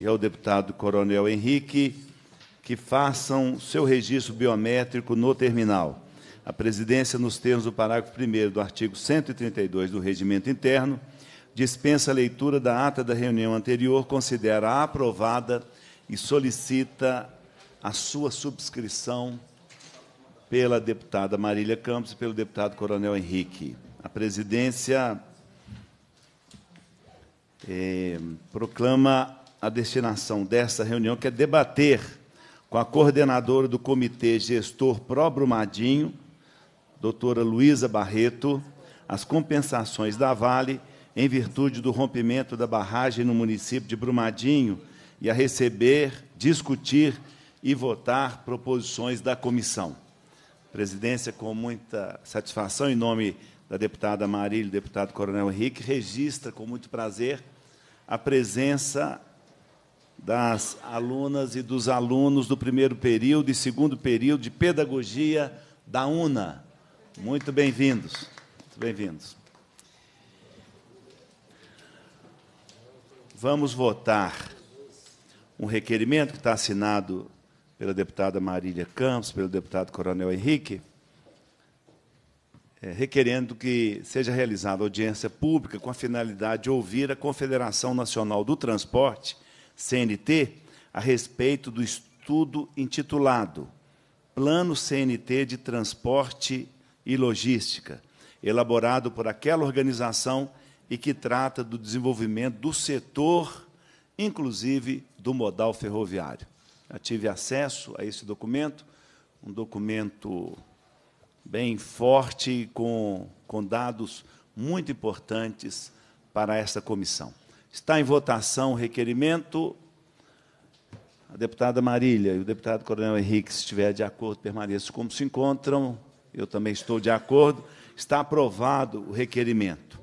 e ao deputado Coronel Henrique que façam seu registro biométrico no terminal. A presidência, nos termos do parágrafo 1º do artigo 132 do Regimento Interno, dispensa a leitura da ata da reunião anterior, considera aprovada e solicita a sua subscrição pela deputada Marília Campos e pelo deputado Coronel Henrique. A presidência proclama a destinação desta reunião, que é debater com a coordenadora do Comitê Gestor Pró Brumadinho, doutora Luísa Barreto, as compensações da Vale em virtude do rompimento da barragem no município de Brumadinho e a receber, discutir e votar proposições da comissão. A presidência, com muita satisfação, em nome da deputada Marília e do deputado Coronel Henrique, registra com muito prazer a presença das alunas e dos alunos do primeiro período e segundo período de Pedagogia da UNA. Muito bem-vindos. Muito bem-vindos. Vamos votar um requerimento que está assinado pela deputada Marília Campos, pelo deputado Coronel Henrique, requerendo que seja realizada audiência pública com a finalidade de ouvir a Confederação Nacional do Transporte, CNT, a respeito do estudo intitulado Plano CNT de Transporte e Logística, elaborado por aquela organização e que trata do desenvolvimento do setor, inclusive do modal ferroviário. Eu tive acesso a esse documento, um documento bem forte, com dados muito importantes para esta comissão. Está em votação o requerimento. A deputada Marília e o deputado Coronel Henrique, se estiver de acordo, permaneçam como se encontram. Eu também estou de acordo. Está aprovado o requerimento.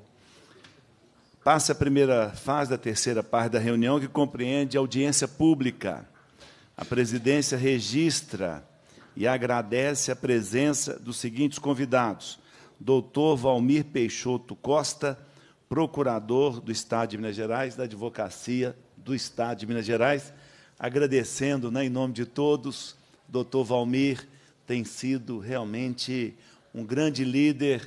Passa a primeira fase da terceira parte da reunião, que compreende a audiência pública. A presidência registra e agradece a presença dos seguintes convidados: doutor Valmir Peixoto Costa, procurador do Estado de Minas Gerais, da Advocacia do Estado de Minas Gerais, agradecendo, em nome de todos. Doutor Valmir tem sido realmente um grande líder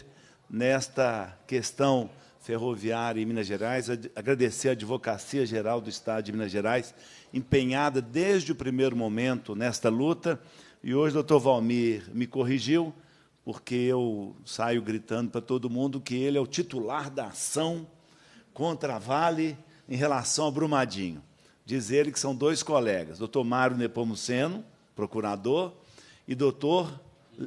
nesta questão ferroviária em Minas Gerais. Agradecer a Advocacia Geral do Estado de Minas Gerais, empenhada desde o primeiro momento nesta luta. E hoje o doutor Valmir me corrigiu, porque eu saio gritando para todo mundo que ele é o titular da ação contra a Vale em relação ao Brumadinho. Diz ele que são dois colegas, doutor Mário Nepomuceno, procurador, e doutor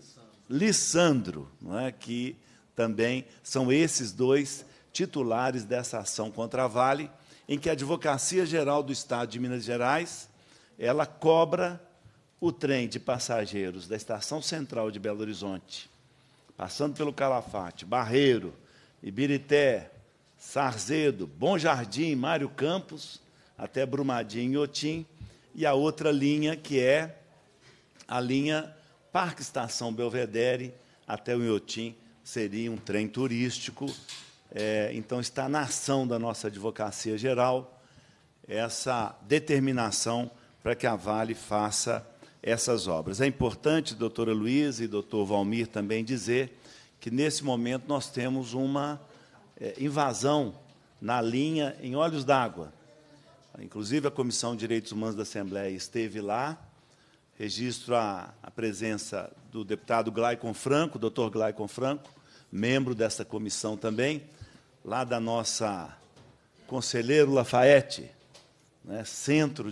Lissandro, não é, que também são esses dois titulares dessa ação contra a Vale, em que a Advocacia Geral do Estado de Minas Gerais ela cobra o trem de passageiros da Estação Central de Belo Horizonte, passando pelo Calafate, Barreiro, Ibirité, Sarzedo, Bom Jardim, Mário Campos, até Brumadinho e Otim, e a outra linha, que é a linha Parque Estação Belvedere, até o Inhotim, seria um trem turístico. Então, está na ação da nossa Advocacia Geral essa determinação para que a Vale faça essas obras. É importante, doutora Luísa e doutor Valmir, também dizer que, nesse momento, nós temos uma invasão na linha em Olhos d'Água. Inclusive, a Comissão de Direitos Humanos da Assembleia esteve lá. Registro a presença do deputado Glaicon Franco, doutor Glaicon Franco, membro dessa comissão também, lá da nossa Conselheiro Lafayette, né, centro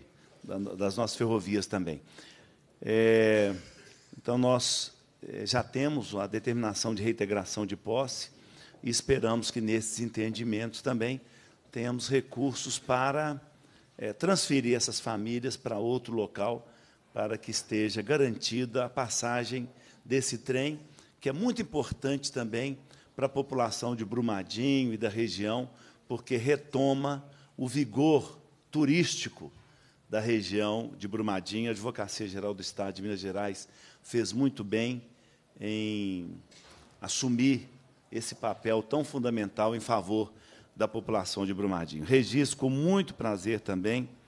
das nossas ferrovias também. Então, nós já temos a determinação de reintegração de posse e esperamos que, nesses entendimentos também, tenhamos recursos para transferir essas famílias para outro local, para que esteja garantida a passagem desse trem, que é muito importante também para a população de Brumadinho e da região, porque retoma o vigor turístico da região de Brumadinho. A Advocacia Geral do Estado de Minas Gerais fez muito bem em assumir esse papel tão fundamental em favor da população de Brumadinho. Registro com muito prazer também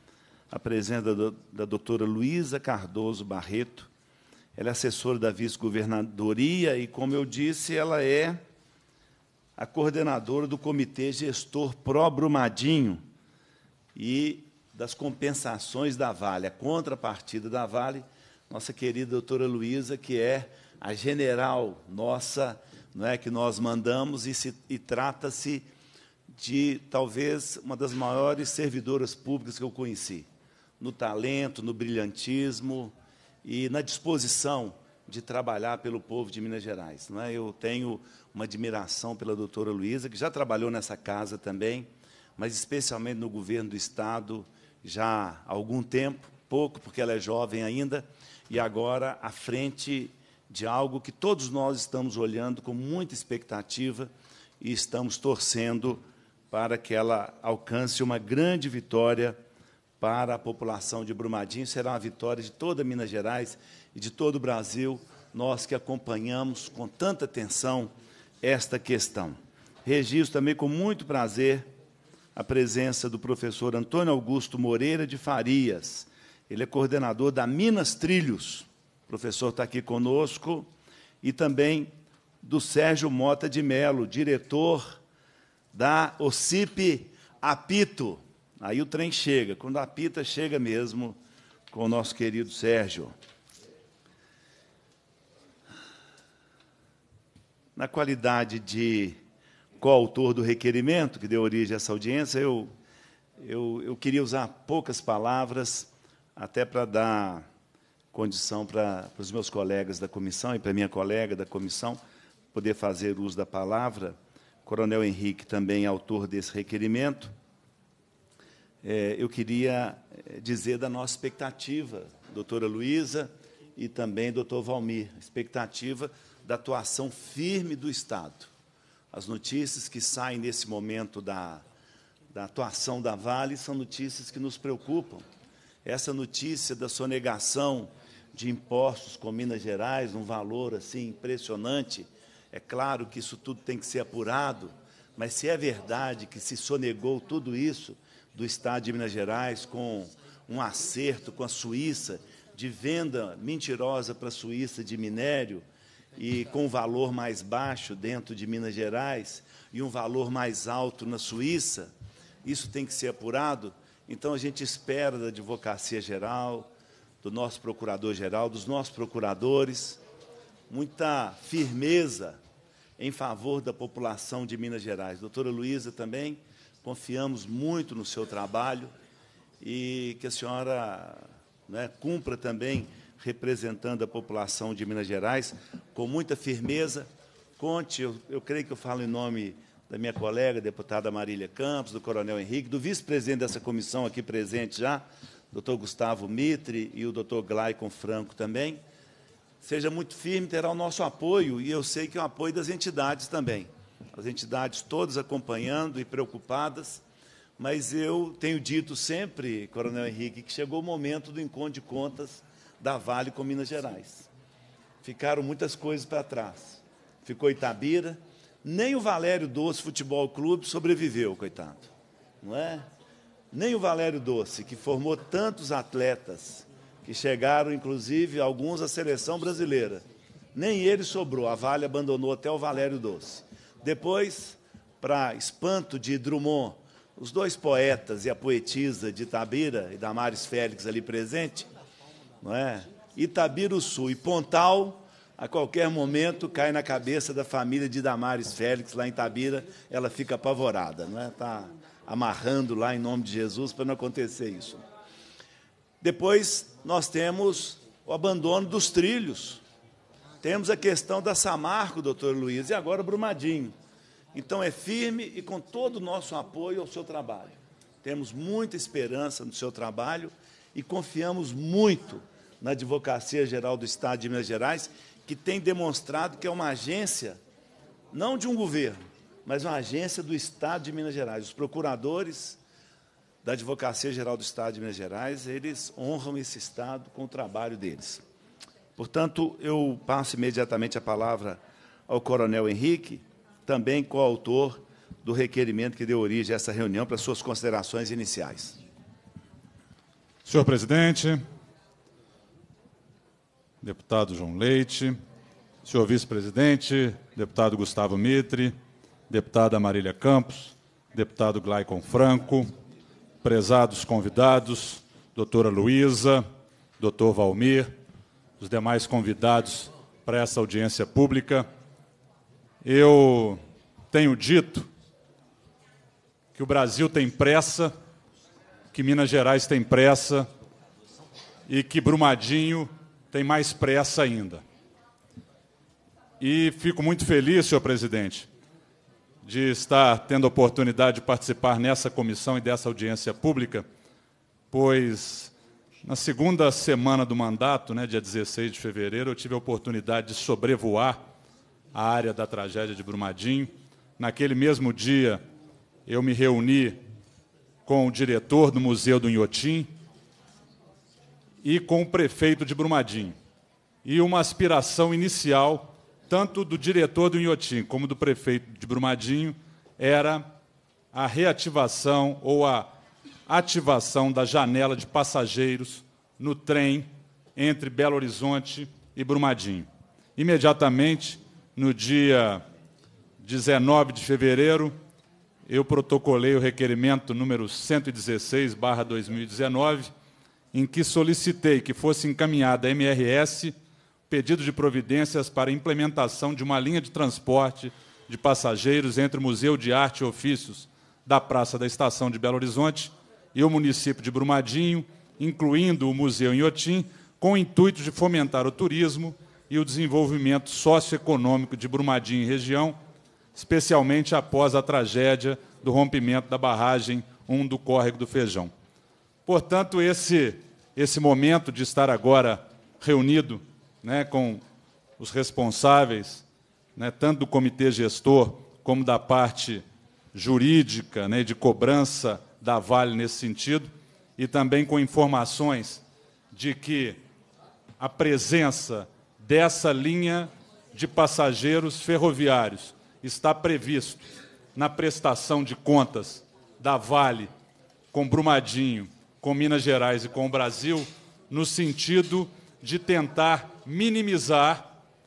a presença da doutora Luísa Cardoso Barreto. Ela é assessora da vice-governadoria e, como eu disse, ela é a coordenadora do Comitê Gestor Pró-Brumadinho e das compensações da Vale, a contrapartida da Vale, nossa querida doutora Luísa, que é a general nossa, não é, que nós mandamos, e trata-se de, talvez, uma das maiores servidoras públicas que eu conheci, no talento, no brilhantismo e na disposição de trabalhar pelo povo de Minas Gerais. Não é? Eu tenho uma admiração pela doutora Luísa, que já trabalhou nessa casa também, mas especialmente no governo do Estado, já há algum tempo, pouco, porque ela é jovem ainda, e agora à frente de algo que todos nós estamos olhando com muita expectativa e estamos torcendo para que ela alcance uma grande vitória para a população de Brumadinho. Será uma vitória de toda Minas Gerais e de todo o Brasil, nós que acompanhamos com tanta atenção esta questão. Registro também com muito prazer a presença do professor Antônio Augusto Moreira de Farias. Ele é coordenador da Minas Trilhos. O professor está aqui conosco. E também do Sérgio Mota de Melo, diretor da OCIP Apito. Aí o trem chega. Quando apita, chega mesmo com o nosso querido Sérgio. Na qualidade de coautor do requerimento que deu origem a essa audiência, eu queria usar poucas palavras, até para dar condição para os meus colegas da comissão e para a minha colega da comissão poder fazer uso da palavra. O Coronel Henrique também é autor desse requerimento. Eu queria dizer da nossa expectativa, doutora Luísa e também doutor Valmir, expectativa da atuação firme do Estado. As notícias que saem nesse momento da atuação da Vale são notícias que nos preocupam. Essa notícia da sonegação de impostos com Minas Gerais, um valor assim impressionante, é claro que isso tudo tem que ser apurado, mas se é verdade que se sonegou tudo isso do Estado de Minas Gerais com um acerto com a Suíça, de venda mentirosa para a Suíça de minério, e com um valor mais baixo dentro de Minas Gerais e um valor mais alto na Suíça, isso tem que ser apurado. Então, a gente espera da Advocacia Geral, do nosso Procurador-Geral, dos nossos procuradores, muita firmeza em favor da população de Minas Gerais. Doutora Luísa, também confiamos muito no seu trabalho e que a senhora, né, cumpra também representando a população de Minas Gerais com muita firmeza. Conte, eu creio que eu falo em nome da minha colega, deputada Marília Campos, do Coronel Henrique, do vice-presidente dessa comissão aqui presente já, doutor Gustavo Mitre, e o doutor Glaicon Franco também. Seja muito firme, terá o nosso apoio, e eu sei que é o apoio das entidades também. As entidades todas acompanhando e preocupadas, mas eu tenho dito sempre, Coronel Henrique, que chegou o momento do encontro de contas da Vale com Minas Gerais. Ficaram muitas coisas para trás. Ficou Itabira, nem o Valério Doce Futebol Clube sobreviveu, coitado. Não é? Nem o Valério Doce, que formou tantos atletas, que chegaram, inclusive, alguns à seleção brasileira. Nem ele sobrou, a Vale abandonou até o Valério Doce. Depois, para espanto de Drummond, os dois poetas e a poetisa de Itabira e Damares Félix ali presente, não é? Itabiruçu e Pontal, a qualquer momento, cai na cabeça da família de Damares Félix, lá em Itabira, ela fica apavorada, não é? Está amarrando lá em nome de Jesus para não acontecer isso. Depois, nós temos o abandono dos trilhos. Temos a questão da Samarco, doutor Luiz, e agora Brumadinho. Então, é firme e com todo o nosso apoio ao seu trabalho. Temos muita esperança no seu trabalho e confiamos muito na Advocacia Geral do Estado de Minas Gerais, que tem demonstrado que é uma agência, não de um governo, mas uma agência do Estado de Minas Gerais. Os procuradores da Advocacia Geral do Estado de Minas Gerais, eles honram esse Estado com o trabalho deles. Portanto, eu passo imediatamente a palavra ao Coronel Henrique, também coautor do requerimento que deu origem a essa reunião, para suas considerações iniciais. Senhor presidente, deputado João Leite, senhor vice-presidente, deputado Gustavo Mitre, deputada Marília Campos, deputado Glaicon Franco, prezados convidados, doutora Luísa, doutor Valmir, os demais convidados para essa audiência pública. Eu tenho dito que o Brasil tem pressa, que Minas Gerais tem pressa e que Brumadinho tem mais pressa ainda. E fico muito feliz, senhor presidente, de estar tendo a oportunidade de participar nessa comissão e dessa audiência pública, pois na segunda semana do mandato, dia 16 de fevereiro, eu tive a oportunidade de sobrevoar a área da tragédia de Brumadinho. Naquele mesmo dia, eu me reuni com o diretor do Museu do Inhotim e com o prefeito de Brumadinho. E uma aspiração inicial, tanto do diretor do Inhotim como do prefeito de Brumadinho, era a reativação ou a ativação da janela de passageiros no trem entre Belo Horizonte e Brumadinho. Imediatamente, no dia 19 de fevereiro, eu protocolei o requerimento número 116/2019, em que solicitei que fosse encaminhada à MRS pedido de providências para a implementação de uma linha de transporte de passageiros entre o Museu de Arte e Ofícios da Praça da Estação de Belo Horizonte e o município de Brumadinho, incluindo o Museu Inhotim, com o intuito de fomentar o turismo e o desenvolvimento socioeconômico de Brumadinho e região, especialmente após a tragédia do rompimento da barragem 1 do Córrego do Feijão. Portanto, esse momento de estar agora reunido com os responsáveis, tanto do comitê gestor como da parte jurídica, de cobrança da Vale nesse sentido, e também com informações de que a presença dessa linha de passageiros ferroviários está previsto na prestação de contas da Vale com Brumadinho, com Minas Gerais e com o Brasil, no sentido de tentar minimizar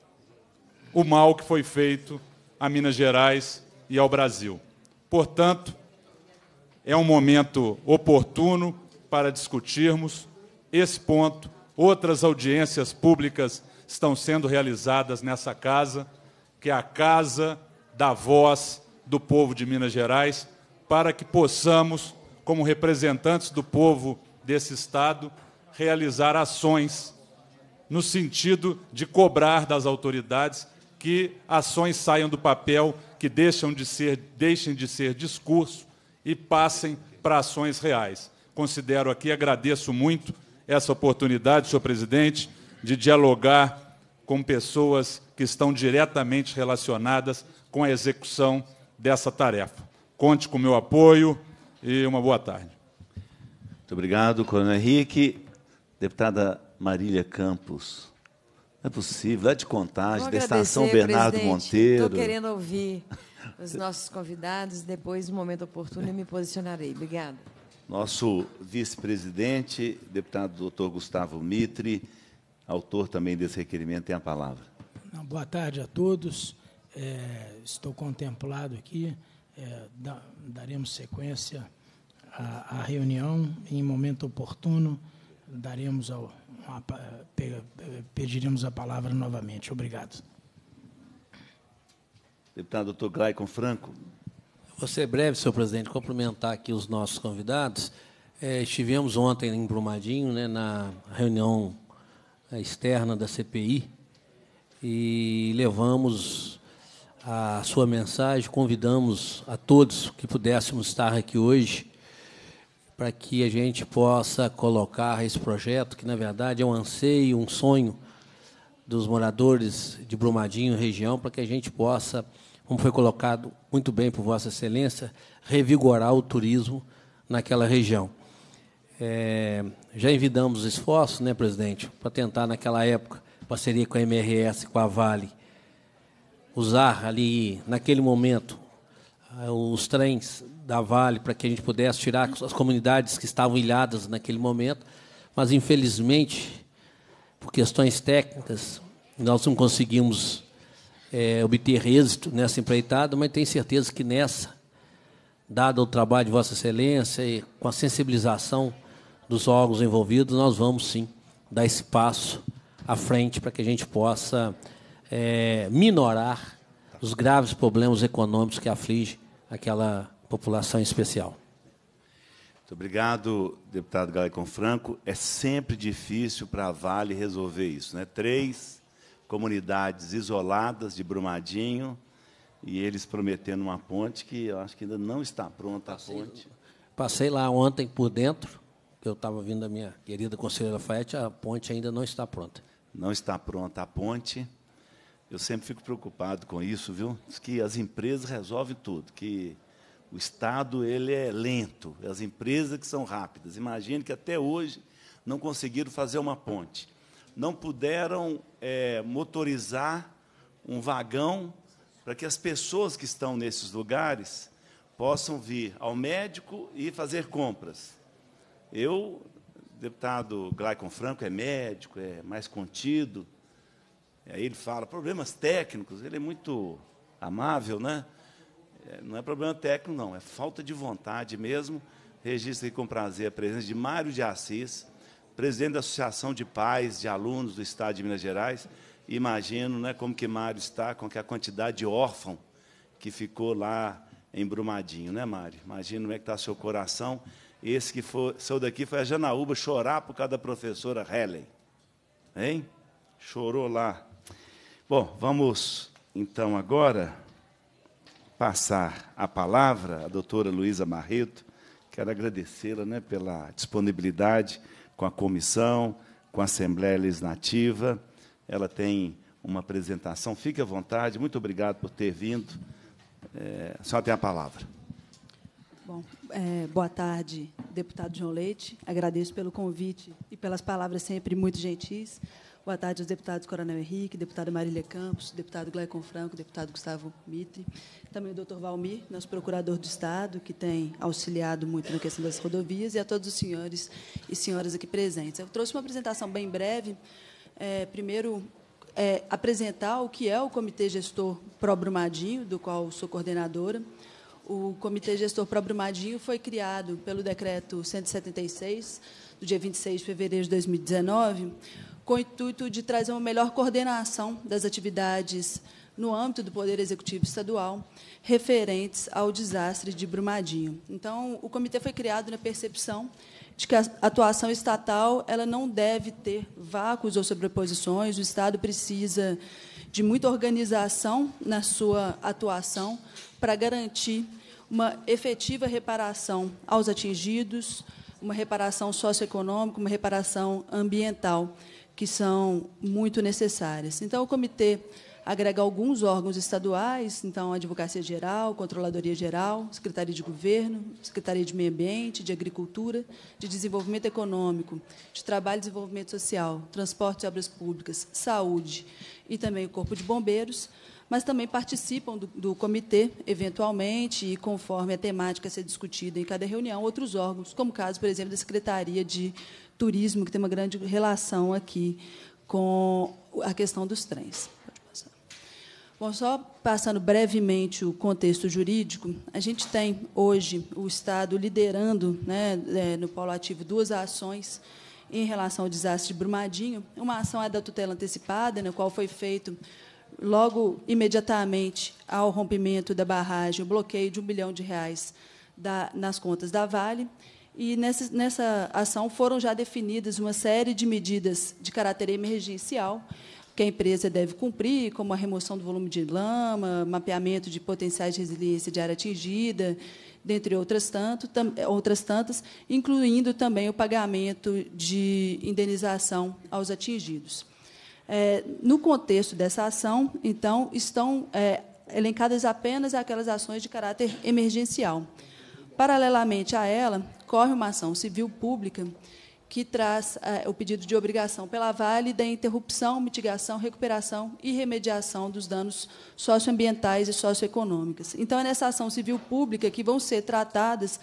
o mal que foi feito a Minas Gerais e ao Brasil. Portanto, é um momento oportuno para discutirmos esse ponto. Outras audiências públicas estão sendo realizadas nessa casa, que é a Casa da Voz do Povo de Minas Gerais, para que possamos, como representantes do povo desse Estado, realizar ações no sentido de cobrar das autoridades que ações saiam do papel, que deixem de ser discurso e passem para ações reais. Considero aqui, agradeço muito essa oportunidade, senhor presidente, de dialogar com pessoas que estão diretamente relacionadas com a execução dessa tarefa. Conte com o meu apoio e uma boa tarde. Muito obrigado, coronel Henrique. Deputada Marília Campos. Não é possível, lá de Contagem, da Estação Bernardo Monteiro. Estou querendo ouvir os nossos convidados, depois, no momento oportuno, eu me posicionarei. Obrigada. Nosso vice-presidente, deputado doutor Gustavo Mitre, autor também desse requerimento, tem a palavra. Boa tarde a todos. Estou contemplado aqui. Daremos sequência à reunião. Em momento oportuno, pediremos a palavra novamente. Obrigado. Deputado doutor Glaicon Franco. Vou ser breve, senhor presidente, cumprimentar aqui os nossos convidados. Estivemos ontem em Brumadinho, na reunião externa da CPI, e levamos a sua mensagem, convidamos a todos que pudéssemos estar aqui hoje para que a gente possa colocar esse projeto, que, na verdade, é um anseio, um sonho dos moradores de Brumadinho e região, para que a gente possa, como foi colocado muito bem por Vossa Excelência, revigorar o turismo naquela região. Já envidamos esforços, presidente, para tentar, naquela época, parceria com a MRS, com a Vale, usar ali, naquele momento, os trens da Vale para que a gente pudesse tirar as comunidades que estavam ilhadas naquele momento, mas, infelizmente, por questões técnicas, nós não conseguimos obter êxito nessa empreitada, mas tenho certeza que nessa, dado o trabalho de Vossa Excelência e com a sensibilização dos órgãos envolvidos, nós vamos, sim, dar esse passo à frente para que a gente possa minorar os graves problemas econômicos que afligem aquela população em especial. Muito obrigado, deputado Gleicon Franco. É sempre difícil para a Vale resolver isso, né? 3 comunidades isoladas de Brumadinho e eles prometendo uma ponte que eu acho que ainda não está pronta a ponte. Passei lá ontem por dentro, eu estava vindo da minha querida conselheira Lafayette, a ponte ainda não está pronta. Não está pronta a ponte. Eu sempre fico preocupado com isso, viu? Diz que as empresas resolvem tudo, que o Estado ele é lento, as empresas que são rápidas. Imagine que até hoje não conseguiram fazer uma ponte. Não puderam motorizar um vagão para que as pessoas que estão nesses lugares possam vir ao médico e fazer compras. Eu, deputado Gleicon Franco, é médico, é mais contido. Aí ele fala, problemas técnicos, ele é muito amável, né? Não é problema técnico, não, é falta de vontade mesmo. Registro aqui com prazer a presença de Mário de Assis, presidente da Associação de Pais de Alunos do Estado de Minas Gerais. Imagino, né, como que Mário está, com a quantidade de órfão que ficou lá em Brumadinho, né, Mário? Imagino como é que está seu coração. Esse que saiu daqui foi a Janaúba chorar por causa da professora Helen. Hein? Chorou lá. Bom, vamos, então, agora passar a palavra à doutora Luísa Barreto. Quero agradecê-la, né, pela disponibilidade com a comissão, com a Assembleia Legislativa. Ela tem uma apresentação. Fique à vontade. Muito obrigado por ter vindo. A senhora tem a palavra. Bom, boa tarde, deputado João Leite. Agradeço pelo convite e pelas palavras sempre muito gentis. Boa tarde aos deputados Coronel Henrique, deputada Marília Campos, deputado Gleicon Franco, deputado Gustavo Mitre, também o doutor Valmir, nosso procurador do Estado, que tem auxiliado muito na questão das rodovias, e a todos os senhores e senhoras aqui presentes. Eu trouxe uma apresentação bem breve. Primeiro, apresentar o que é o Comitê Gestor Pro Brumadinho, do qual sou coordenadora. O Comitê Gestor Pro Brumadinho foi criado pelo Decreto 176, do dia 26 de fevereiro de 2019, com o intuito de trazer uma melhor coordenação das atividades no âmbito do Poder Executivo Estadual referentes ao desastre de Brumadinho. Então, o comitê foi criado na percepção de que a atuação estatal ela não deve ter vácuos ou sobreposições. O Estado precisa de muita organização na sua atuação para garantir uma efetiva reparação aos atingidos, uma reparação socioeconômica, uma reparação ambiental, que são muito necessárias. Então, o comitê agrega alguns órgãos estaduais, então, a Advocacia Geral, Controladoria Geral, Secretaria de Governo, Secretaria de Meio Ambiente, de Agricultura, de Desenvolvimento Econômico, de Trabalho e Desenvolvimento Social, Transportes e Obras Públicas, Saúde e também o Corpo de Bombeiros, mas também participam do comitê, eventualmente, e conforme a temática a ser discutida em cada reunião, outros órgãos, como o caso, por exemplo, da Secretaria de Turismo, que tem uma grande relação aqui com a questão dos trens. Pode passar. Bom, só passando brevemente o contexto jurídico, a gente tem, hoje, o Estado liderando, né, no Polo Ativo, 2 ações em relação ao desastre de Brumadinho. Uma ação é da tutela antecipada, na qual foi feito, logo, imediatamente, ao rompimento da barragem, o bloqueio de R$1 bilhão nas contas da Vale. E, nessa ação, foram já definidas uma série de medidas de caráter emergencial que a empresa deve cumprir, como a remoção do volume de lama, mapeamento de potenciais de resiliência de área atingida, dentre outras tantas, incluindo também o pagamento de indenização aos atingidos. No contexto dessa ação, então, estão elencadas apenas aquelas ações de caráter emergencial. Paralelamente a ela, corre uma ação civil pública que traz o pedido de obrigação pela Vale da interrupção, mitigação, recuperação e remediação dos danos socioambientais e socioeconômicos. Então, é nessa ação civil pública que vão ser tratadas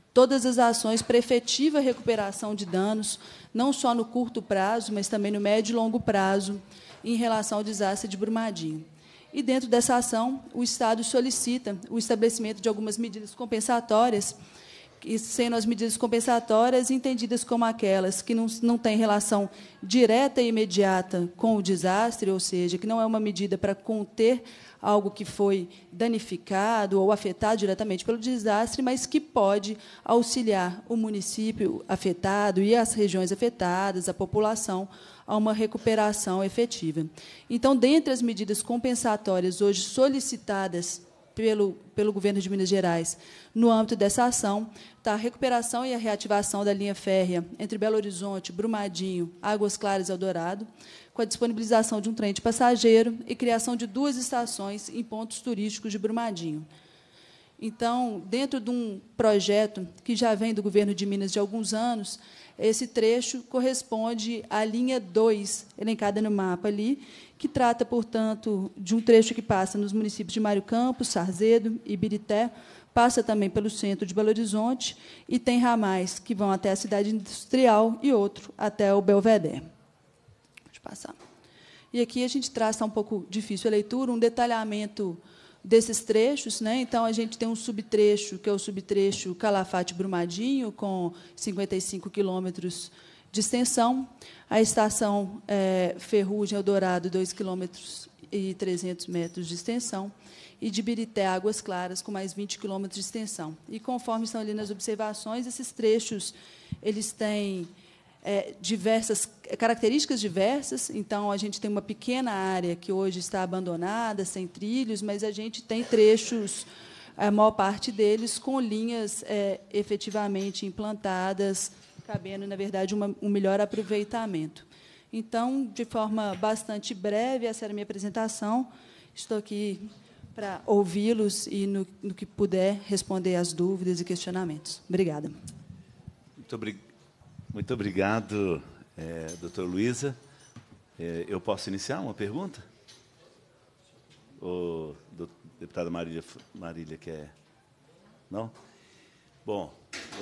todas as ações para efetiva recuperação de danos, não só no curto prazo, mas também no médio e longo prazo, em relação ao desastre de Brumadinho. E, dentro dessa ação, o Estado solicita o estabelecimento de algumas medidas compensatórias, sendo as medidas compensatórias entendidas como aquelas que não têm relação direta e imediata com o desastre, ou seja, que não é uma medida para conter algo que foi danificado ou afetado diretamente pelo desastre, mas que pode auxiliar o município afetado e as regiões afetadas, a população, a uma recuperação efetiva. Então, dentre as medidas compensatórias hoje solicitadas pelo governo de Minas Gerais, no âmbito dessa ação, está a recuperação e a reativação da linha férrea entre Belo Horizonte, Brumadinho, Águas Claras e Eldorado, com a disponibilização de um trem de passageiro e criação de 2 estações em pontos turísticos de Brumadinho. Então, dentro de um projeto que já vem do governo de Minas de alguns anos, esse trecho corresponde à linha 2, elencada no mapa ali, que trata, portanto, de um trecho que passa nos municípios de Mário Campos, Sarzedo e Ibirité, passa também pelo centro de Belo Horizonte e tem ramais que vão até a cidade industrial e outro até o Belvedere. Deixa eu passar. E aqui a gente traz, está um pouco difícil a leitura, um detalhamento desses trechos, né? Então, a gente tem um subtrecho, que é o subtrecho Calafate-Brumadinho, com 55 quilômetros de extensão. A estação Ferrugem Eldorado, 2 quilômetros e 300 metros de extensão. E de Ibirité, Águas Claras, com mais 20 quilômetros de extensão. E, conforme estão ali nas observações, esses trechos eles têm características diversas. Então, a gente tem uma pequena área que hoje está abandonada, sem trilhos, mas a gente tem trechos, a maior parte deles, com linhas efetivamente implantadas, cabendo, na verdade, um melhor aproveitamento. Então, de forma bastante breve, essa era a minha apresentação. Estou aqui para ouvi-los e, no que puder, responder às dúvidas e questionamentos. Obrigada. Muito obrigado, doutora Luísa. Eu posso iniciar uma pergunta? O deputada Marília quer? Não? Bom,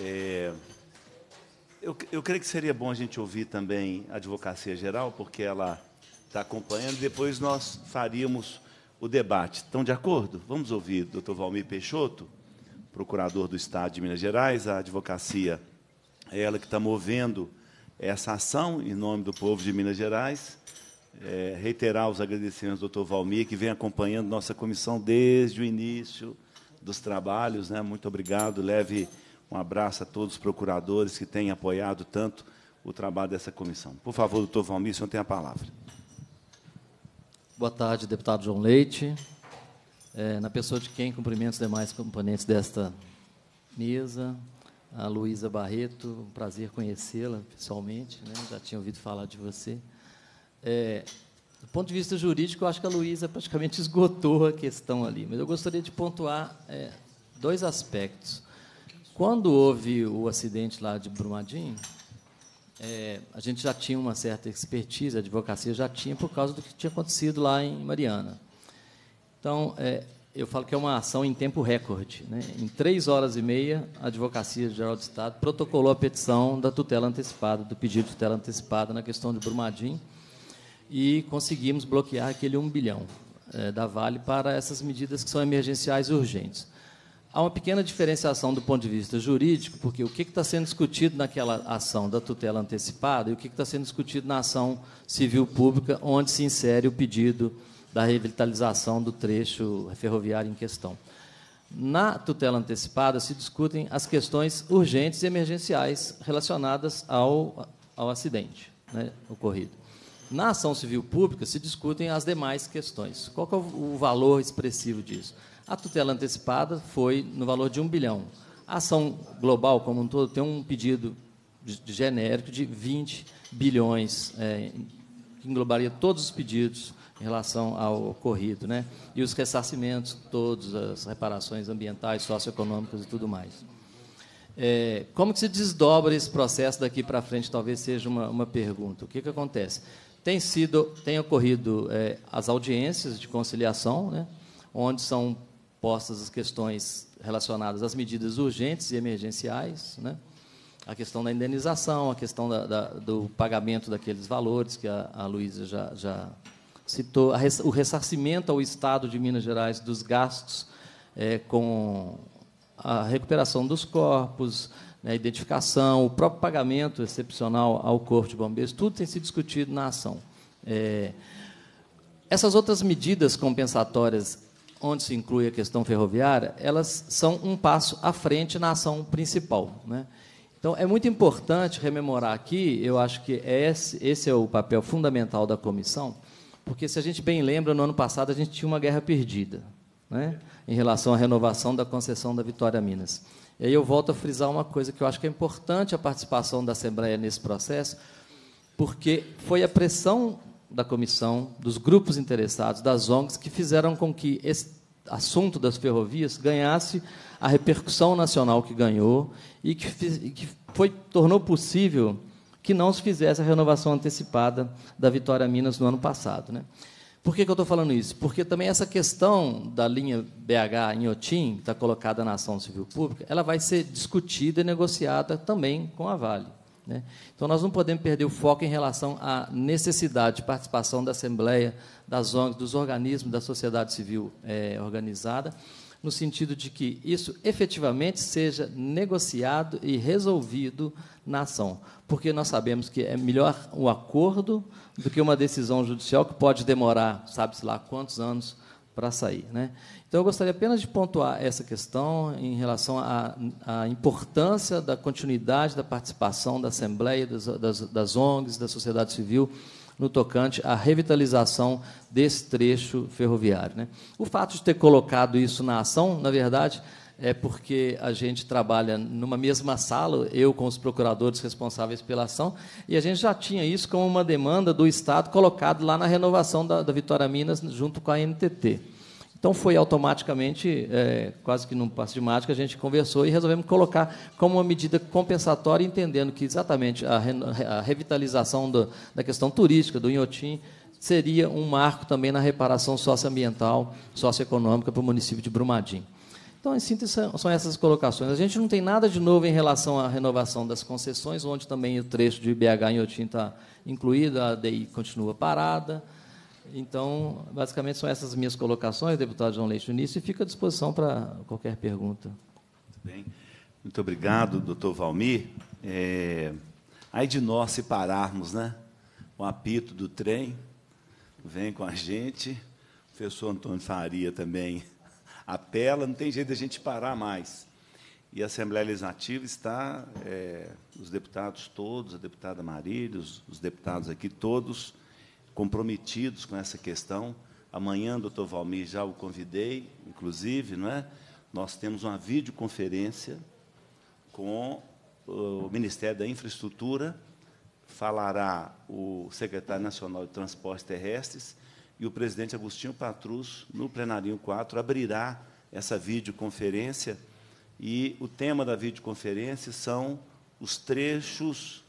eu creio que seria bom a gente ouvir também a Advocacia Geral, porque ela está acompanhando, e depois nós faríamos o debate. Estão de acordo? Vamos ouvir o doutor Valmir Peixoto, procurador do Estado de Minas Gerais. A advocacia é ela que está movendo essa ação em nome do povo de Minas Gerais. Reiterar os agradecimentos ao doutor Valmir, que vem acompanhando nossa comissão desde o início dos trabalhos, né? Muito obrigado. Leve um abraço a todos os procuradores que têm apoiado tanto o trabalho dessa comissão. Por favor, doutor Valmir, o senhor tem a palavra. Boa tarde, deputado João Leite. Na pessoa de quem cumprimento os demais componentes desta mesa, a Luísa Barreto, um prazer conhecê-la pessoalmente, né? Já tinha ouvido falar de você. Do ponto de vista jurídico, eu acho que a Luísa praticamente esgotou a questão ali, mas eu gostaria de pontuar 2 aspectos. Quando houve o acidente lá de Brumadinho, a gente já tinha uma certa expertise, a advocacia já tinha, por causa do que tinha acontecido lá em Mariana. Então, eu falo que é uma ação em tempo recorde, né? Em 3 horas e meia, a Advocacia Geral do Estado protocolou a petição da tutela antecipada, do pedido de tutela antecipada na questão de Brumadinho, e conseguimos bloquear aquele 1 bilhão da Vale para essas medidas que são emergenciais e urgentes. Há uma pequena diferenciação do ponto de vista jurídico, porque o que está sendo discutido naquela ação da tutela antecipada e o que está sendo discutido na ação civil pública, onde se insere o pedido da revitalização do trecho ferroviário em questão. Na tutela antecipada se discutem as questões urgentes e emergenciais relacionadas ao acidente, né, ocorrido. Na ação civil pública se discutem as demais questões. Qual que é o valor expressivo disso? A tutela antecipada foi no valor de 1 bilhão. A ação global, como um todo, tem um pedido genérico de 20 bilhões, que englobaria todos os pedidos em relação ao ocorrido, né? E os ressarcimentos, todas as reparações ambientais, socioeconômicas e tudo mais. Como que se desdobra esse processo daqui para frente? Talvez seja uma pergunta. O que acontece? Tem ocorrido as audiências de conciliação, né? Onde são postas as questões relacionadas às medidas urgentes e emergenciais, né? A questão da indenização, a questão do pagamento daqueles valores que a Luísa já citou, o ressarcimento ao Estado de Minas Gerais dos gastos com a recuperação dos corpos, né, a identificação, o próprio pagamento excepcional ao Corpo de Bombeiros, tudo tem sido discutido na ação. Essas outras medidas compensatórias, onde se inclui a questão ferroviária, elas são um passo à frente na ação principal, né? Então, é muito importante rememorar aqui, eu acho que esse é o papel fundamental da comissão, porque, se a gente bem lembra, no ano passado a gente tinha uma guerra perdida, né, em relação à renovação da concessão da Vitória Minas. E aí eu volto a frisar uma coisa que eu acho que é importante a participação da Assembleia nesse processo, porque foi a pressão da comissão, dos grupos interessados, das ONGs, que fizeram com que esse assunto das ferrovias ganhasse a repercussão nacional que ganhou e que tornou possível que não se fizesse a renovação antecipada da Vitória Minas no ano passado, né? Por que eu estou falando isso? Porque também essa questão da linha BH Inhotim, que está colocada na ação civil pública, ela vai ser discutida e negociada também com a Vale, né? Então, nós não podemos perder o foco em relação à necessidade de participação da Assembleia, das ONGs, dos organismos da sociedade civil organizada, no sentido de que isso efetivamente seja negociado e resolvido na ação, porque nós sabemos que é melhor um acordo do que uma decisão judicial que pode demorar, sabe-se lá quantos anos para sair, né? Então, eu gostaria apenas de pontuar essa questão em relação à importância da continuidade da participação da Assembleia, das ONGs, da sociedade civil, no tocante à revitalização desse trecho ferroviário, né? O fato de ter colocado isso na ação, na verdade, é porque a gente trabalha numa mesma sala, eu com os procuradores responsáveis pela ação, e a gente já tinha isso como uma demanda do Estado colocado lá na renovação da Vitória Minas, junto com a NTT. Então, foi automaticamente, quase que num passo de mágica, a gente conversou e resolvemos colocar como uma medida compensatória, entendendo que exatamente a revitalização da questão turística do Inhotim seria um marco também na reparação socioambiental, socioeconômica para o município de Brumadinho. Então, em síntese, são essas colocações. A gente não tem nada de novo em relação à renovação das concessões, onde também o trecho de BH Inhotim está incluído, a ADI continua parada. Então, basicamente, são essas minhas colocações, deputado João Leite, no início, e fico à disposição para qualquer pergunta. Muito bem. Muito obrigado, doutor Valmir. Aí de nós se pararmos, né? O apito do trem vem com a gente, o professor Antônio Faria também apela, não tem jeito de a gente parar mais. E a Assembleia Legislativa está, os deputados todos, a deputada Marília, os deputados aqui todos, comprometidos com essa questão. Amanhã, doutor Valmir, já o convidei, inclusive, não é? Nós temos uma videoconferência com o Ministério da Infraestrutura, falará o secretário nacional de Transportes Terrestres e o presidente Agostinho Patrus, no plenarinho 4, abrirá essa videoconferência, e o tema da videoconferência são os trechos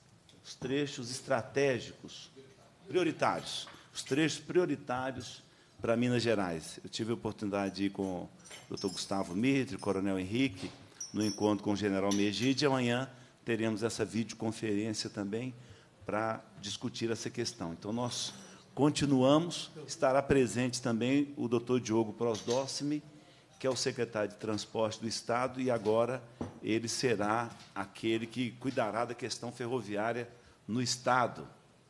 estratégicos, prioritários, os trechos prioritários para Minas Gerais. Eu tive a oportunidade de ir com o doutor Gustavo Mitre, o coronel Henrique, no encontro com o general Megide, e amanhã teremos essa videoconferência também para discutir essa questão. Então, nós continuamos, estará presente também o doutor Diogo Prosdócime, que é o secretário de Transporte do Estado, e agora ele será aquele que cuidará da questão ferroviária no Estado.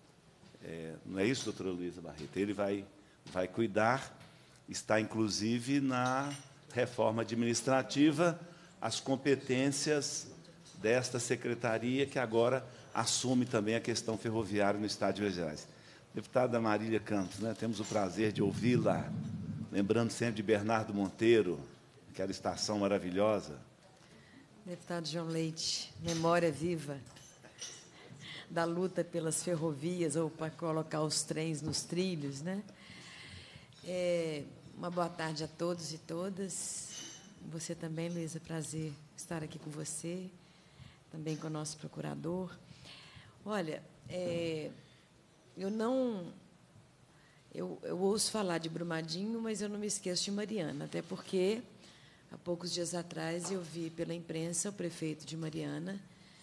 Não é isso, doutora Luísa Barreto? Ele vai cuidar, está, inclusive, na reforma administrativa, as competências desta secretaria, que agora assume também a questão ferroviária no Estado de Minas Gerais. Deputada Marília Campos, né, temos o prazer de ouvi-la, lembrando sempre de Bernardo Monteiro, aquela estação maravilhosa. Deputado João Leite, memória viva da luta pelas ferrovias, ou para colocar os trens nos trilhos, né? Uma boa tarde a todos e todas. Você também, Luísa, prazer estar aqui com você, também com o nosso procurador. Olha, Eu ouço falar de Brumadinho, mas eu não me esqueço de Mariana, até porque, há poucos dias atrás, eu vi pela imprensa o prefeito de Mariana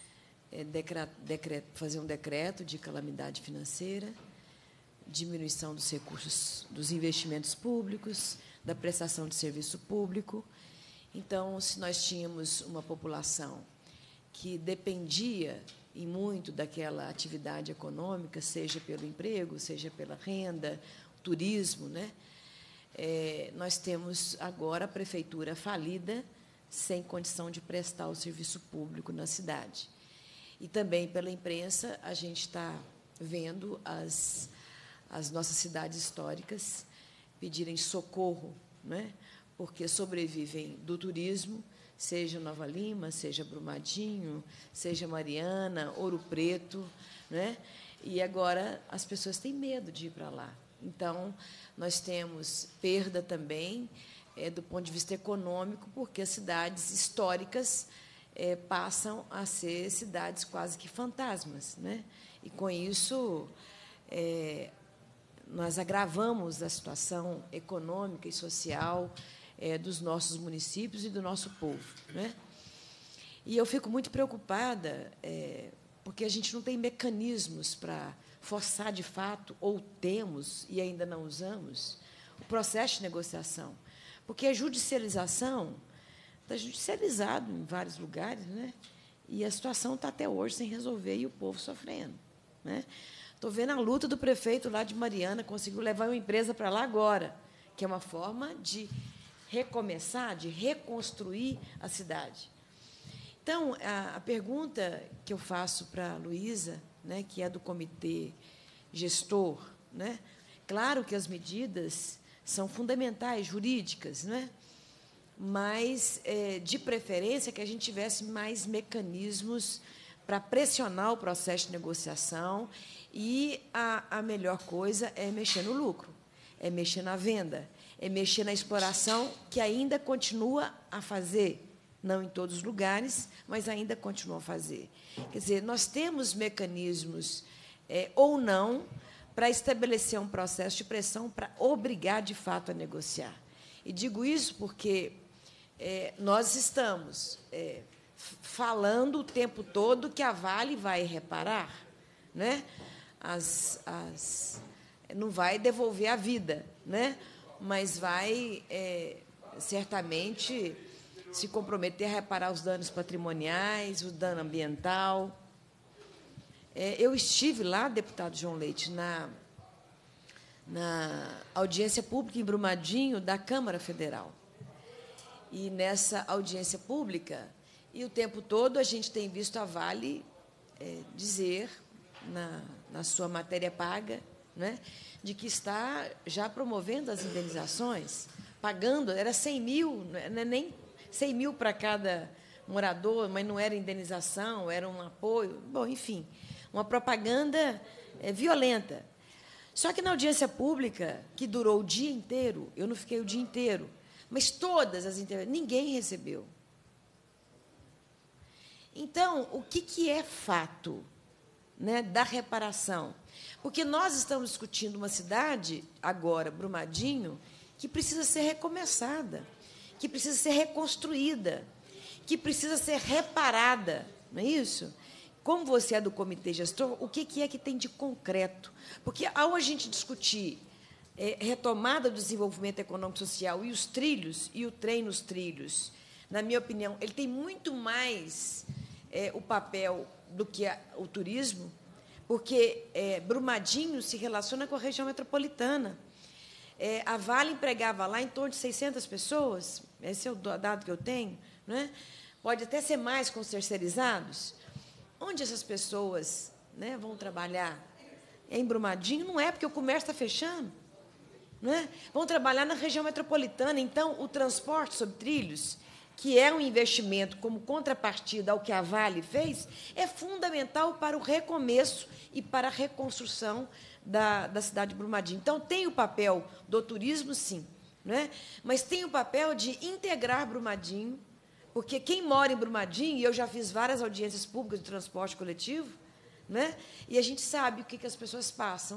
fazer um decreto de calamidade financeira, diminuição dos recursos, dos investimentos públicos, da prestação de serviço público. Então, se nós tínhamos uma população que dependia e muito daquela atividade econômica, seja pelo emprego, seja pela renda, turismo, né? Nós temos agora a prefeitura falida, sem condição de prestar o serviço público na cidade. E também pela imprensa a gente está vendo as nossas cidades históricas pedirem socorro, né? Porque sobrevivem do turismo, seja Nova Lima, seja Brumadinho, seja Mariana, Ouro Preto, né? E agora as pessoas têm medo de ir para lá. Então, nós temos perda também do ponto de vista econômico, porque as cidades históricas passam a ser cidades quase que fantasmas, né? E, com isso, nós agravamos a situação econômica e social dos nossos municípios e do nosso povo, né? E eu fico muito preocupada, porque a gente não tem mecanismos para forçar de fato, ou temos e ainda não usamos, o processo de negociação. Porque a judicialização está judicializado em vários lugares, né? E a situação está até hoje sem resolver e o povo sofrendo, né? Estou vendo a luta do prefeito lá de Mariana, conseguiu levar uma empresa para lá agora, que é uma forma de recomeçar, de reconstruir a cidade. Então, a pergunta que eu faço para a Luísa, né, que é do comitê gestor, né? Claro que as medidas são fundamentais, jurídicas, né? Mas, de preferência, que a gente tivesse mais mecanismos para pressionar o processo de negociação, e a melhor coisa é mexer no lucro, é mexer na venda, é mexer na exploração, que ainda continua a fazer, não em todos os lugares, mas ainda continua a fazer. Quer dizer, nós temos mecanismos, ou não, para estabelecer um processo de pressão para obrigar, de fato, a negociar. E digo isso porque nós estamos falando o tempo todo que a Vale vai reparar, né? Não vai devolver a vida, né? Mas vai, certamente, se comprometer a reparar os danos patrimoniais, o dano ambiental. Eu estive lá, deputado João Leite, na audiência pública em Brumadinho da Câmara Federal. E, nessa audiência pública, e o tempo todo a gente tem visto a Vale dizer, na sua matéria paga, né, de que está já promovendo as indenizações, pagando, era 100 mil, não é nem 100 mil para cada morador, mas não era indenização, era um apoio. Bom, enfim, uma propaganda violenta. Só que, na audiência pública, que durou o dia inteiro, eu não fiquei o dia inteiro, mas todas as intervenções, ninguém recebeu. Então, o que é fato, né, da reparação? Porque nós estamos discutindo uma cidade, agora, Brumadinho, que precisa ser recomeçada, que precisa ser reconstruída, que precisa ser reparada, não é isso? Como você é do comitê gestor, o que é que tem de concreto? Porque, ao a gente discutir retomada do desenvolvimento econômico e social e os trilhos, e o trem nos trilhos, na minha opinião, ele tem muito mais o papel do que o turismo, porque Brumadinho se relaciona com a região metropolitana. A Vale empregava lá em torno de 600 pessoas, esse é o dado que eu tenho, né? Pode até ser mais com os terceirizados. Onde essas pessoas, né, vão trabalhar? Em Brumadinho? Não é, porque o comércio está fechando. Não é? Vão trabalhar na região metropolitana. Então, o transporte sobre trilhos, que é um investimento como contrapartida ao que a Vale fez, é fundamental para o recomeço e para a reconstrução da cidade de Brumadinho. Então, tem o papel do turismo, sim, né? Mas tem o papel de integrar Brumadinho, porque quem mora em Brumadinho, e eu já fiz várias audiências públicas de transporte coletivo, né? E a gente sabe o que as pessoas passam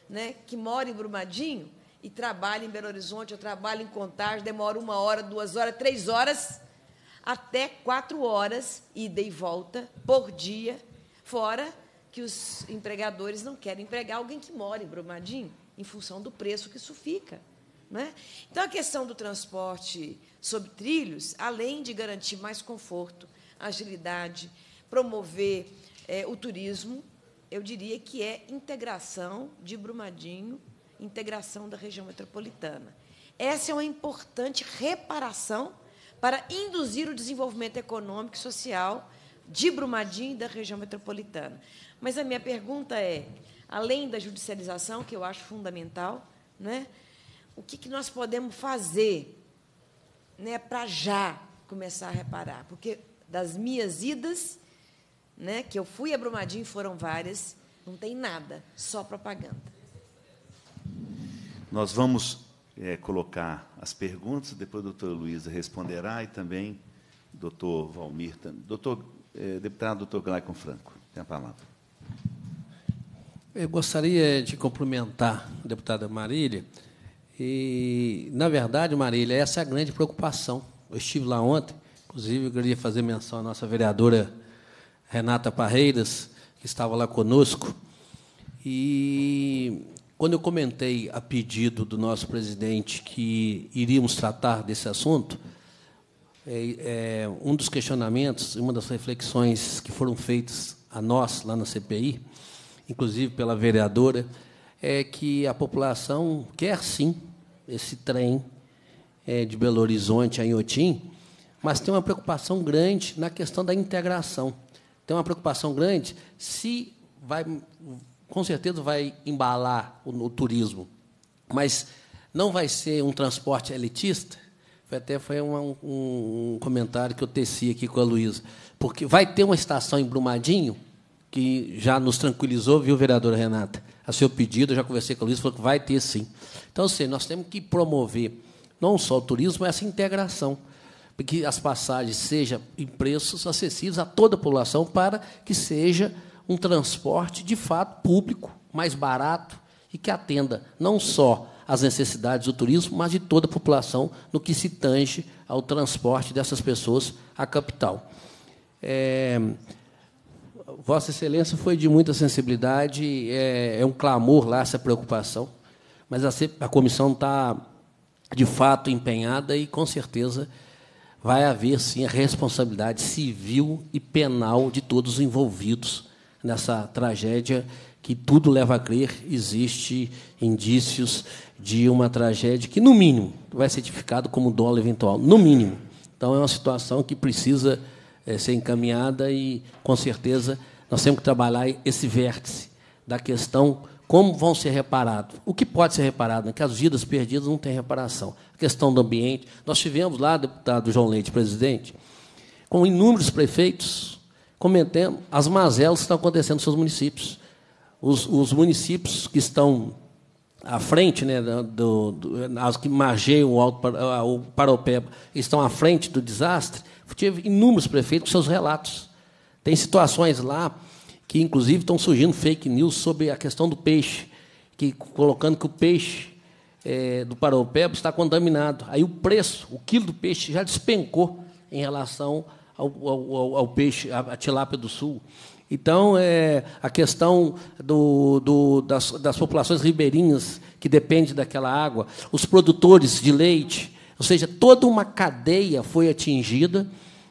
né, que mora em Brumadinho e trabalha em Belo Horizonte, eu trabalho em Contagem, demora 1 hora, 2 horas, 3 horas, até 4 horas, ida e volta, por dia, fora que os empregadores não querem empregar alguém que mora em Brumadinho, em função do preço que isso fica. Não é? Então, a questão do transporte sobre trilhos, além de garantir mais conforto, agilidade, promover o turismo, eu diria que é integração de Brumadinho, integração da região metropolitana. Essa é uma importante reparação para induzir o desenvolvimento econômico e social de Brumadinho e da região metropolitana. Mas a minha pergunta é, além da judicialização, que eu acho fundamental, né, o que nós podemos fazer, né, para já começar a reparar? Porque das minhas idas, né, que eu fui a Brumadinho, foram várias, não tem nada, só propaganda. Nós vamos colocar as perguntas, depois a doutora Luísa responderá e também o doutor Valmir. Deputado doutor Glaicon Franco, tem a palavra. Eu gostaria de cumprimentar a deputada Marília. E, na verdade, Marília, essa é a grande preocupação. Eu estive lá ontem, inclusive, eu queria fazer menção à nossa vereadora Renata Parreiras, que estava lá conosco. E, quando eu comentei a pedido do nosso presidente que iríamos tratar desse assunto, um dos questionamentos, uma das reflexões que foram feitas a nós, lá na CPI, inclusive pela vereadora, é que a população quer, sim, esse trem de Belo Horizonte a Inhotim, mas tem uma preocupação grande na questão da integração. Tem uma preocupação grande se vai, com certeza vai embalar o turismo, mas não vai ser um transporte elitista. Até foi um comentário que eu teci aqui com a Luísa, porque vai ter uma estação em Brumadinho, que já nos tranquilizou, viu, vereadora Renata? A seu pedido, eu já conversei com a Luísa, falou que vai ter, sim. Então, assim, nós temos que promover não só o turismo, mas essa integração, para que as passagens sejam em preços acessíveis a toda a população, para que seja um transporte, de fato, público, mais barato, e que atenda não só às necessidades do turismo, mas de toda a população, no que se tange ao transporte dessas pessoas à capital. Vossa Excelência foi de muita sensibilidade, é um clamor lá essa preocupação, mas a comissão está, de fato, empenhada e, com certeza, vai haver, sim, a responsabilidade civil e penal de todos os envolvidos nessa tragédia, que tudo leva a crer, existe indícios de uma tragédia que, no mínimo, vai ser tipificado como dolo eventual, no mínimo. Então, é uma situação que precisa ser encaminhada e, com certeza, nós temos que trabalhar esse vértice da questão como vão ser reparados. O que pode ser reparado, né? Que as vidas perdidas não têm reparação. A questão do ambiente. Nós tivemos lá, deputado João Leite, presidente, com inúmeros prefeitos comentando as mazelas que estão acontecendo nos seus municípios. Os municípios que estão à frente, né, as que margeiam o Paraopeba, estão à frente do desastre, tive inúmeros prefeitos com seus relatos. Tem situações lá que, inclusive, estão surgindo fake news sobre a questão do peixe, colocando que o peixe do Paraopeba está contaminado. Aí o preço, o quilo do peixe já despencou em relação ao peixe, a tilápia do sul. Então, a questão das populações ribeirinhas que dependem daquela água, os produtores de leite, ou seja, toda uma cadeia foi atingida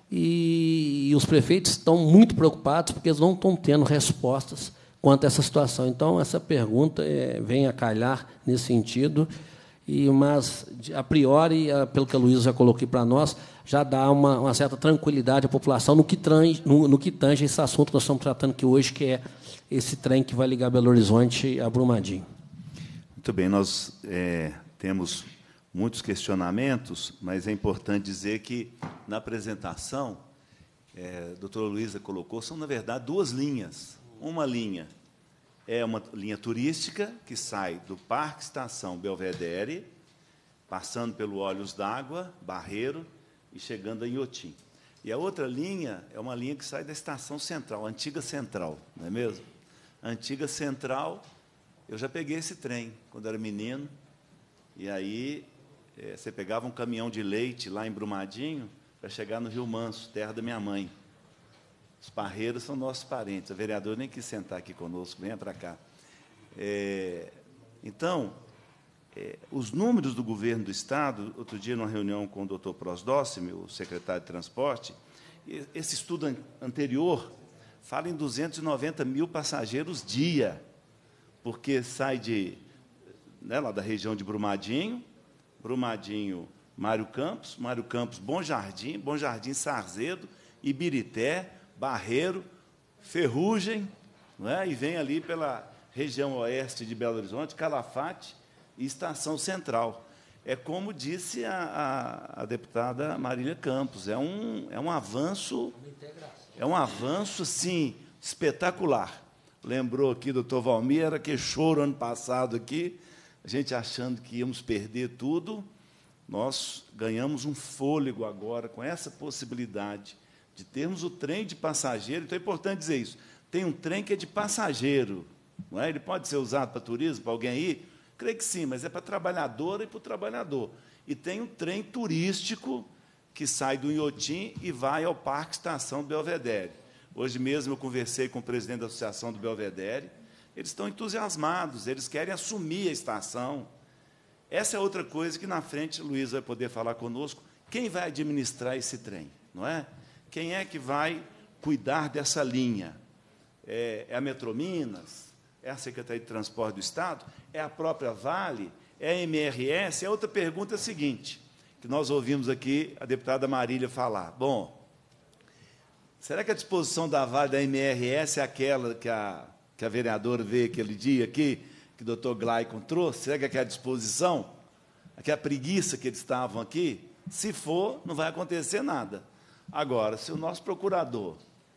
e os prefeitos estão muito preocupados porque eles não estão tendo respostas quanto a essa situação. Então, essa pergunta vem a calhar nesse sentido, mas, a priori, pelo que a Luísa já colocou para nós, já dá uma certa tranquilidade à população no que tange esse assunto que nós estamos tratando aqui hoje, que é esse trem que vai ligar Belo Horizonte a Brumadinho. Muito bem, nós temos muitos questionamentos, mas é importante dizer que, na apresentação, a doutora Luísa colocou, são, na verdade, 2 linhas. Uma linha é uma linha turística, que sai do Parque Estação Belvedere, passando pelo Olhos d'Água, Barreiro, e chegando a Inhotim. E a outra linha é uma linha que sai da Estação Central, a antiga Central, não é mesmo? A antiga Central, Eu já peguei esse trem quando era menino, e aí você pegava um caminhão de leite lá em Brumadinho para chegar no Rio Manso, terra da minha mãe. Os parreiros são nossos parentes. O vereador nem quis sentar aqui conosco, venha para cá. Então, os números do governo do Estado, outro dia, numa reunião com o doutor Prosdócio, meu secretário de Transporte, esse estudo anterior fala em 290 mil passageiros dia, porque sai lá da região de Brumadinho, Mário Campos, Bom Jardim, Sarzedo, Ibirité, Barreiro, Ferrugem, não é? E vem ali pela região oeste de Belo Horizonte, Calafate e Estação Central. É como disse a deputada Marília Campos, é um avanço, assim, espetacular. Lembrou aqui o doutor Valmir, era que choro ano passado aqui, a gente achando que íamos perder tudo, nós ganhamos um fôlego agora com essa possibilidade de termos o trem de passageiro. Então, é importante dizer isso. Tem um trem que é de passageiro, não é? Ele pode ser usado para turismo, para alguém ir? Creio que sim, mas é para a trabalhadora e para o trabalhador. E tem um trem turístico que sai do Inhotim e vai ao Parque Estação do Belvedere. Hoje mesmo eu conversei com o presidente da Associação do Belvedere, eles estão entusiasmados, eles querem assumir a estação. Essa é outra coisa que, na frente, o Luiz vai poder falar conosco. Quem vai administrar esse trem? Não é? Quem é que vai cuidar dessa linha? É a Metrominas? É a Secretaria de Transporte do Estado? É a própria Vale? É a MRS? A outra pergunta é a seguinte, que nós ouvimos aqui a deputada Marília falar. Bom, será que a disposição da Vale da MRS é aquela que a vereadora veio aquele dia aqui, que o doutor Glaicon trouxe? Será que é aquela disposição? Aquela preguiça que eles estavam aqui? Se for, não vai acontecer nada. Agora, se o nosso procurador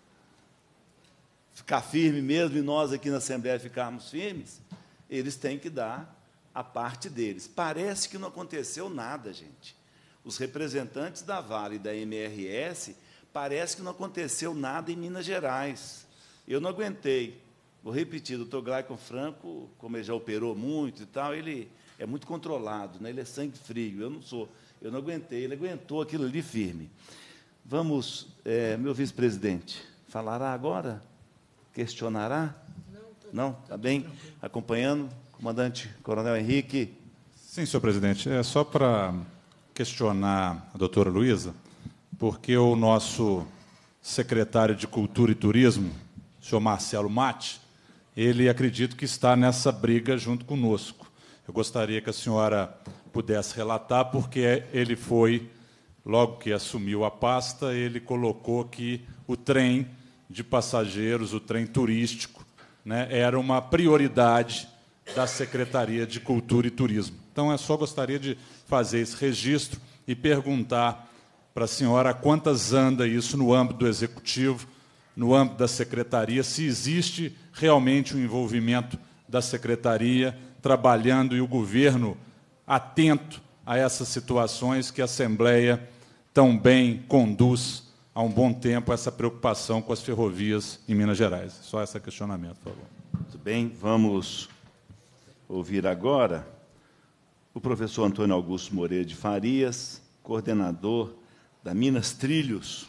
ficar firme mesmo, e nós aqui na Assembleia ficarmos firmes, eles têm que dar a parte deles. Parece que não aconteceu nada, gente. Os representantes da Vale e da MRS, parece que não aconteceu nada em Minas Gerais. Eu não aguentei. Vou repetir, o doutor Glaicon Franco, como ele já operou muito e tal, ele é muito controlado, né? Ele é sangue frio, eu não sou. Eu não aguentei, ele aguentou aquilo ali firme. Vamos, meu vice-presidente, falará agora? Questionará? Não? Está bem? Acompanhando, comandante Coronel Henrique. Sim, senhor presidente. É só para questionar a doutora Luísa, porque o nosso secretário de Cultura e Turismo, o senhor Marcelo Matti, ele acredito que está nessa briga junto conosco. Eu gostaria que a senhora pudesse relatar, porque ele foi, logo que assumiu a pasta, ele colocou que o trem de passageiros, o trem turístico, né, era uma prioridade da Secretaria de Cultura e Turismo. Então, eu só gostaria de fazer esse registro e perguntar para a senhora quantas anda isso no âmbito do Executivo, no âmbito da Secretaria, se existe realmente um envolvimento da Secretaria trabalhando e o governo atento a essas situações que a Assembleia tão bem conduz há um bom tempo, essa preocupação com as ferrovias em Minas Gerais. Só esse questionamento, por favor. Muito bem, vamos ouvir agora o professor Antônio Augusto Moreira de Farias, coordenador da Minas Trilhos.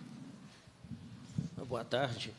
Boa tarde.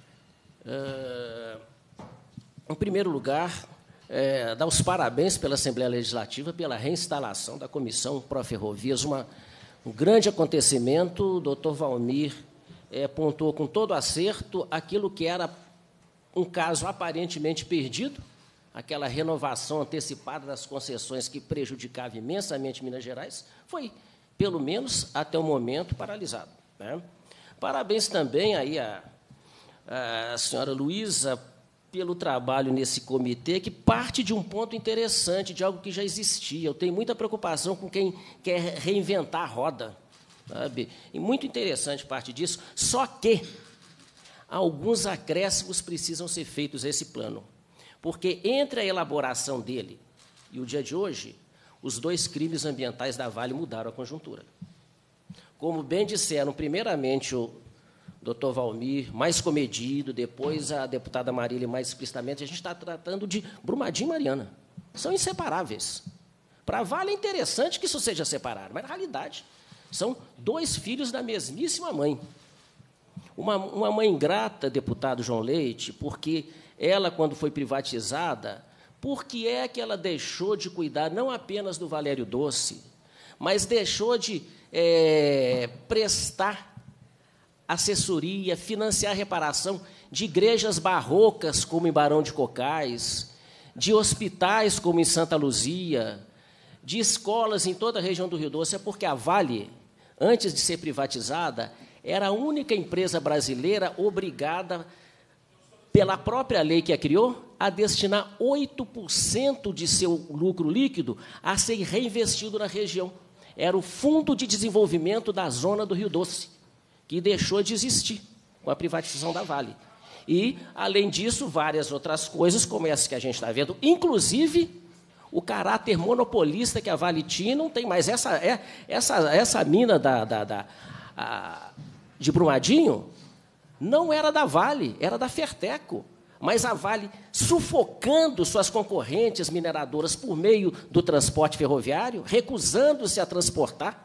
Em primeiro lugar, dar os parabéns pela Assembleia Legislativa pela reinstalação da Comissão Pró-Ferrovias, um grande acontecimento. O doutor Valmir pontuou com todo acerto aquilo que era um caso aparentemente perdido, aquela renovação antecipada das concessões que prejudicava imensamente Minas Gerais, foi, pelo menos até o momento, paralisado, né? Parabéns também aí à senhora Luísa pelo trabalho nesse comitê, que parte de um ponto interessante, de algo que já existia. Eu tenho muita preocupação com quem quer reinventar a roda, sabe? E muito interessante parte disso, só que alguns acréscimos precisam ser feitos a esse plano, porque entre a elaboração dele e o dia de hoje, os dois crimes ambientais da Vale mudaram a conjuntura. Como bem disseram, primeiramente, o doutor Valmir, mais comedido, depois a deputada Marília, mais explicitamente, a gente está tratando de Brumadinho e Mariana. São inseparáveis. Para a Vale é interessante que isso seja separado, mas, na realidade, são dois filhos da mesmíssima mãe. Uma mãe ingrata, deputado João Leite, porque ela, quando foi privatizada, por que é que ela deixou de cuidar não apenas do Valério Doce, mas deixou de prestar assessoria, financiar a reparação de igrejas barrocas, como em Barão de Cocais, de hospitais, como em Santa Luzia, de escolas em toda a região do Rio Doce? É porque a Vale, antes de ser privatizada, era a única empresa brasileira obrigada, pela própria lei que a criou, a destinar 8% de seu lucro líquido a ser reinvestido na região. Era o Fundo de Desenvolvimento da Zona do Rio Doce, que deixou de existir com a privatização da Vale. E, além disso, várias outras coisas, como essa que a gente está vendo, inclusive o caráter monopolista que a Vale tinha, não tem mais. Essa mina de Brumadinho não era da Vale, era da Ferteco. Mas a Vale, sufocando suas concorrentes mineradoras por meio do transporte ferroviário, recusando-se a transportar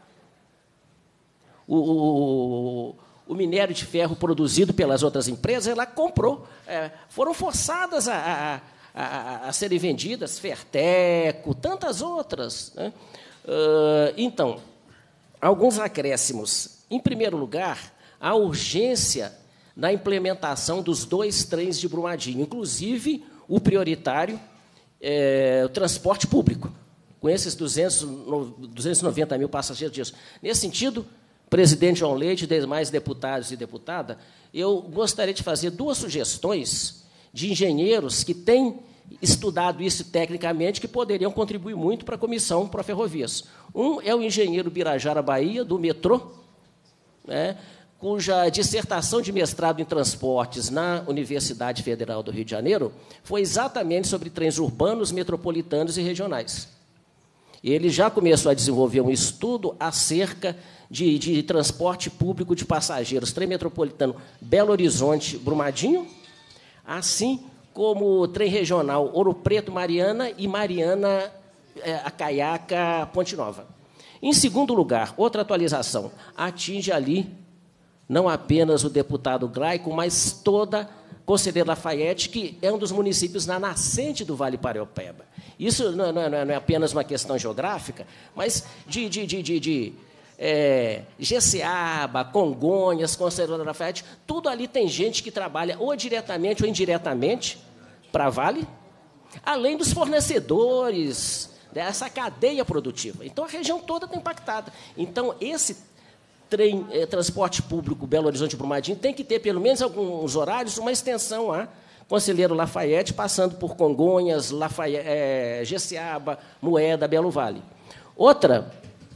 o minério de ferro produzido pelas outras empresas, ela comprou. Foram forçadas a serem vendidas, Ferteco, tantas outras, né? Então, alguns acréscimos. Em primeiro lugar, a urgência na implementação dos 2 trens de Brumadinho, inclusive o prioritário, o transporte público, com esses 290 mil passageiros dias. Nesse sentido, presidente João Leite, demais deputados e deputada, eu gostaria de fazer 2 sugestões de engenheiros que têm estudado isso tecnicamente, que poderiam contribuir muito para a Comissão Proferrovias. Um é o engenheiro Birajara Bahia, do metrô, né, cuja dissertação de mestrado em transportes na Universidade Federal do Rio de Janeiro foi exatamente sobre trens urbanos, metropolitanos e regionais. Ele já começou a desenvolver um estudo acerca de transporte público de passageiros, trem metropolitano Belo Horizonte, Brumadinho, assim como o trem regional Ouro Preto, Mariana e Mariana, Acaiaca, Ponte Nova. Em segundo lugar, outra atualização, atinge ali não apenas o deputado Glaico, mas toda Conselheiro Lafayette, que é um dos municípios na nascente do Vale Paraopeba. Isso não é apenas uma questão geográfica, mas de Jeceaba, Congonhas, Conselheiro Lafayette, tudo ali tem gente que trabalha ou diretamente ou indiretamente para a Vale, além dos fornecedores dessa cadeia produtiva. Então, a região toda está impactada. Então, esse transporte público Belo Horizonte Brumadinho tem que ter, pelo menos alguns horários, uma extensão a Conselheiro Lafayette, passando por Congonhas, Jeceaba, Moeda, Belo Vale. Outra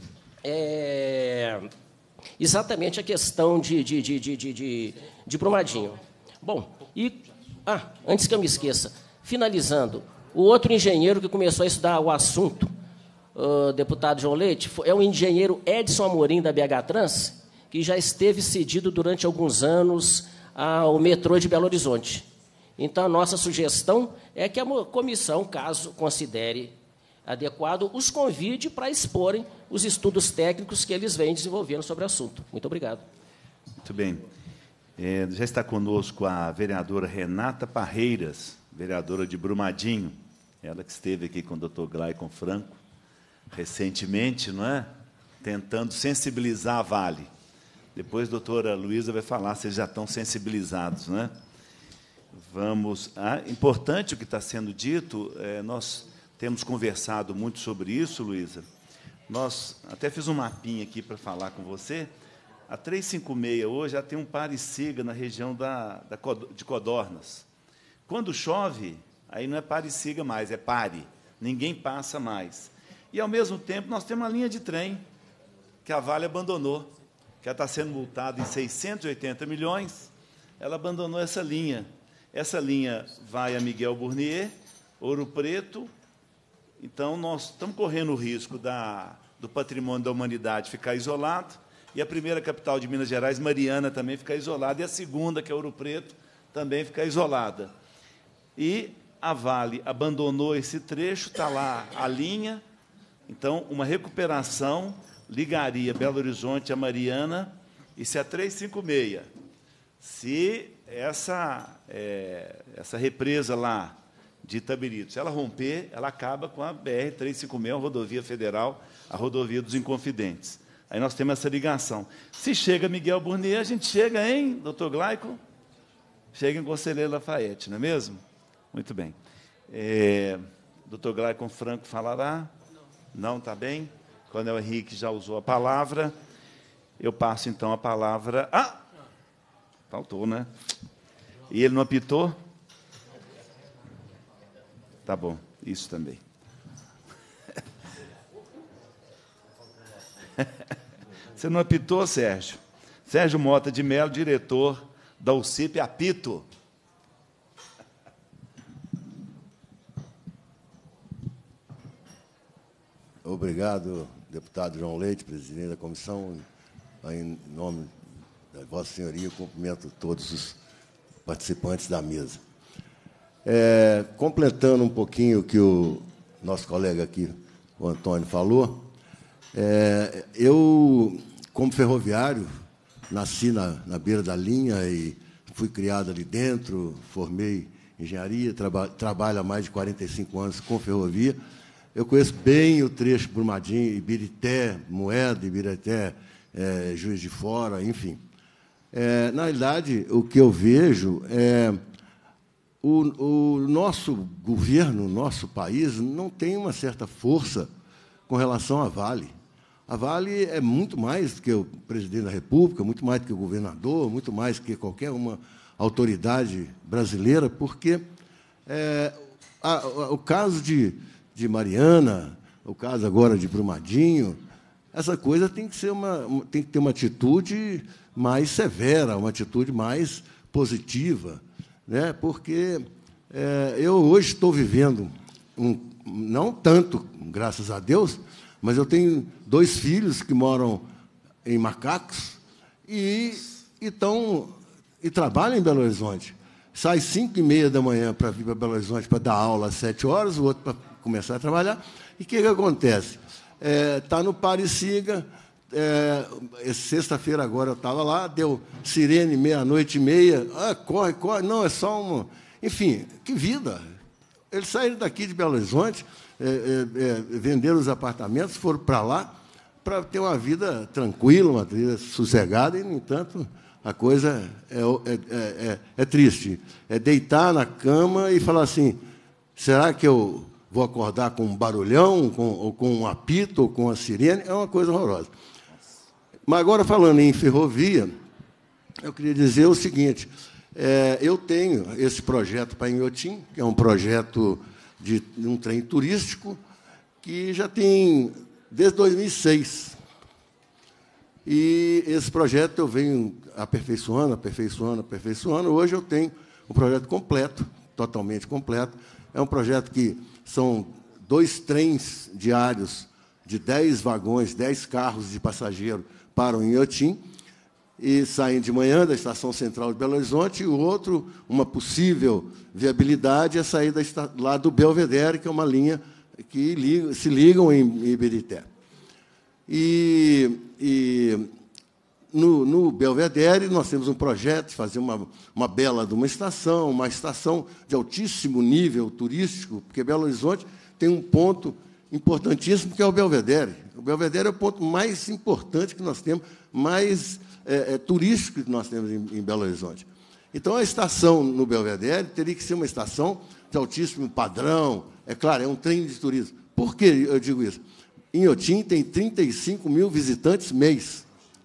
é exatamente a questão de Brumadinho. Bom, antes que eu me esqueça, finalizando, o outro engenheiro que começou a estudar o assunto, deputado João Leite, é o engenheiro Edson Amorim, da BH Trans, que já esteve cedido durante alguns anos ao metrô de Belo Horizonte. Então, a nossa sugestão é que a comissão, caso considere adequado, os convide para exporem os estudos técnicos que eles vêm desenvolvendo sobre o assunto. Muito obrigado. Muito bem. Já está conosco a vereadora Renata Parreiras, vereadora de Brumadinho, ela que esteve aqui com o doutor Glaicon Franco, recentemente, não é? Tentando sensibilizar a Vale. Depois a doutora Luísa vai falar se eles já estão sensibilizados, não é? Vamos. Importante o que está sendo dito, nós temos conversado muito sobre isso, Luísa. Nós até fiz um mapinha aqui para falar com você. A 356 hoje já tem um pare-siga na região de Codornas. Quando chove, aí não é pare-siga mais, é pare. Ninguém passa mais. E, ao mesmo tempo, nós temos uma linha de trem que a Vale abandonou, que ela está sendo multada em 680 milhões, ela abandonou essa linha. Essa linha vai a Miguel Burnier, Ouro Preto. Então, nós estamos correndo o risco do patrimônio da humanidade ficar isolado, E a primeira capital de Minas Gerais, Mariana, também fica isolada, e a segunda, que é Ouro Preto, também fica isolada. E a Vale abandonou esse trecho, está lá a linha. Então, uma recuperação ligaria Belo Horizonte a Mariana, e se a 356, se essa represa lá de Itabirito, se ela romper, ela acaba com a BR-356, a rodovia federal, a rodovia dos Inconfidentes. Aí nós temos essa ligação. Se chega Miguel Burnier, a gente chega em, doutor Glaico? Chega em Conselheiro Lafayette, não é mesmo? Muito bem. Doutor Glaico Franco falará? Não, está bem? Coronel Henrique já usou a palavra. Eu passo, então, a palavra... Ah! Faltou, né? E ele não apitou? Tá bom, isso também. Você não apitou, Sérgio? Sérgio Mota de Mello, diretor da UCIP, apito. Obrigado, deputado João Leite, presidente da comissão. Em nome da Vossa Senhoria, cumprimento todos os participantes da mesa. Completando um pouquinho o que o nosso colega aqui, o Antônio, falou, eu, como ferroviário, nasci na beira da linha e fui criado ali dentro, formei engenharia, trabalho há mais de 45 anos com ferrovia. Eu conheço bem o trecho Brumadinho, Ibirité, Moeda, Ibirité, Juiz de Fora, enfim. Na realidade, o que eu vejo é o nosso governo, o nosso país, não tem uma certa força com relação à Vale. A Vale é muito mais do que o presidente da República, muito mais do que o governador, muito mais do que qualquer uma autoridade brasileira, porque o caso de Mariana, o caso agora de Brumadinho, essa coisa tem que ter uma atitude mais severa, uma atitude mais positiva, né? Porque eu hoje estou vivendo, não tanto, graças a Deus, mas eu tenho 2 filhos que moram em Macacos e trabalham em Belo Horizonte. Sai 5h30 da manhã para vir para Belo Horizonte para dar aula às 7 horas, o outro para começar a trabalhar. E o que acontece? Está no Parisiga. Sexta-feira agora eu estava lá, deu sirene 00:30. Corre, corre. Não, é só uma... Enfim, que vida! Eles saíram daqui de Belo Horizonte, venderam os apartamentos, foram para lá para ter uma vida tranquila, uma vida sossegada, e, no entanto, a coisa é triste. É deitar na cama e falar assim, será que eu vou acordar com um barulhão, ou com um apito, ou com uma sirene? É uma coisa horrorosa. Mas agora, falando em ferrovia, eu queria dizer o seguinte, eu tenho esse projeto para Inhotim, que é um projeto de um trem turístico, que já tem desde 2006. E esse projeto eu venho aperfeiçoando. Hoje eu tenho um projeto completo, totalmente completo. É um projeto que são 2 trens diários de 10 vagões, 10 carros de passageiro param em Inhotim e saem de manhã da Estação Central de Belo Horizonte, e o outro, uma possível viabilidade, é sair lá do Belvedere, que é uma linha que se ligam em Ibirité. E no Belvedere nós temos um projeto de fazer uma bela de uma estação de altíssimo nível turístico, porque Belo Horizonte tem um ponto importantíssimo, que é o Belvedere. O Belvedere é o ponto mais importante que nós temos, mais turístico que nós temos em Belo Horizonte. Então, a estação no Belvedere teria que ser uma estação de altíssimo padrão. É claro, é um trem de turismo. Por que eu digo isso? Inhotim tem 35 mil visitantes mês.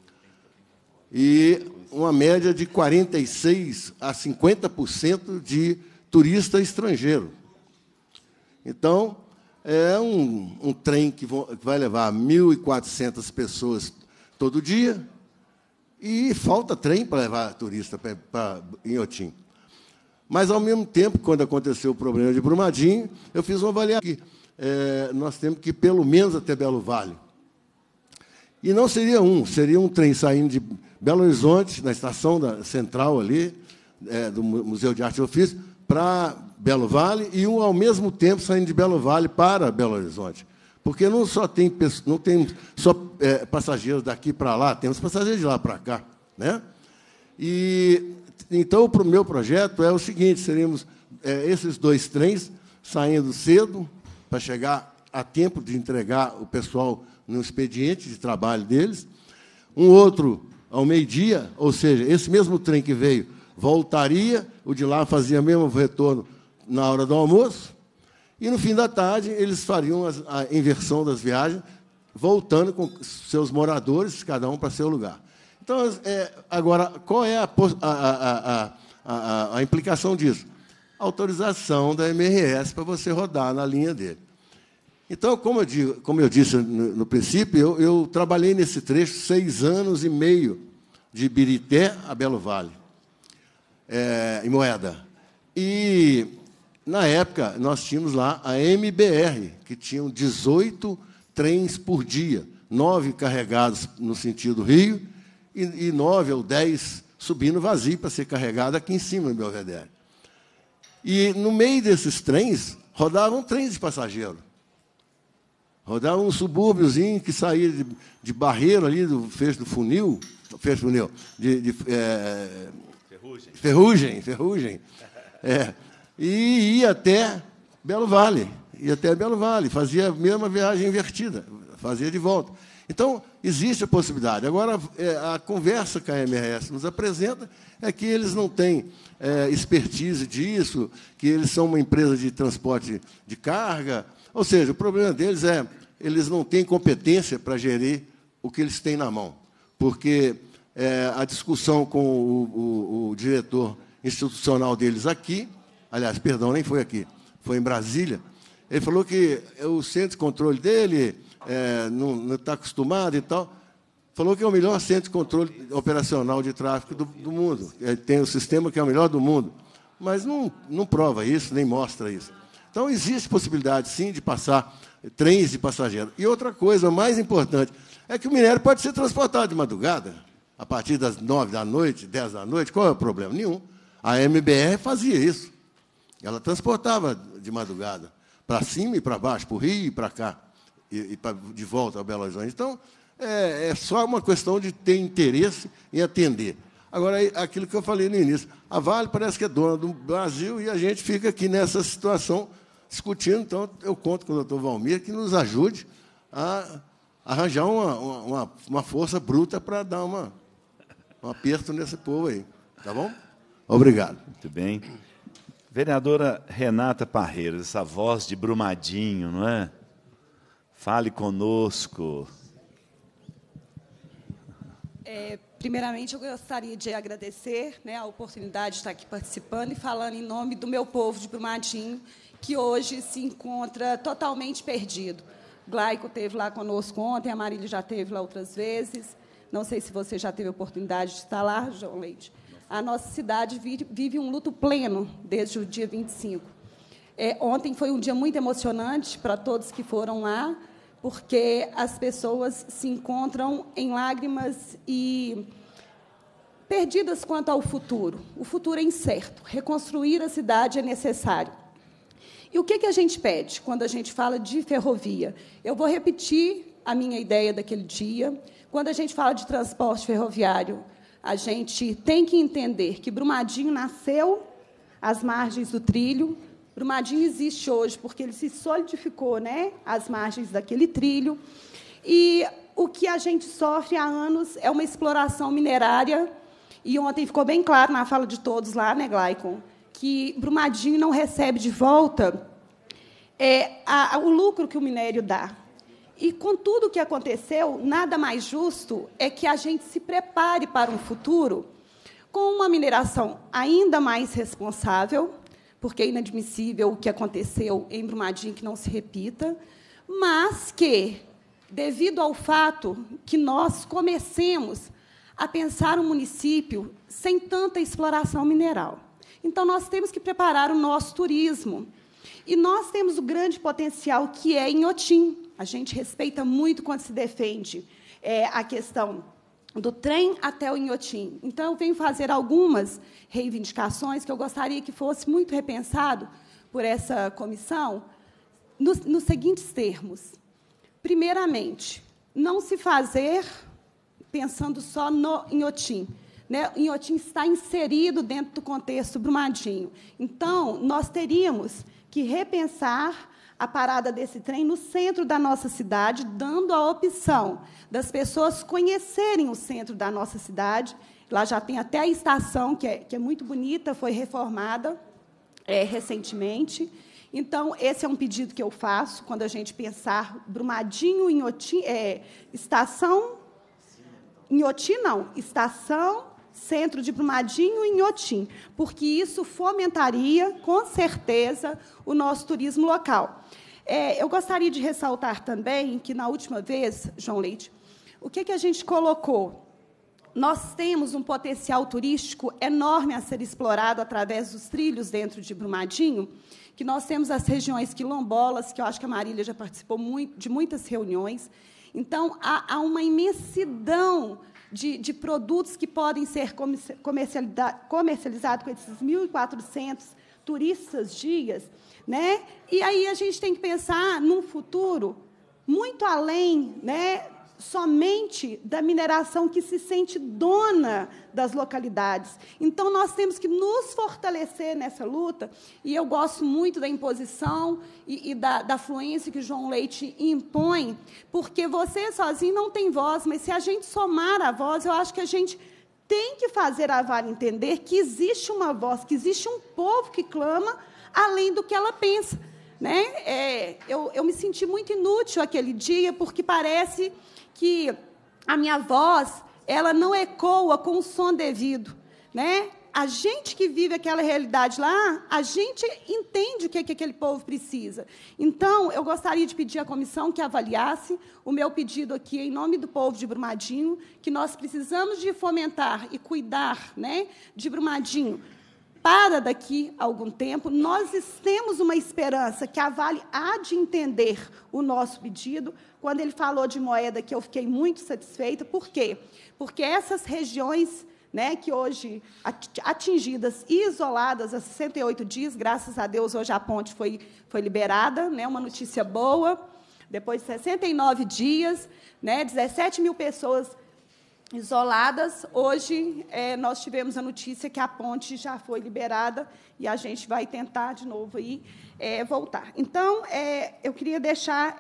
E uma média de 46% a 50% de turista estrangeiro. Então, é um trem que vai levar 1.400 pessoas todo dia, e falta trem para levar turista para Inhotim. Mas, ao mesmo tempo, quando aconteceu o problema de Brumadinho, eu fiz uma avaliação que nós temos que ir pelo menos até Belo Vale. E não seria um trem saindo de Belo Horizonte, na estação central ali, do Museu de Arte e Ofício, para Belo Vale, e ao mesmo tempo saindo de Belo Vale para Belo Horizonte. Porque não tem só passageiros daqui para lá, temos passageiros de lá para cá, né? E então o meu projeto é o seguinte: seríamos esses 2 trens saindo cedo para chegar a tempo de entregar o pessoal no expediente de trabalho deles, um outro ao meio-dia, ou seja, esse mesmo trem que veio voltaria, o de lá fazia mesmo retorno na hora do almoço, e, no fim da tarde, eles fariam a inversão das viagens, voltando com seus moradores, cada um para seu lugar. Então, agora, qual é a implicação disso? Autorização da MRS para você rodar na linha dele. Então, como eu disse no princípio, eu trabalhei nesse trecho 6 anos e meio, de Ibirité a Belo Vale, em Moeda. E, na época, nós tínhamos lá a MBR, que tinham 18 trens por dia, 9 carregados no sentido Rio e 9 ou 10 subindo vazio para ser carregado aqui em cima, em Belvedere. E, no meio desses trens, rodavam trens de passageiro. Rodava um subúrbiozinho que saía de Barreiro, ali do Fecho do Funil, Ferrugem, e ia até Belo Vale, fazia a mesma viagem invertida, fazia de volta. Então, existe a possibilidade. Agora, a conversa que a MRS nos apresenta é que eles não têm expertise disso, que eles são uma empresa de transporte de carga. Ou seja, o problema deles eles não têm competência para gerir o que eles têm na mão. Porque a discussão com o diretor institucional deles aqui, aliás, perdão, nem foi aqui, foi em Brasília, ele falou que o centro de controle dele não está acostumado e tal, falou que é o melhor centro de controle operacional de tráfego do mundo. Ele tem o sistema que é o melhor do mundo, mas não prova isso, nem mostra isso. Então, existe possibilidade, sim, de passar trens de passageiro. E outra coisa mais importante é que o minério pode ser transportado de madrugada, a partir das 9 da noite, 10 da noite. Qual é o problema? Nenhum. A MBR fazia isso. Ela transportava de madrugada, para cima e para baixo, para o Rio e para cá, e de volta ao Belo Horizonte. Então, é só uma questão de ter interesse em atender. Agora, aquilo que eu falei no início, a Vale parece que é dona do Brasil e a gente fica aqui nessa situação discutindo. Então, eu conto com o doutor Valmir que nos ajude a arranjar uma força bruta para dar um aperto nesse povo aí. Tá bom? Obrigado. Muito bem. Vereadora Renata Parreiras, essa voz de Brumadinho, não é? Fale conosco. Primeiramente, eu gostaria de agradecer, a oportunidade de estar aqui participando e falando em nome do meu povo de Brumadinho, que hoje se encontra totalmente perdido. Glaico esteve lá conosco ontem, a Marília já esteve lá outras vezes. Não sei se você já teve a oportunidade de estar lá, João Leite. A nossa cidade vive um luto pleno desde o dia 25. Ontem foi um dia muito emocionante para todos que foram lá, porque as pessoas se encontram em lágrimas e perdidas quanto ao futuro. O futuro é incerto. Reconstruir a cidade é necessário. E o que a gente pede quando a gente fala de ferrovia? Eu vou repetir a minha ideia daquele dia. Quando a gente fala de transporte ferroviário, a gente tem que entender que Brumadinho nasceu às margens do trilho. Brumadinho existe hoje porque ele se solidificou, às margens daquele trilho. E o que a gente sofre há anos é uma exploração minerária. E ontem ficou bem claro na fala de todos lá, Glaicon, que Brumadinho não recebe de volta o lucro que o minério dá. E, com tudo o que aconteceu, nada mais justo é que a gente se prepare para um futuro com uma mineração ainda mais responsável, porque é inadmissível o que aconteceu em Brumadinho que não se repita, mas que, devido ao fato que nós comecemos a pensar um município sem tanta exploração mineral. Então, nós temos que preparar o nosso turismo. E nós temos o grande potencial que é Inhotim. A gente respeita muito quando se defende a questão do trem até o Inhotim. Então, eu venho fazer algumas reivindicações que eu gostaria que fosse muito repensado por essa comissão nos seguintes termos. Primeiramente, não se fazer pensando só no Inhotim. Né? O Inhotim está inserido dentro do contexto Brumadinho. Então, nós teríamos que repensar a parada desse trem no centro da nossa cidade, dando a opção das pessoas conhecerem o centro da nossa cidade. Lá já tem até a estação, que é muito bonita, foi reformada recentemente. Então, esse é um pedido que eu faço, quando a gente pensar Brumadinho, Inhotim, estação... Inhotim, não, estação... Centro de Brumadinho e Inhotim, porque isso fomentaria, com certeza, o nosso turismo local. Eu gostaria de ressaltar também que, na última vez, João Leite, o que a gente colocou? Nós temos um potencial turístico enorme a ser explorado através dos trilhos dentro de Brumadinho, que nós temos as regiões quilombolas, que eu acho que a Marília já participou de muitas reuniões. Então, há uma imensidão de produtos que podem ser comercializados com esses 1.400 turistas dias, né? E aí a gente tem que pensar num futuro muito além, né, somente da mineração que se sente dona das localidades. Então, nós temos que nos fortalecer nessa luta, e eu gosto muito da imposição e da fluência que o João Leite impõe, porque você sozinho não tem voz, mas se a gente somar a voz, eu acho que a gente tem que fazer a Vale entender que existe uma voz, que existe um povo que clama além do que ela pensa. Né? Eu me senti muito inútil aquele dia, porque parece que a minha voz ela não ecoa com o som devido. Né? A gente que vive aquela realidade lá, a gente entende o que aquele povo precisa. Então, eu gostaria de pedir à comissão que avaliasse o meu pedido aqui, em nome do povo de Brumadinho, que nós precisamos de fomentar e cuidar, né, de Brumadinho para daqui a algum tempo. Nós temos uma esperança que a Vale há de entender o nosso pedido. Quando ele falou de moeda, que eu fiquei muito satisfeita. Por quê? Porque essas regiões, né, que hoje atingidas e isoladas há 68 dias, graças a Deus, hoje a ponte foi liberada, né, uma notícia boa. Depois de 69 dias, né, 17 mil pessoas isoladas. Hoje, nós tivemos a notícia que a ponte já foi liberada e a gente vai tentar, de novo, aí, voltar. Então, eu queria deixar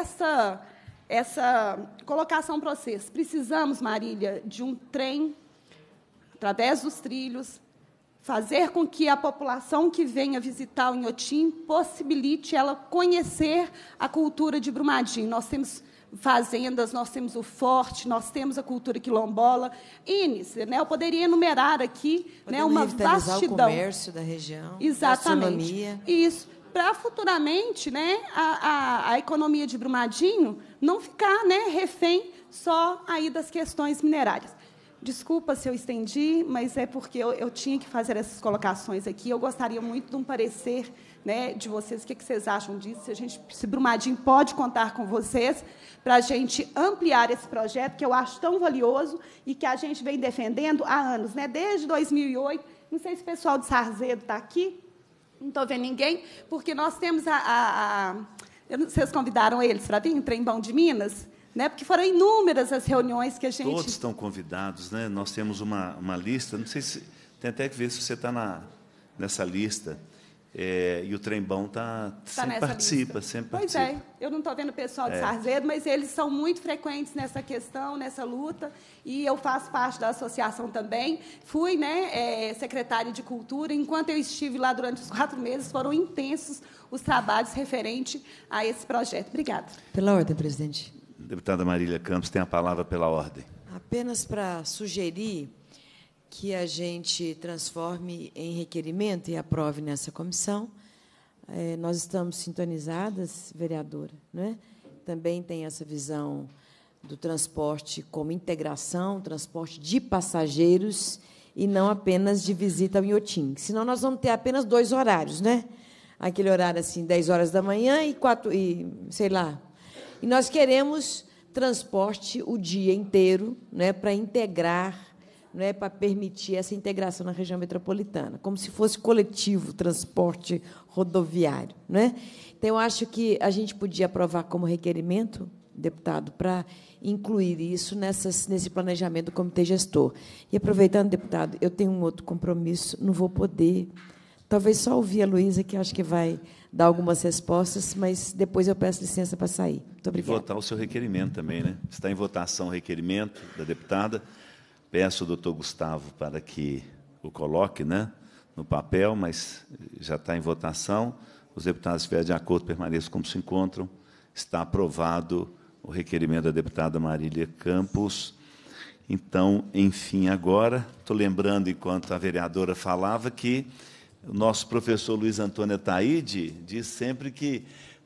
essa colocação para vocês. Precisamos, Marília, de um trem, através dos trilhos, fazer com que a população que venha visitar o Inhotim possibilite ela conhecer a cultura de Brumadinho. Nós temos fazendas, nós temos o forte, nós temos a cultura quilombola. Índice, né? Eu poderia enumerar aqui, né, uma vastidão. O comércio da região, exatamente. Isso, para futuramente, né, a economia de Brumadinho não ficar, né, refém só aí das questões minerárias. Desculpa se eu estendi, mas é porque eu tinha que fazer essas colocações aqui. Eu gostaria muito de um parecer, né, de vocês. O que vocês acham disso? Se Brumadinho pode contar com vocês para a gente ampliar esse projeto, que eu acho tão valioso e que a gente vem defendendo há anos, né, desde 2008. Não sei se o pessoal de Sarzedo está aqui. Não estou vendo ninguém, porque nós temos vocês convidaram eles para vir em Trembão de Minas? Né? Porque foram inúmeras as reuniões que a gente... Todos estão convidados, né? Nós temos uma lista, não sei se... Tem até que ver se você está nessa lista. E o Trembão sempre participa. Pois é, eu não estou vendo o pessoal de Sarzedo, mas eles são muito frequentes nessa questão, nessa luta, e eu faço parte da associação também. Fui, né, secretária de Cultura. Enquanto eu estive lá durante os 4 meses, foram intensos os trabalhos referentes a esse projeto. Obrigada. Pela ordem, presidente. Deputada Marília Campos tem a palavra pela ordem. Apenas para sugerir que a gente transforme em requerimento e aprove nessa comissão. Nós estamos sintonizadas, vereadora, né? Também tem essa visão do transporte como integração, transporte de passageiros e não apenas de visita ao Inhotim. Senão nós vamos ter apenas 2 horários, né? Aquele horário assim, 10 horas da manhã e sei lá. E nós queremos transporte o dia inteiro, né, para integrar, né, para permitir essa integração na região metropolitana, como se fosse coletivo transporte rodoviário, né? Então, eu acho que a gente podia aprovar como requerimento, deputado, para incluir isso nesse planejamento do comitê gestor. E, aproveitando, deputado, eu tenho um outro compromisso, não vou poder, talvez só ouvir a Luísa, que acho que vai dar algumas respostas, mas depois eu peço licença para sair. Muito obrigada. E votar o seu requerimento também, né? Está em votação o requerimento da deputada. Peço ao doutor Gustavo para que o coloque, né, no papel, mas já está em votação. Os deputados, se estiverem de acordo, permaneçam como se encontram. Está aprovado o requerimento da deputada Marília Campos. Então, enfim, agora, estou lembrando, enquanto a vereadora falava, que o nosso professor Luiz Antônio Ataíde diz sempre que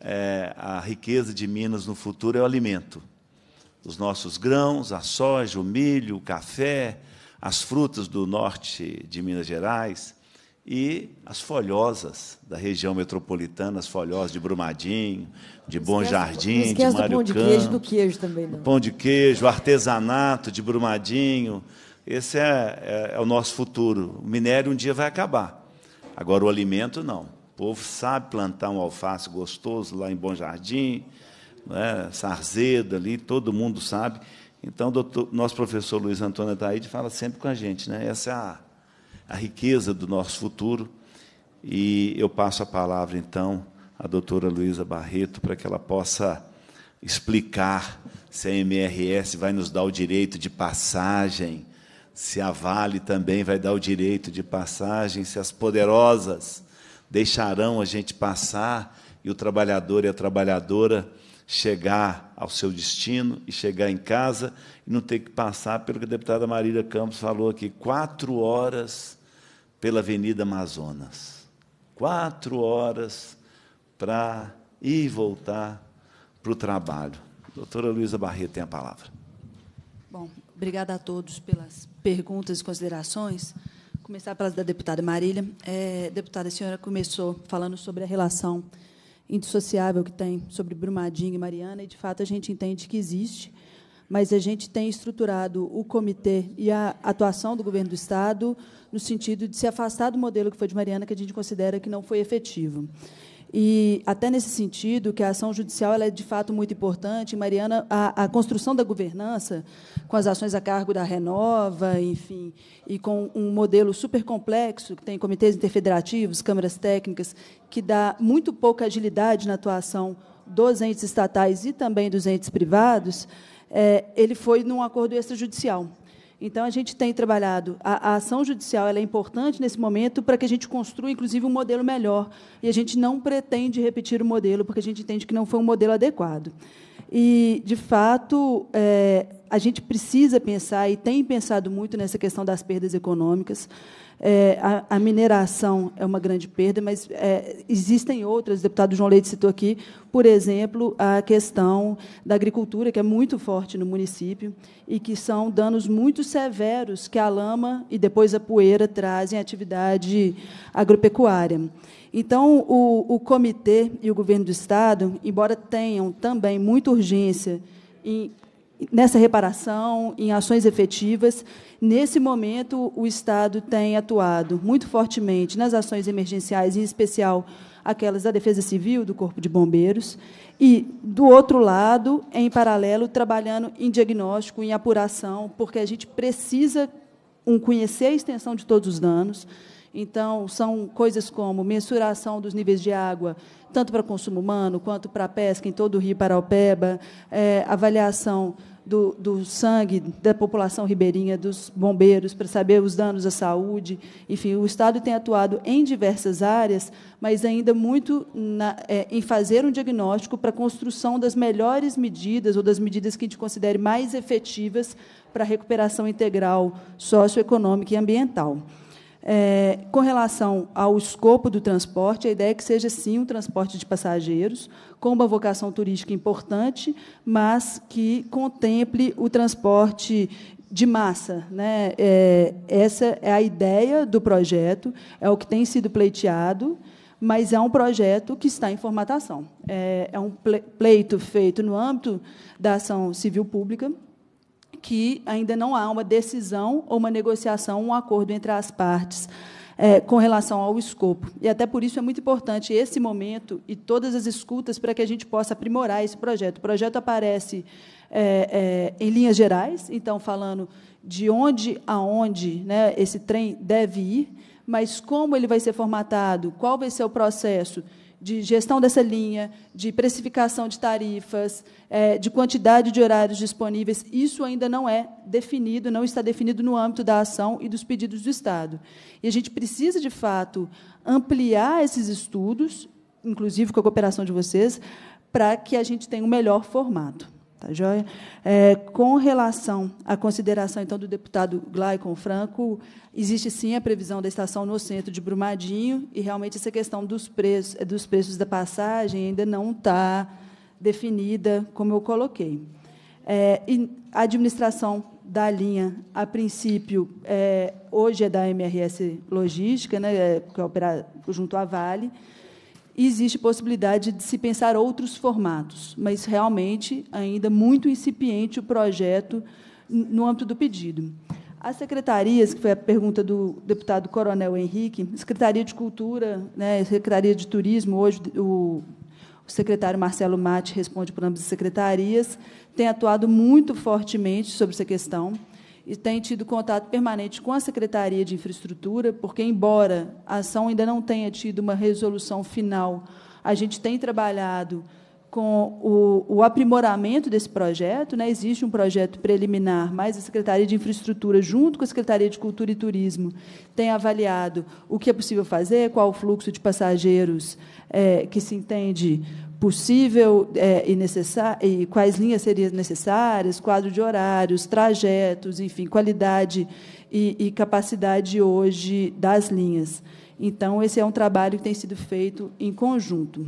a riqueza de Minas no futuro é o alimento. Os nossos grãos, a soja, o milho, o café, as frutas do norte de Minas Gerais e as folhosas da região metropolitana, as folhosas de Brumadinho, de Bom Jardim, de Mário Campos. Não esquece do pão de queijo e do queijo também, não. Pão de queijo, o artesanato de Brumadinho. Esse é o nosso futuro. O minério um dia vai acabar. Agora, o alimento, não. O povo sabe plantar um alface gostoso lá em Bom Jardim, né, Sarzeda, ali, todo mundo sabe. Então, nosso professor Luiz Antônio Ataíde fala sempre com a gente, né? Essa é a riqueza do nosso futuro. E eu passo a palavra, então, à doutora Luísa Barreto, para que ela possa explicar se a MRS vai nos dar o direito de passagem, se a Vale também vai dar o direito de passagem, se as poderosas deixarão a gente passar e o trabalhador e a trabalhadora chegar ao seu destino e chegar em casa e não ter que passar pelo que a deputada Marília Campos falou aqui, 4 horas pela Avenida Amazonas. 4 horas para ir e voltar para o trabalho. Doutora Luísa Barreto tem a palavra. Bom, obrigada a todos pelas perguntas e considerações. Vou começar pelas da deputada Marília. Deputada, a senhora começou falando sobre a relação indissociável que tem sobre Brumadinho e Mariana, e, de fato, a gente entende que existe, mas a gente tem estruturado o comitê e a atuação do governo do Estado no sentido de se afastar do modelo que foi de Mariana, que a gente considera que não foi efetivo. E, até nesse sentido, que a ação judicial ela é, de fato, muito importante. Em Mariana, a construção da governança, com as ações a cargo da Renova, enfim, e com um modelo super complexo, que tem comitês interfederativos, câmaras técnicas, que dá muito pouca agilidade na atuação dos entes estatais e também dos entes privados, ele foi num acordo extrajudicial. Então, a gente tem trabalhado, a ação judicial ela é importante nesse momento para que a gente construa, inclusive, um modelo melhor. E a gente não pretende repetir o modelo, porque a gente entende que não foi um modelo adequado. E, de fato, a gente precisa pensar, e tem pensado muito nessa questão das perdas econômicas. A mineração é uma grande perda, mas existem outras. O deputado João Leite citou aqui, por exemplo, a questão da agricultura, que é muito forte no município, e que são danos muito severos que a lama e depois a poeira trazem à atividade agropecuária. Então, o comitê e o governo do Estado, embora tenham também muita urgência nessa reparação, em ações efetivas, nesse momento, o Estado tem atuado muito fortemente nas ações emergenciais, em especial aquelas da Defesa Civil, do Corpo de Bombeiros, e, do outro lado, em paralelo, trabalhando em diagnóstico, em apuração, porque a gente precisa conhecer a extensão de todos os danos. Então, são coisas como mensuração dos níveis de água, tanto para consumo humano quanto para a pesca em todo o Rio Paraopeba, avaliação do sangue da população ribeirinha, dos bombeiros, para saber os danos à saúde. Enfim, o Estado tem atuado em diversas áreas, mas ainda muito em fazer um diagnóstico para a construção das melhores medidas, ou das medidas que a gente considere mais efetivas para a recuperação integral socioeconômica e ambiental. Com relação ao escopo do transporte, a ideia é que seja, sim, um transporte de passageiros, com uma vocação turística importante, mas que contemple o transporte de massa, né? Essa é a ideia do projeto, é o que tem sido pleiteado, mas é um projeto que está em formatação. É um pleito feito no âmbito da ação civil pública, que ainda não há uma decisão ou uma negociação, um acordo entre as partes com relação ao escopo. E, até por isso, é muito importante esse momento e todas as escutas para que a gente possa aprimorar esse projeto. O projeto aparece em linhas gerais, então, falando de onde aonde, né, esse trem deve ir, mas como ele vai ser formatado, qual vai ser o processo de gestão dessa linha, de precificação de tarifas, de quantidade de horários disponíveis, isso ainda não é definido, não está definido no âmbito da ação e dos pedidos do Estado. E a gente precisa, de fato, ampliar esses estudos, inclusive com a cooperação de vocês, para que a gente tenha um melhor formato. Tá, joia? Com relação à consideração, então, do deputado Glaicon Franco, existe, sim, a previsão da estação no centro de Brumadinho, e, realmente, essa questão dos preços da passagem ainda não está definida, como eu coloquei. E a administração da linha, a princípio, hoje é da MRS Logística, né, que opera junto à Vale. Existe possibilidade de se pensar outros formatos, mas, realmente, ainda muito incipiente o projeto no âmbito do pedido. As secretarias, que foi a pergunta do deputado Coronel Henrique, Secretaria de Cultura, né, Secretaria de Turismo, hoje o secretário Marcelo Matti responde por ambas as secretarias, tem atuado muito fortemente sobre essa questão e tem tido contato permanente com a Secretaria de Infraestrutura, porque, embora a ação ainda não tenha tido uma resolução final, a gente tem trabalhado com o aprimoramento desse projeto, né? Existe um projeto preliminar, mas a Secretaria de Infraestrutura, junto com a Secretaria de Cultura e Turismo, tem avaliado o que é possível fazer, qual o fluxo de passageiros que se entende possível e necessário, e quais linhas seriam necessárias, quadro de horários, trajetos, enfim, qualidade e capacidade hoje das linhas. Então, esse é um trabalho que tem sido feito em conjunto.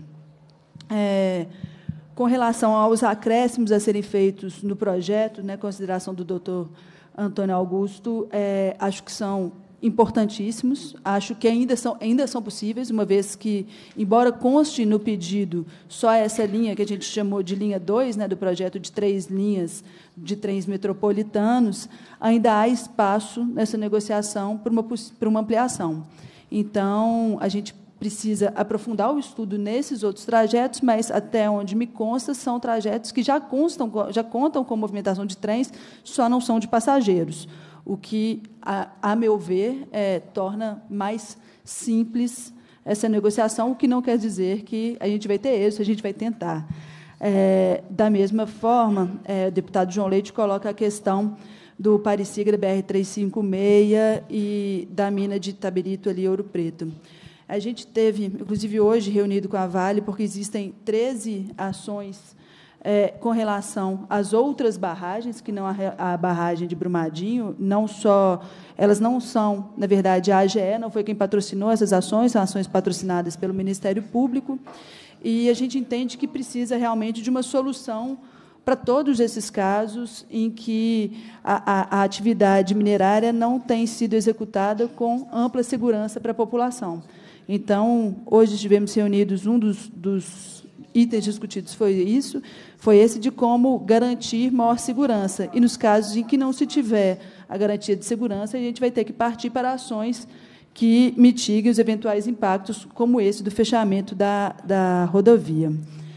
Com relação aos acréscimos a serem feitos no projeto, né, consideração do doutor Antônio Augusto, acho que são importantíssimos, acho que ainda são possíveis, uma vez que, embora conste no pedido só essa linha que a gente chamou de linha 2, né, do projeto de 3 linhas de trens metropolitanos, ainda há espaço nessa negociação para uma ampliação. Então, a gente precisa aprofundar o estudo nesses outros trajetos, mas, até onde me consta, são trajetos que já contam com movimentação de trens, só não são de passageiros, o que, a meu ver, torna mais simples essa negociação, o que não quer dizer que a gente vai ter êxito, a gente vai tentar. Da mesma forma, o deputado João Leite coloca a questão do Paricigra BR-356 e da mina de Itabirito, ali, Ouro Preto. A gente teve, inclusive, hoje, reunido com a Vale, porque existem 13 ações com relação às outras barragens, que não a barragem de Brumadinho, elas não são, na verdade, a AGE não foi quem patrocinou essas ações, são ações patrocinadas pelo Ministério Público, e a gente entende que precisa realmente de uma solução para todos esses casos em que a atividade minerária não tem sido executada com ampla segurança para a população. Então, hoje estivemos reunidos, um dos itens discutidos foi esse de como garantir maior segurança. E, nos casos em que não se tiver a garantia de segurança, a gente vai ter que partir para ações que mitiguem os eventuais impactos, como esse do fechamento da rodovia.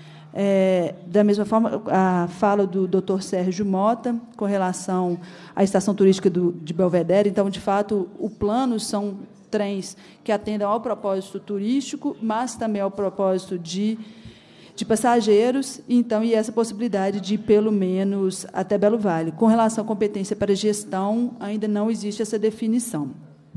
Da mesma forma, a fala do doutor Sérgio Mota, com relação à estação turística de Belvedere. Então, de fato, o plano são trens que atendem ao propósito turístico, mas também ao propósito de passageiros, então, e essa possibilidade de ir, pelo menos, até Belo Vale. Com relação à competência para gestão, ainda não existe essa definição.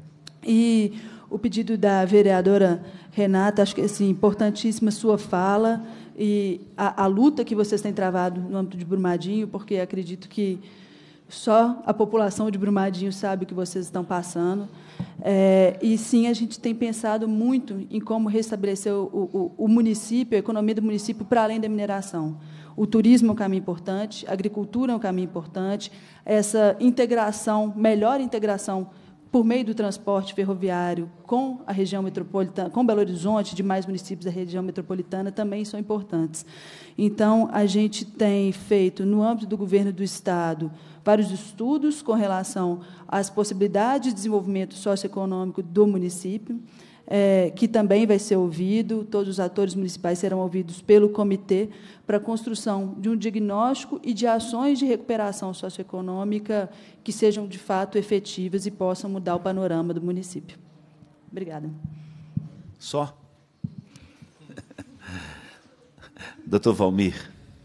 E o pedido da vereadora Renata, acho que, assim, importantíssima sua fala, e a luta que vocês têm travado no âmbito de Brumadinho, porque acredito que só a população de Brumadinho sabe o que vocês estão passando. E, sim, a gente tem pensado muito em como restabelecer o município, a economia do município, para além da mineração. O turismo é um caminho importante, a agricultura é um caminho importante, essa integração, melhor integração por meio do transporte ferroviário com a região metropolitana, com Belo Horizonte, demais municípios da região metropolitana, também são importantes. Então, a gente tem feito, no âmbito do governo do Estado, vários estudos com relação às possibilidades de desenvolvimento socioeconômico do município, que também vai ser ouvido, todos os atores municipais serão ouvidos pelo comitê para a construção de um diagnóstico e de ações de recuperação socioeconômica que sejam, de fato, efetivas e possam mudar o panorama do município. Obrigada. Só? Doutor Valmir.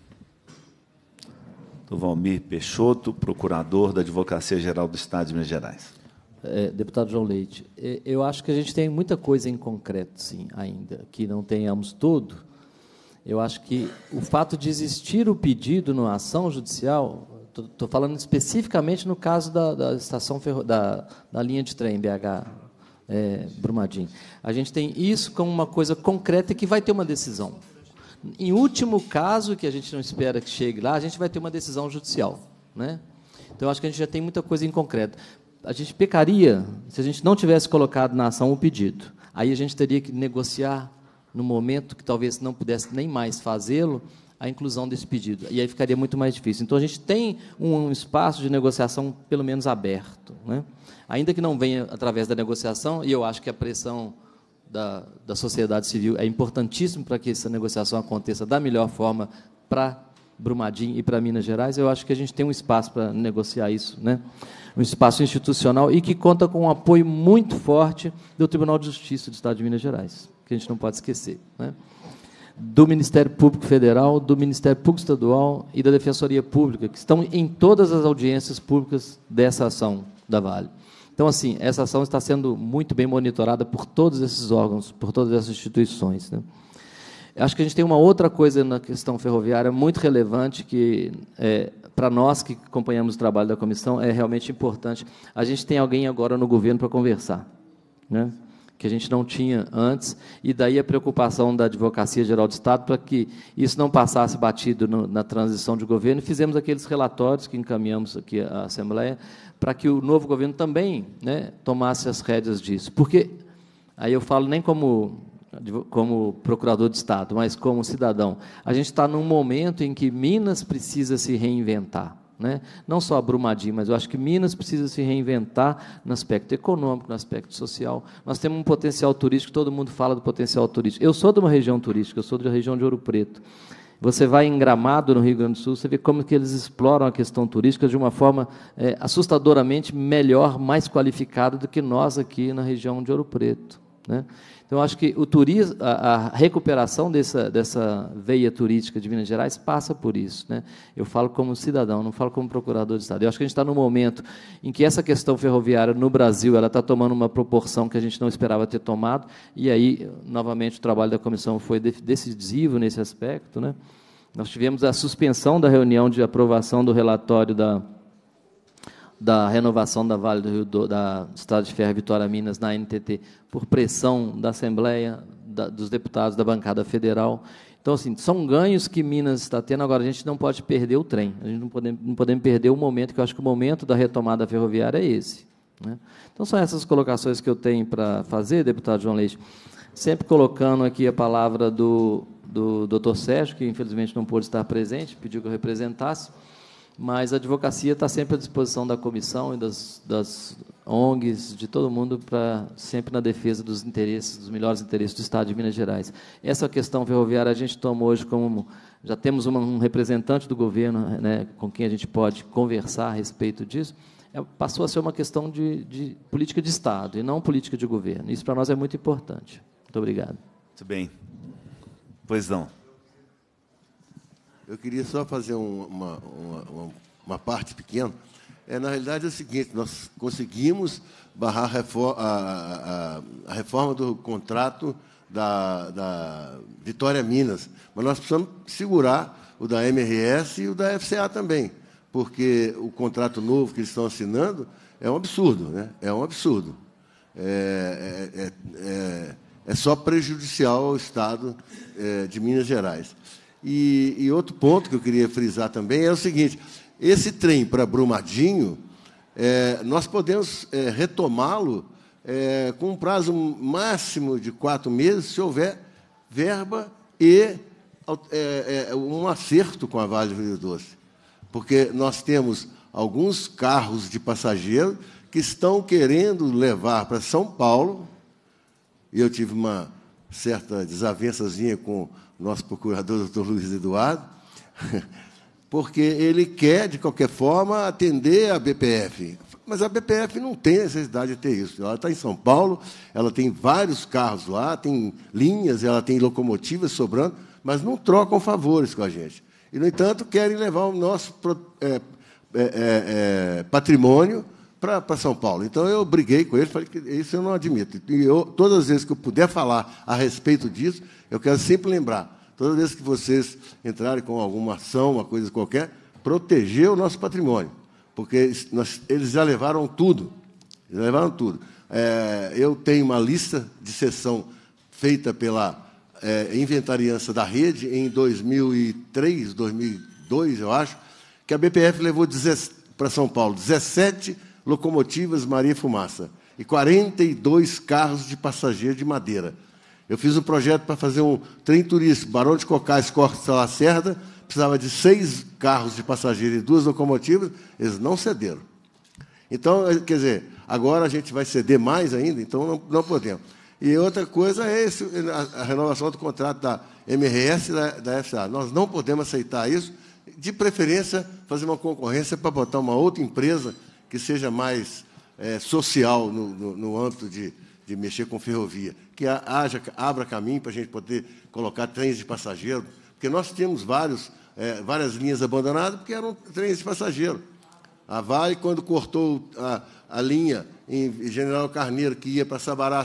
Doutor Valmir Peixoto, procurador da Advocacia Geral do Estado de Minas Gerais. Deputado João Leite, eu acho que a gente tem muita coisa em concreto, sim, ainda, que não tenhamos tudo. Eu acho que o fato de existir o pedido na ação judicial, estou falando especificamente no caso da estação da linha de trem BH Brumadinho. A gente tem isso como uma coisa concreta que vai ter uma decisão. Em último caso, que a gente não espera que chegue lá, a gente vai ter uma decisão judicial, né? Então, acho que a gente já tem muita coisa em concreto. A gente pecaria se a gente não tivesse colocado na ação o pedido. Aí a gente teria que negociar, no momento que talvez não pudesse nem mais fazê-lo, a inclusão desse pedido. E aí ficaria muito mais difícil. Então, a gente tem um espaço de negociação, pelo menos, aberto, né? Ainda que não venha através da negociação, e eu acho que a pressão da sociedade civil é importantíssimo para que essa negociação aconteça da melhor forma para Brumadinho e para Minas Gerais. Eu acho que a gente tem um espaço para negociar isso, né? Um espaço institucional e que conta com um apoio muito forte do Tribunal de Justiça do Estado de Minas Gerais, que a gente não pode esquecer, né? Do Ministério Público Federal, do Ministério Público Estadual e da Defensoria Pública, que estão em todas as audiências públicas dessa ação da Vale. Então, assim, essa ação está sendo muito bem monitorada por todos esses órgãos, por todas essas instituições, né? Acho que a gente tem uma outra coisa na questão ferroviária muito relevante que, para nós que acompanhamos o trabalho da comissão, é realmente importante. A gente tem alguém agora no governo para conversar, né? Que a gente não tinha antes, e daí a preocupação da Advocacia Geral do Estado para que isso não passasse batido na transição de governo. Fizemos aqueles relatórios que encaminhamos aqui à Assembleia para que o novo governo também, né, tomasse as rédeas disso. Porque, aí eu falo nem como procurador de Estado, mas como cidadão, a gente está num momento em que Minas precisa se reinventar, né? Não só Brumadinho, mas eu acho que Minas precisa se reinventar no aspecto econômico, no aspecto social. Nós temos um potencial turístico, todo mundo fala do potencial turístico. Eu sou de uma região turística, eu sou da região de Ouro Preto. Você vai em Gramado, no Rio Grande do Sul, você vê como que eles exploram a questão turística de uma forma assustadoramente melhor, mais qualificada do que nós aqui na região de Ouro Preto, né? Então, acho que o turismo, a recuperação dessa veia turística de Minas Gerais passa por isso, né? Eu falo como cidadão, não falo como procurador de Estado. Eu acho que a gente está num momento em que essa questão ferroviária no Brasil ela está tomando uma proporção que a gente não esperava ter tomado, e aí, novamente, o trabalho da comissão foi decisivo nesse aspecto, né? Nós tivemos a suspensão da reunião de aprovação do relatório da renovação da Vale do Rio da Estrada de Ferro Vitória Minas na NTT, por pressão da Assembleia, dos deputados da bancada federal. Então, assim, são ganhos que Minas está tendo. Agora, a gente não pode perder o trem, a gente não podemos perder o momento, que eu acho que o momento da retomada ferroviária é esse, né? Então, são essas colocações que eu tenho para fazer, deputado João Leite, sempre colocando aqui a palavra do doutor Sérgio, que infelizmente não pôde estar presente, pediu que eu representasse, mas a advocacia está sempre à disposição da comissão e das ONGs, de todo mundo, para sempre na defesa dos interesses, dos melhores interesses do Estado de Minas Gerais. Essa questão ferroviária a gente toma hoje como... Já temos um representante do governo, né, com quem a gente pode conversar a respeito disso. Passou a ser uma questão de política de Estado e não política de governo. Isso para nós é muito importante. Muito obrigado. Muito bem. Pois não. Eu queria só fazer uma parte pequena. Na realidade, é o seguinte, nós conseguimos barrar a reforma do contrato da Vitória Minas, mas nós precisamos segurar o da MRS e o da FCA também, porque o contrato novo que eles estão assinando é um absurdo, né? É um absurdo. É só prejudicial ao Estado de Minas Gerais. E outro ponto que eu queria frisar também é o seguinte: esse trem para Brumadinho, nós podemos retomá-lo com um prazo máximo de 4 meses, se houver verba e um acerto com a Vale do Rio Doce. Porque nós temos alguns carros de passageiro que estão querendo levar para São Paulo, e eu tive uma certa desavençazinha com o nosso procurador, doutor Luiz Eduardo, porque ele quer, de qualquer forma, atender a BPF. Mas a BPF não tem necessidade de ter isso. Ela está em São Paulo, ela tem vários carros lá, tem linhas, ela tem locomotivas sobrando, mas não trocam favores com a gente. E, no entanto, querem levar o nosso patrimônio para São Paulo. Então, eu briguei com ele, falei que isso eu não admito. E todas as vezes que eu puder falar a respeito disso, eu quero sempre lembrar, todas as vezes que vocês entrarem com alguma ação, uma coisa qualquer, proteger o nosso patrimônio, porque eles já levaram tudo. Eles levaram tudo. Eu tenho uma lista de cessão feita pela inventariança da rede em 2003, 2002, eu acho, que a BPF levou para São Paulo 17 locomotivas Maria Fumaça e 42 carros de passageiro de madeira. Eu fiz um projeto para fazer um trem turístico, Barão de Cocais, Corte Lacerda, precisava de 6 carros de passageiro e 2 locomotivas, eles não cederam. Então, quer dizer, agora a gente vai ceder mais ainda, então não podemos. E outra coisa é a renovação do contrato da MRS e da FCA. Nós não podemos aceitar isso, de preferência, fazer uma concorrência para botar uma outra empresa que seja mais social no âmbito de mexer com ferrovia, que abra caminho para a gente poder colocar trens de passageiro, porque nós temos várias linhas abandonadas porque eram trens de passageiro. A Vale, quando cortou a linha em General Carneiro, que ia para Sabará,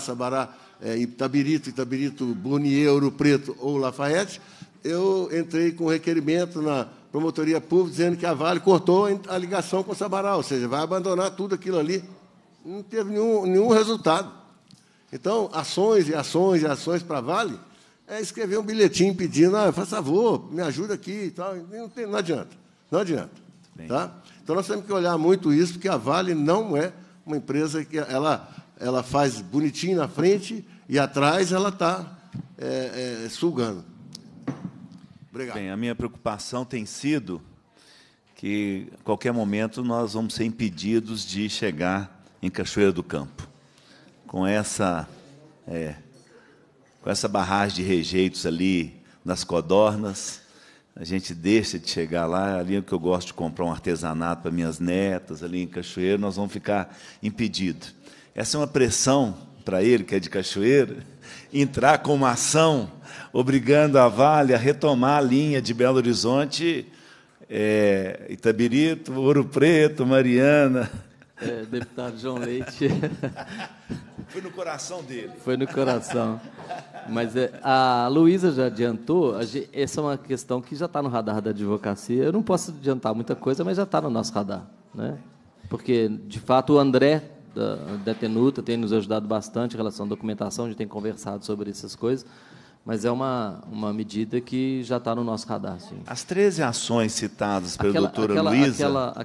Itabirito, Burnier, Ouro Preto ou Lafayette, eu entrei com requerimento na promotoria pública dizendo que a Vale cortou a ligação com Sabará, ou seja, vai abandonar tudo aquilo ali. Não teve nenhum resultado. Então, ações e ações e ações para a Vale escrever um bilhetinho pedindo, faça favor, me ajuda aqui e tal. Não adianta. Não adianta. Tá? Então, nós temos que olhar muito isso, porque a Vale não é uma empresa que ela faz bonitinho na frente e atrás ela está sugando. Obrigado. Bem, a minha preocupação tem sido que, a qualquer momento, nós vamos ser impedidos de chegar em Cachoeira do Campo. Com essa barragem de rejeitos ali nas codornas, a gente deixa de chegar lá, ali que eu gosto de comprar um artesanato para minhas netas, ali em Cachoeira, nós vamos ficar impedidos. Essa é uma pressão para ele, que é de Cachoeira, entrar com uma ação obrigando a Vale a retomar a linha de Belo Horizonte, Itabirito, Ouro Preto, Mariana. Deputado João Leite. Foi no coração dele. Foi no coração. Mas a Luísa já adiantou, essa é uma questão que já está no radar da advocacia. Eu não posso adiantar muita coisa, mas já está no nosso radar, né? Porque, de fato, o André, da Tenuta, tem nos ajudado bastante em relação à documentação, a gente tem conversado sobre essas coisas, mas é uma medida que já está no nosso radar. Sim. As 13 ações citadas pela doutora Luísa...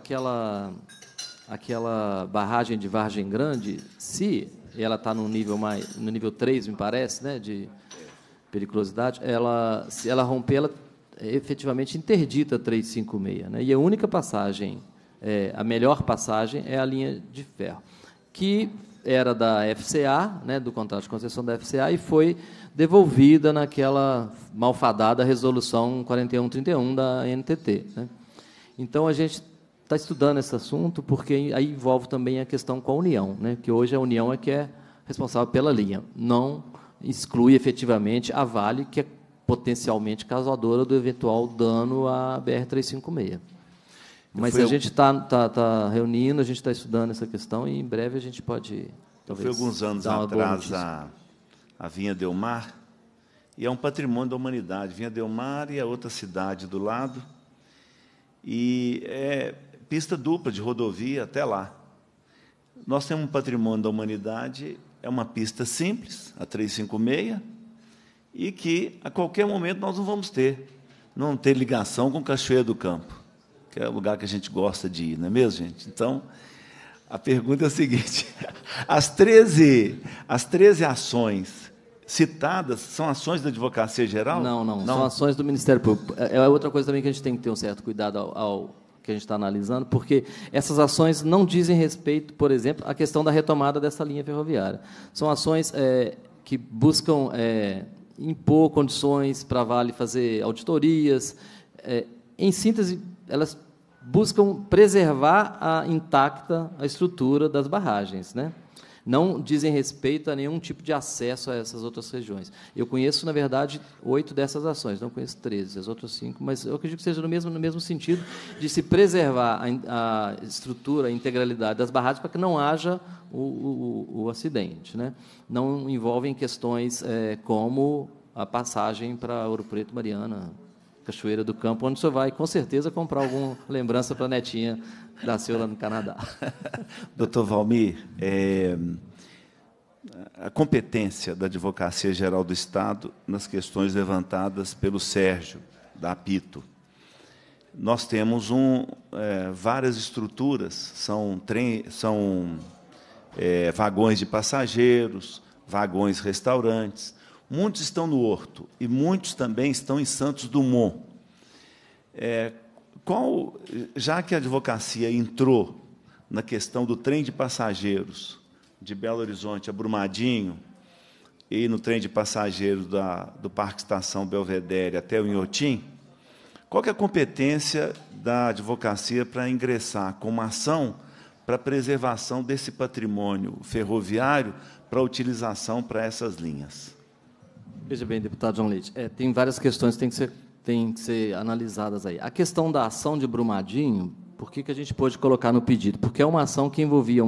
Aquela barragem de Vargem Grande, se ela está no nível 3, me parece, né, de periculosidade, se ela romper, ela efetivamente interdita 356, né? E a única passagem, a melhor passagem é a linha de ferro, que era da FCA, né, do contrato de concessão da FCA, e foi devolvida naquela malfadada resolução 4131 da NTT, né? Então, a gente está estudando esse assunto, porque aí envolve também a questão com a União, né? Que hoje a União é que é responsável pela linha, não exclui efetivamente a Vale, que é potencialmente causadora do eventual dano à BR-356. Mas a gente está reunindo, a gente está estudando essa questão, e em breve a gente pode, talvez, foi alguns anos atrás a Vinha Del Mar, e é um patrimônio da humanidade. Vinha Del Mar e a outra cidade do lado, e pista dupla de rodovia até lá. Nós temos um patrimônio da humanidade, é uma pista simples, a 356, e que, a qualquer momento, nós não vamos não ter ligação com Cachoeira do Campo, que é o lugar que a gente gosta de ir, não é mesmo, gente? Então, A pergunta é a seguinte: as 13 ações citadas são ações da Advocacia Geral? Não. São ações do Ministério Público. É outra coisa também que a gente tem que ter um certo cuidado ao que a gente está analisando, porque essas ações não dizem respeito, por exemplo, à questão da retomada dessa linha ferroviária. São ações que buscam impor condições para a Vale fazer auditorias. Em síntese, elas buscam preservar intacta a estrutura das barragens, né? Não dizem respeito a nenhum tipo de acesso a essas outras regiões. Eu conheço, na verdade, 8 dessas ações, não conheço 13, as outras 5, mas eu acredito que seja no mesmo sentido de se preservar a estrutura, a integralidade das barragens para que não haja o acidente, né? Não envolvem questões como a passagem para Ouro Preto, Mariana, Cachoeira do Campo, onde o senhor vai, com certeza, comprar alguma lembrança para a netinha que nasceu lá no Canadá. Doutor Valmir, a competência da Advocacia Geral do Estado nas questões levantadas pelo Sérgio, da Apito. Nós temos várias estruturas, são vagões de passageiros, vagões restaurantes. Muitos estão no Horto e muitos também estão em Santos Dumont. Já que a advocacia entrou na questão do trem de passageiros de Belo Horizonte a Brumadinho e no trem de passageiros do Parque Estação Belvedere até o Inhotim, qual que é a competência da advocacia para ingressar com uma ação para a preservação desse patrimônio ferroviário para utilização para essas linhas? Veja bem, deputado João Leite, tem várias questões que têm que ser analisadas aí. A questão da ação de Brumadinho, por que a gente pôde colocar no pedido? Porque é uma ação que envolvia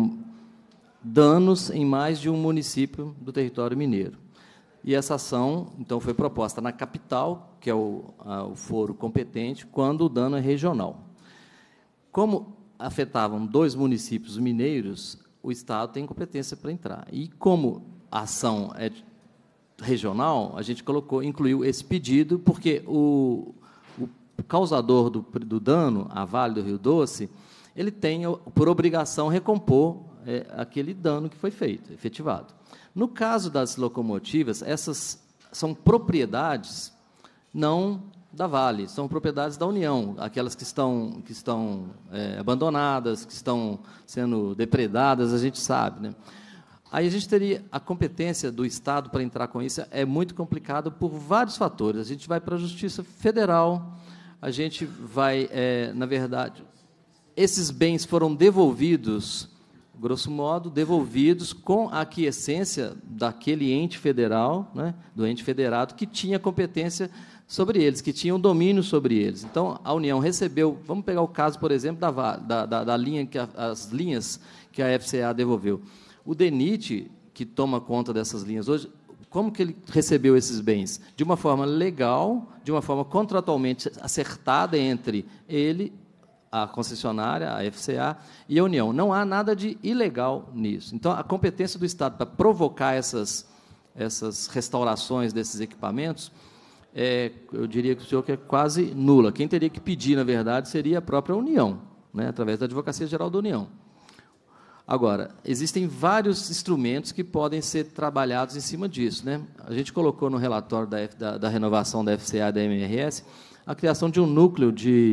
danos em mais de um município do território mineiro. E essa ação, então, foi proposta na capital, que é o foro competente, quando o dano é regional. Como afetavam 2 municípios mineiros, o Estado tem competência para entrar. E como a ação é regional, a gente incluiu esse pedido, porque o causador do dano, a Vale do Rio Doce, ele tem, por obrigação, recompor aquele dano que foi feito, efetivado. No caso das locomotivas, essas são propriedades não da Vale, são propriedades da União, aquelas que estão abandonadas, que estão sendo depredadas, a gente sabe, né? Aí a gente teria a competência do Estado para entrar com isso, é muito complicado por vários fatores. A gente vai para a Justiça Federal, a gente vai, na verdade, esses bens foram devolvidos, grosso modo, devolvidos com a aquiescência daquele ente federal, né, do ente federado, que tinha competência sobre eles, que tinha o domínio sobre eles. Então, a União recebeu, vamos pegar o caso, por exemplo, da linha, as linhas que a FCA devolveu. O DENIT, que toma conta dessas linhas hoje, como que ele recebeu esses bens? De uma forma legal, de uma forma contratualmente acertada entre ele, a concessionária, a FCA, e a União. Não há nada de ilegal nisso. Então, a competência do Estado para provocar essas restaurações desses equipamentos, eu diria que o senhor que é quase nula. Quem teria que pedir, na verdade, seria a própria União, né, através da Advocacia Geral da União. Agora, existem vários instrumentos que podem ser trabalhados em cima disso, né? A gente colocou no relatório da renovação da FCA e da MRS a criação de um núcleo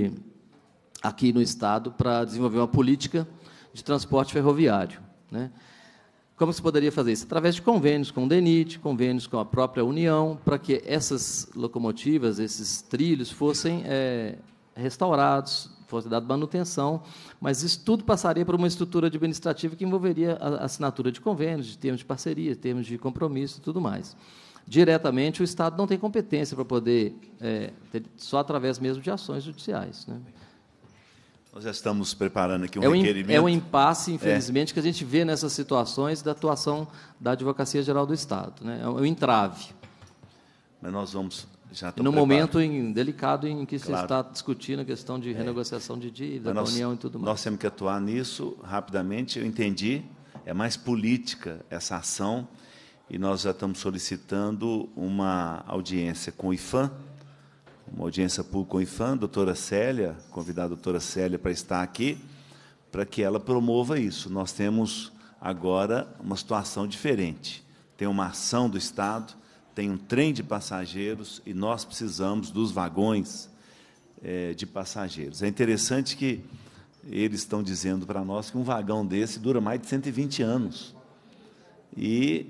aqui no Estado para desenvolver uma política de transporte ferroviário, né? Como se poderia fazer isso? Através de convênios com o DENIT, convênios com a própria União, para que essas locomotivas, esses trilhos, fossem restaurados, fosse dada manutenção, mas isso tudo passaria por uma estrutura administrativa que envolveria a assinatura de convênios, de termos de parceria, termos de compromisso e tudo mais. Diretamente, o Estado não tem competência para poder, só através mesmo de ações judiciais, né? Nós já estamos preparando aqui um requerimento. É um impasse, infelizmente, que a gente vê nessas situações da atuação da Advocacia Geral do Estado, né? É um entrave. Mas nós vamos... No momento delicado em que se está discutindo a questão de renegociação de dívida, da União e tudo mais. Nós temos que atuar nisso rapidamente. Eu entendi, é mais política essa ação, e nós já estamos solicitando uma audiência com o IFAM, uma audiência pública com o IFAM, doutora Célia, convidar a doutora Célia para estar aqui, para que ela promova isso. Nós temos agora uma situação diferente. Tem uma ação do Estado, tem um trem de passageiros e nós precisamos dos vagões de passageiros. É interessante que eles estão dizendo para nós que um vagão desse dura mais de 120 anos. E...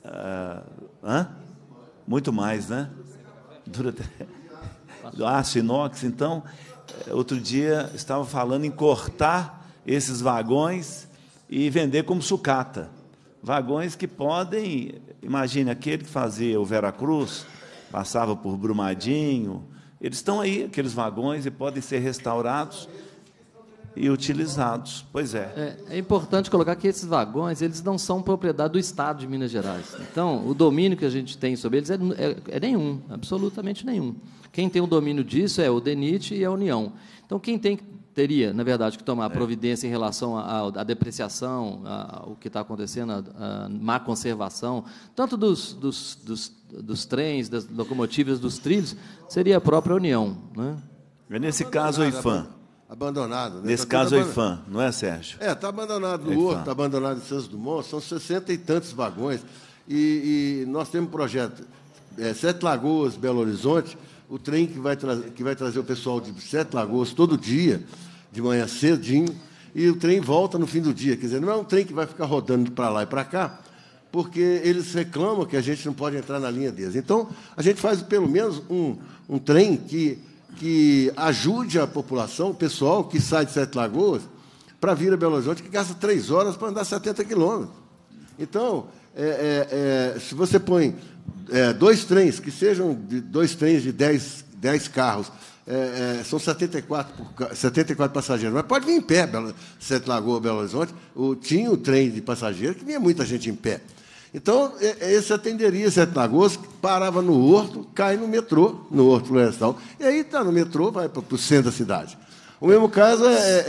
muito mais, né? Dura até... aço inox. Então, outro dia estava falando em cortar esses vagões e vender como sucata. Vagões que podem... Imagine, aquele que fazia o Veracruz, passava por Brumadinho, eles estão aí, aqueles vagões, e podem ser restaurados e utilizados. Pois é. É importante colocar que esses vagões eles não são propriedade do Estado de Minas Gerais. Então, o domínio que a gente tem sobre eles é nenhum, absolutamente nenhum. Quem tem o domínio disso é o DENIT e a União. Então, quem teria, na verdade, que tomar providência em relação à depreciação, ao que está acontecendo, à má conservação, tanto dos trens, das locomotivas, dos trilhos, seria a própria União. Né? Nesse caso, o IFAM. Abandonado. Né? Nesse caso, o IFAM, não é, Sérgio? Está abandonado no Horto, está abandonado em Santos Dumont, são 60 e tantos vagões. E nós temos um projeto, Sete Lagoas, Belo Horizonte, o trem que vai trazer o pessoal de Sete Lagoas todo dia, de manhã cedinho, e o trem volta no fim do dia. Quer dizer, não é um trem que vai ficar rodando para lá e para cá, porque eles reclamam que a gente não pode entrar na linha deles. Então, a gente faz, pelo menos, um trem que ajude a população, o pessoal que sai de Sete Lagoas, para vir a Belo Horizonte, que gasta 3 horas para andar 70 quilômetros. Então, se você põe 2 trens, que sejam 2 trens de 10 carros, são 74 passageiros, mas pode vir em pé, Sete Lagoas, Belo Horizonte. Tinha o trem de passageiros, que vinha muita gente em pé. Então, esse atenderia Sete Lagoas, parava no Horto, cai no metrô, no Horto Florestal, e aí está no metrô, vai para o centro da cidade. O mesmo caso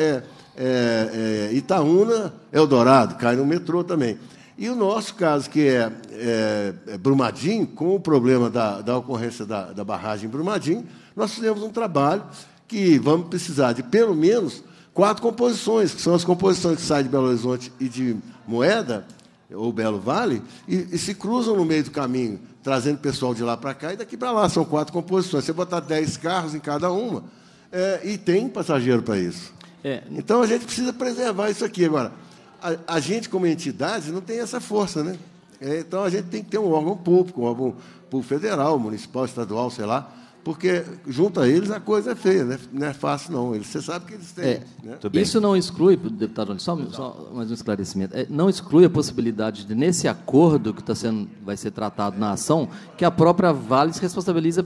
Itaúna, Eldorado, cai no metrô também. E o nosso caso, que é Brumadinho, com o problema da ocorrência da barragem Brumadinho, nós fizemos um trabalho que vamos precisar de, pelo menos, 4 composições, que são as composições que saem de Belo Horizonte e de Moeda, ou Belo Vale, e se cruzam no meio do caminho, trazendo pessoal de lá para cá e daqui para lá. São 4 composições. Você botar 10 carros em cada uma, e tem passageiro para isso. Então, a gente precisa preservar isso aqui. Agora, a gente, como entidade, não tem essa força, né? Então, a gente tem que ter um órgão público, um órgão público federal, municipal, estadual, sei lá, porque, junto a eles, a coisa é feia, né? Não é fácil, não. Você sabe que eles têm. Né? Isso não exclui, deputado, só mais um esclarecimento, não exclui a possibilidade de, nesse acordo que vai ser tratado na ação, que a própria Vale se responsabilize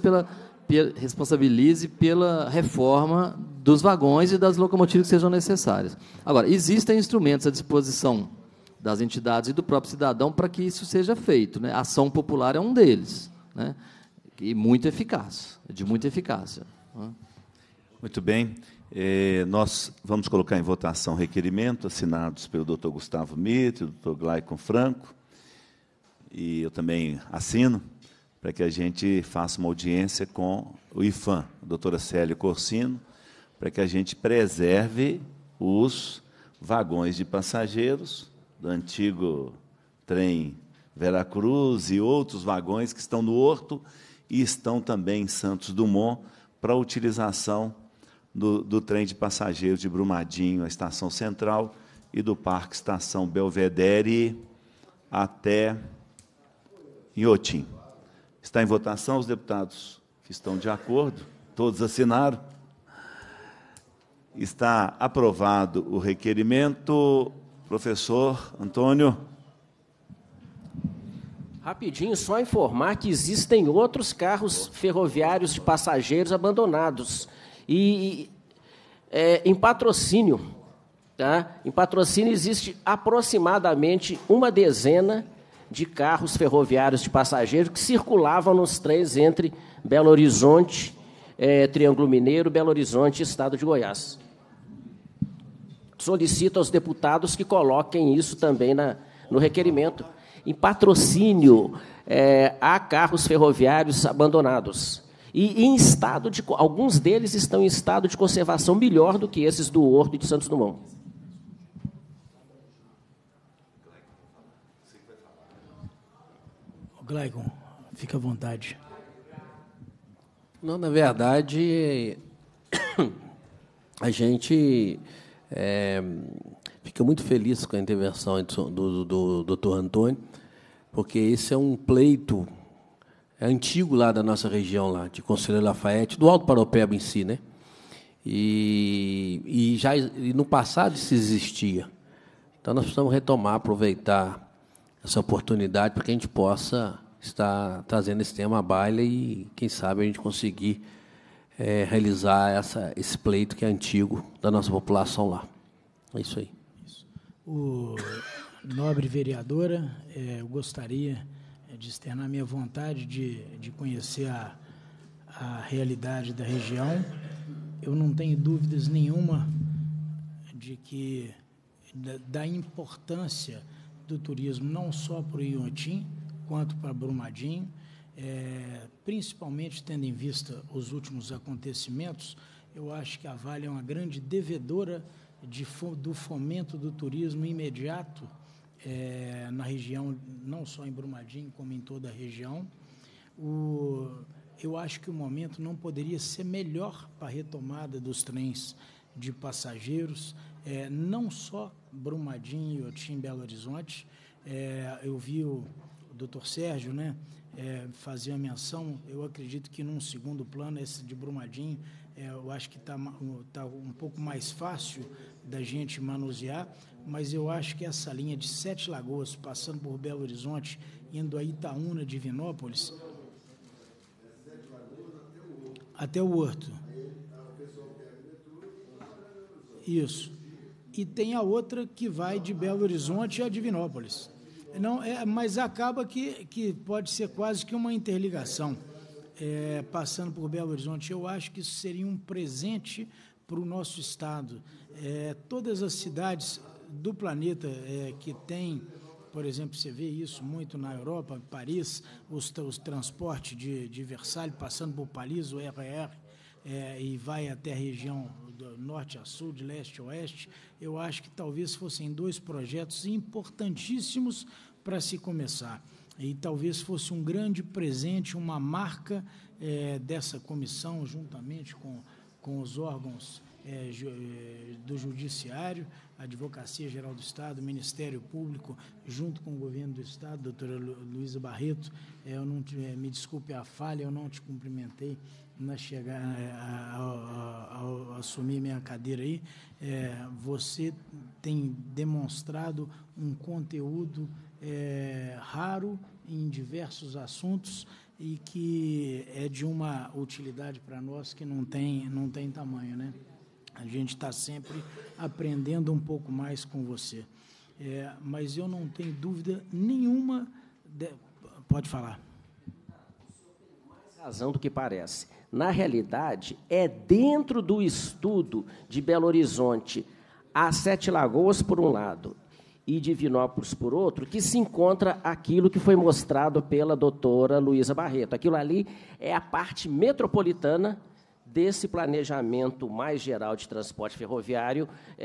pela reforma dos vagões e das locomotivas que sejam necessárias. Agora, existem instrumentos à disposição das entidades e do próprio cidadão para que isso seja feito. Né? A ação popular é um deles, né? E muito eficaz, de muita eficácia. Muito bem. Nós vamos colocar em votação requerimento assinados pelo Dr. Gustavo Mitre, Dr. Glaicon Franco, e eu também assino, para que a gente faça uma audiência com o IFAM, a doutora Célia Corsino, para que a gente preserve os vagões de passageiros do antigo trem Veracruz e outros vagões que estão no Horto e estão também em Santos Dumont para a utilização do trem de passageiros de Brumadinho, a Estação Central, e do Parque Estação Belvedere até Inhotim. Está em votação os deputados que estão de acordo? Todos assinaram? Está aprovado o requerimento. Professor Antônio. Rapidinho, só informar que existem outros carros ferroviários de passageiros abandonados. E em Patrocínio, tá? Em Patrocínio existe aproximadamente 10 de carros ferroviários de passageiros que circulavam nos trens entre Belo Horizonte, Triângulo Mineiro, Belo Horizonte e Estado de Goiás. Solicito aos deputados que coloquem isso também no requerimento. Em Patrocínio, há carros ferroviários abandonados. E em alguns deles estão em estado de conservação melhor do que esses do Horto e de Santos Dumont. Glaicon, fica à vontade. Não, na verdade, a gente fica muito feliz com a intervenção do doutor Antônio, porque esse é um pleito antigo lá da nossa região, lá, de Conselheiro Lafayette, do Alto Paropeba em si, né? E no passado isso existia. Então, nós precisamos retomar, aproveitar essa oportunidade para que a gente possa estar trazendo esse tema à baila e, quem sabe, a gente conseguir realizar esse pleito que é antigo da nossa população lá. É isso aí. O nobre vereadora, eu gostaria de externar minha vontade de conhecer a realidade da região. Eu não tenho dúvidas nenhuma de que da importância do turismo, não só para o Inhotim, quanto para Brumadinho, principalmente tendo em vista os últimos acontecimentos. Eu acho que a Vale é uma grande devedora do fomento do turismo imediato na região, não só em Brumadinho, como em toda a região. Eu acho que o momento não poderia ser melhor para a retomada dos trens de passageiros, não só Brumadinho, Inhotim, Belo Horizonte. Eu vi o doutor Sérgio, né, fazer a menção. Eu acredito que, num segundo plano, esse de Brumadinho, eu acho que está um pouco mais fácil da gente manusear, mas eu acho que essa linha de Sete Lagoas, passando por Belo Horizonte, indo a Itaúna, Divinópolis, até o Horto. Isso. E tem a outra que vai de Belo Horizonte a Divinópolis. Não, mas acaba que pode ser quase que uma interligação, passando por Belo Horizonte. Eu acho que isso seria um presente para o nosso Estado. Todas as cidades do planeta que têm, por exemplo, você vê isso muito na Europa, Paris, os transportes de Versalhes, passando por Paris, o RR, e vai até a região do norte a sul, de leste a oeste. Eu acho que talvez fossem dois projetos importantíssimos para se começar. E talvez fosse um grande presente, uma marca dessa comissão, juntamente com os órgãos do Judiciário, a Advocacia Geral do Estado, o Ministério Público, junto com o Governo do Estado, doutora Luísa Barreto. Me desculpe a falha, eu não te cumprimentei na chegada, ao assumir minha cadeira aí. Você tem demonstrado um conteúdo raro em diversos assuntos e que é de uma utilidade para nós que não tem tamanho, né? A gente está sempre aprendendo um pouco mais com você. Mas eu não tenho dúvida nenhuma... Pode falar. Mais razão do que parece. Na realidade, é dentro do estudo de Belo Horizonte, a Sete Lagoas, por um lado, e Divinópolis, por outro, que se encontra aquilo que foi mostrado pela doutora Luísa Barreto. Aquilo ali é a parte metropolitana desse planejamento mais geral de transporte ferroviário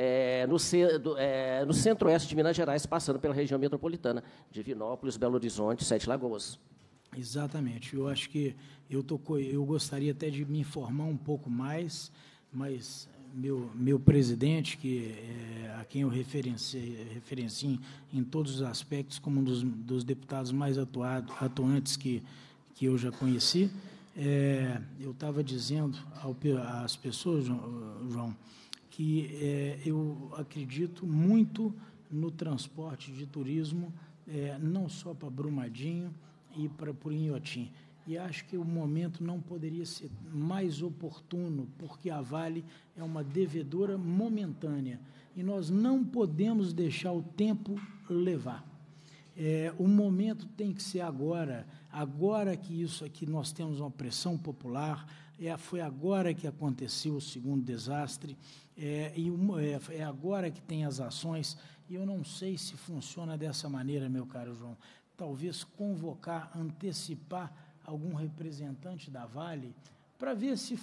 no centro-oeste de Minas Gerais, passando pela região metropolitana, Divinópolis, Belo Horizonte, Sete Lagoas. Exatamente. Eu acho que eu gostaria até de me informar um pouco mais, mas meu presidente, a quem eu referencio em todos os aspectos, como um dos deputados mais atuantes que eu já conheci, eu estava dizendo às pessoas, João, que eu acredito muito no transporte de turismo, não só para Brumadinho e para Inhotim. E acho que o momento não poderia ser mais oportuno, porque a Vale é uma devedora momentânea e nós não podemos deixar o tempo levar. O momento tem que ser agora que isso aqui nós temos uma pressão popular, foi agora que aconteceu o segundo desastre, é agora que tem as ações, e eu não sei se funciona dessa maneira, meu caro João. Talvez convocar, antecipar algum representante da Vale, para ver se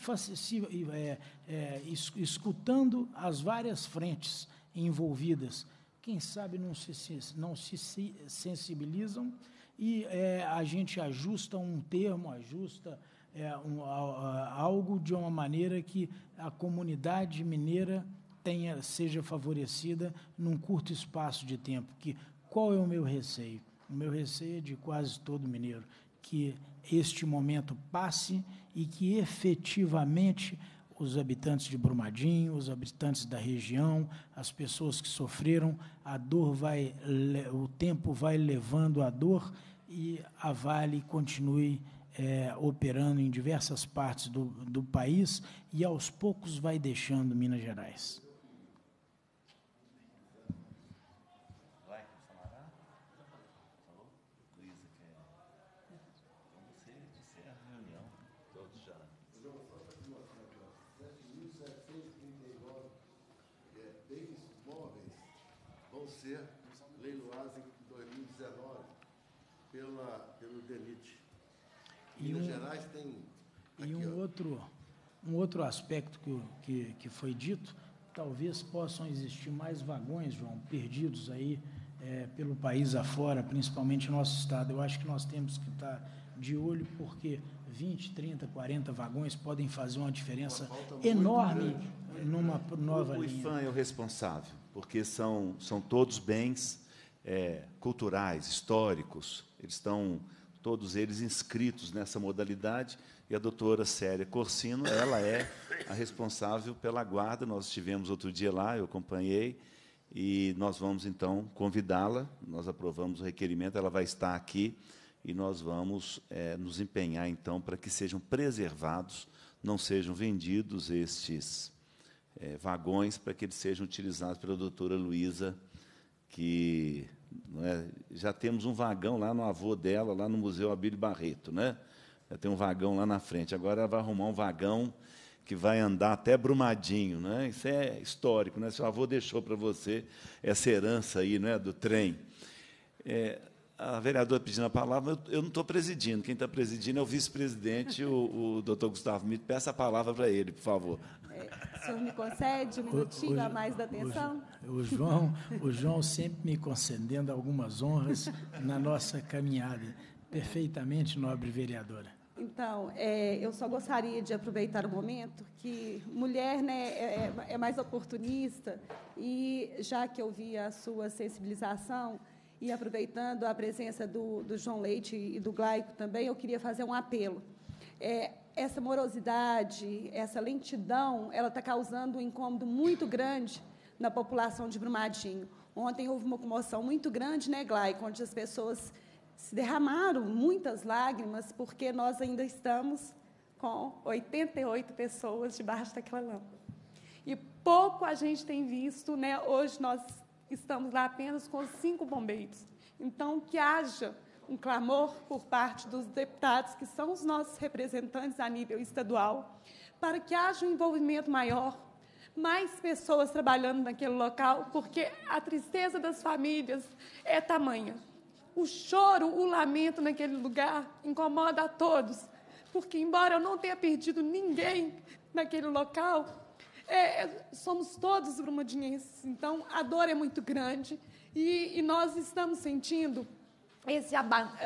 escutando as várias frentes envolvidas, quem sabe não se sensibilizam e a gente ajusta um termo, ajusta algo de uma maneira que a comunidade mineira seja favorecida num curto espaço de tempo. Qual é o meu receio? O meu receio é de quase todo mineiro, que este momento passe e que efetivamente os habitantes de Brumadinho, os habitantes da região, as pessoas que sofreram, o tempo vai levando a dor e a Vale continue operando em diversas partes do país e, aos poucos, vai deixando Minas Gerais. Ser leiloados em 2019 pelo DENIT. Minas Gerais tem... E um outro aspecto que foi dito, talvez possam existir mais vagões, João, perdidos aí pelo país afora, principalmente no nosso estado. Eu acho que nós temos que estar de olho, porque 20, 30, 40 vagões podem fazer uma diferença enorme numa nova linha. O IPHAN é o responsável, porque são todos bens culturais, históricos, eles estão todos eles inscritos nessa modalidade, e a doutora Célia Corsino, ela é a responsável pela guarda. Nós estivemos outro dia lá, eu acompanhei, e nós vamos, então, convidá-la, nós aprovamos o requerimento, ela vai estar aqui, e nós vamos nos empenhar, então, para que sejam preservados, não sejam vendidos estes vagões, para que eles sejam utilizados pela doutora Luísa, que já temos um vagão lá no avô dela, lá no Museu Abílio Barreto, né? Já tem um vagão lá na frente. Agora ela vai arrumar um vagão que vai andar até Brumadinho, né? Isso é histórico, né? Seu avô deixou para você essa herança aí, né, do trem. A vereadora pedindo a palavra, eu não estou presidindo. Quem está presidindo é o vice-presidente, o doutor Gustavo Mito. Peça a palavra para ele, por favor. O senhor me concede um minutinho a mais da atenção? O João sempre me concedendo algumas honras na nossa caminhada. Perfeitamente, nobre vereadora. Então, eu só gostaria de aproveitar o momento que mulher, né, é mais oportunista, e já que eu vi a sua sensibilização, e aproveitando a presença do João Leite e do Glaico também, eu queria fazer um apelo. Essa morosidade, essa lentidão, ela está causando um incômodo muito grande na população de Brumadinho. Ontem houve uma comoção muito grande, né, Glaico, onde as pessoas se derramaram muitas lágrimas, porque nós ainda estamos com 88 pessoas debaixo daquela lâmpada. E pouco a gente tem visto, né? Hoje nós estamos lá apenas com 5 bombeiros. Então, que haja um clamor por parte dos deputados, que são os nossos representantes a nível estadual, para que haja um envolvimento maior, mais pessoas trabalhando naquele local, porque a tristeza das famílias é tamanha. O choro, o lamento naquele lugar incomoda a todos, porque, embora eu não tenha perdido ninguém naquele local, somos todos brumadinhenses, então a dor é muito grande e nós estamos sentindo esse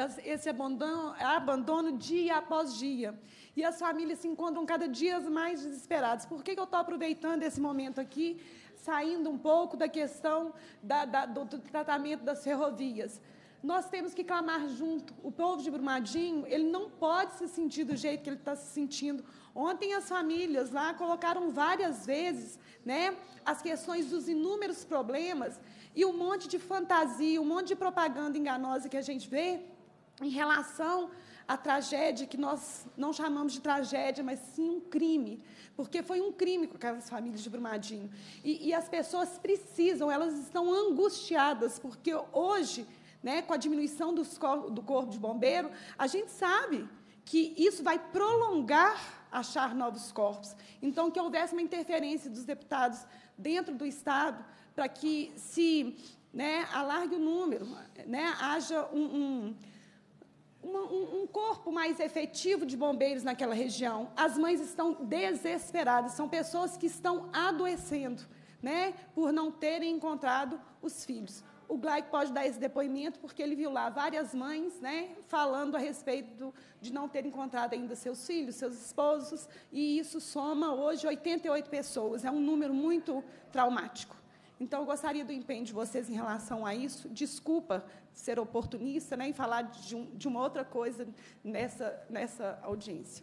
abandono dia após dia. E as famílias se encontram cada dia mais desesperadas. Por que eu estou aproveitando esse momento aqui, saindo um pouco da questão do tratamento das ferrovias? Nós temos que clamar junto. O povo de Brumadinho, ele não pode se sentir do jeito que ele está se sentindo. Ontem as famílias lá colocaram várias vezes, né, as questões dos inúmeros problemas e um monte de fantasia, um monte de propaganda enganosa que a gente vê em relação à tragédia, que nós não chamamos de tragédia, mas sim um crime, porque foi um crime com aquelas famílias de Brumadinho. E as pessoas precisam, elas estão angustiadas, porque hoje, né, com a diminuição do corpo de bombeiro, a gente sabe que isso vai prolongar achar novos corpos. Então, que houvesse uma interferência dos deputados dentro do Estado para que se, né, alargue o número, né, haja um corpo mais efetivo de bombeiros naquela região. As mães estão desesperadas, são pessoas que estão adoecendo, né, por não terem encontrado os filhos. O Glaic pode dar esse depoimento porque ele viu lá várias mães, né, falando a respeito de não ter encontrado ainda seus filhos, seus esposos, e isso soma hoje 88 pessoas. É um número muito traumático. Então, eu gostaria do empenho de vocês em relação a isso. Desculpa ser oportunista, né, e falar de uma outra coisa nessa audiência.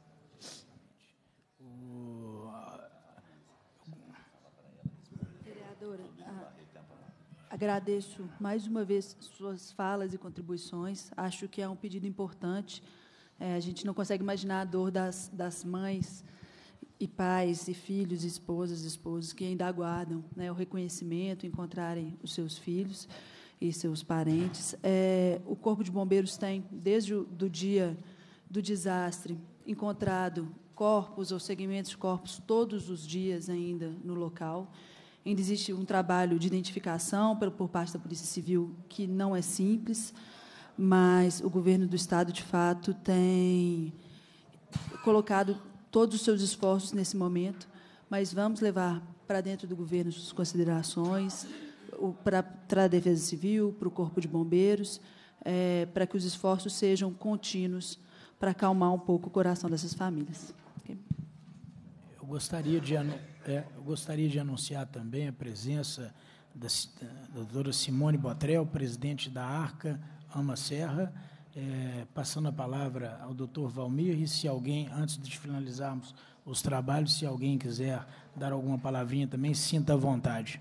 Vereadora, agradeço mais uma vez suas falas e contribuições. Acho que é um pedido importante. A gente não consegue imaginar a dor das mães e pais, e filhos, esposas, esposos que ainda aguardam, né, o reconhecimento, encontrarem os seus filhos e seus parentes. O Corpo de Bombeiros tem, desde o dia do desastre, encontrado corpos ou segmentos de corpos todos os dias ainda no local. Ainda existe um trabalho de identificação por parte da Polícia Civil que não é simples, mas o governo do Estado, de fato, tem colocado todos os seus esforços nesse momento, mas vamos levar para dentro do governo suas considerações, para a Defesa Civil, para o Corpo de Bombeiros, para que os esforços sejam contínuos para acalmar um pouco o coração dessas famílias. Eu gostaria de anunciar também a presença da doutora Simone Botrel, presidente da ARCA Ama Serra, passando a palavra ao doutor Valmir, e se alguém, antes de finalizarmos os trabalhos, se alguém quiser dar alguma palavrinha também, sinta à vontade.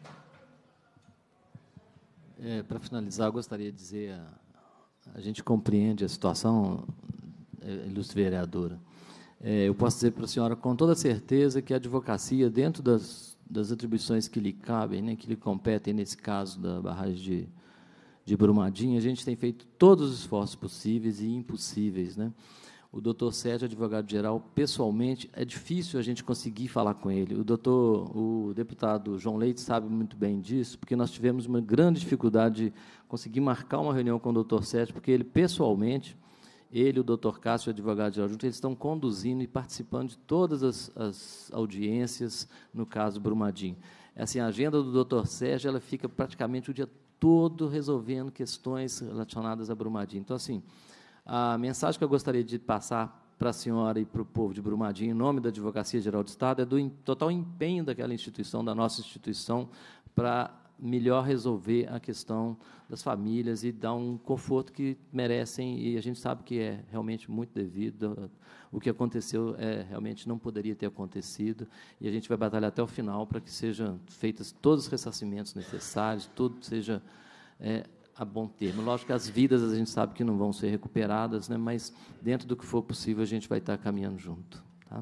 Para finalizar, eu gostaria de dizer, a gente compreende a situação, ilustre vereadora. Eu posso dizer para a senhora com toda certeza que a advocacia, dentro das atribuições que lhe cabem, né, que lhe competem, nesse caso da barragem de Brumadinho, a gente tem feito todos os esforços possíveis e impossíveis, né? O doutor Sérgio, advogado-geral, pessoalmente, é difícil a gente conseguir falar com ele. O deputado João Leite sabe muito bem disso, porque nós tivemos uma grande dificuldade de conseguir marcar uma reunião com o doutor Sérgio, porque ele, pessoalmente, ele e o doutor Cássio, advogado-geral, junto, eles estão conduzindo e participando de todas as audiências, no caso Brumadinho. Assim, a agenda do doutor Sérgio, ela fica praticamente o dia todo resolvendo questões relacionadas a Brumadinho. Então, assim, a mensagem que eu gostaria de passar para a senhora e para o povo de Brumadinho, em nome da Advocacia Geral do Estado, é do total empenho daquela instituição, da nossa instituição, para melhor resolver a questão das famílias e dar um conforto que merecem, e a gente sabe que é realmente muito devido. O que aconteceu realmente não poderia ter acontecido, e a gente vai batalhar até o final para que sejam feitos todos os ressarcimentos necessários, tudo seja a bom termo. Lógico que as vidas a gente sabe que não vão ser recuperadas, né, mas, dentro do que for possível, a gente vai estar caminhando junto. Tá?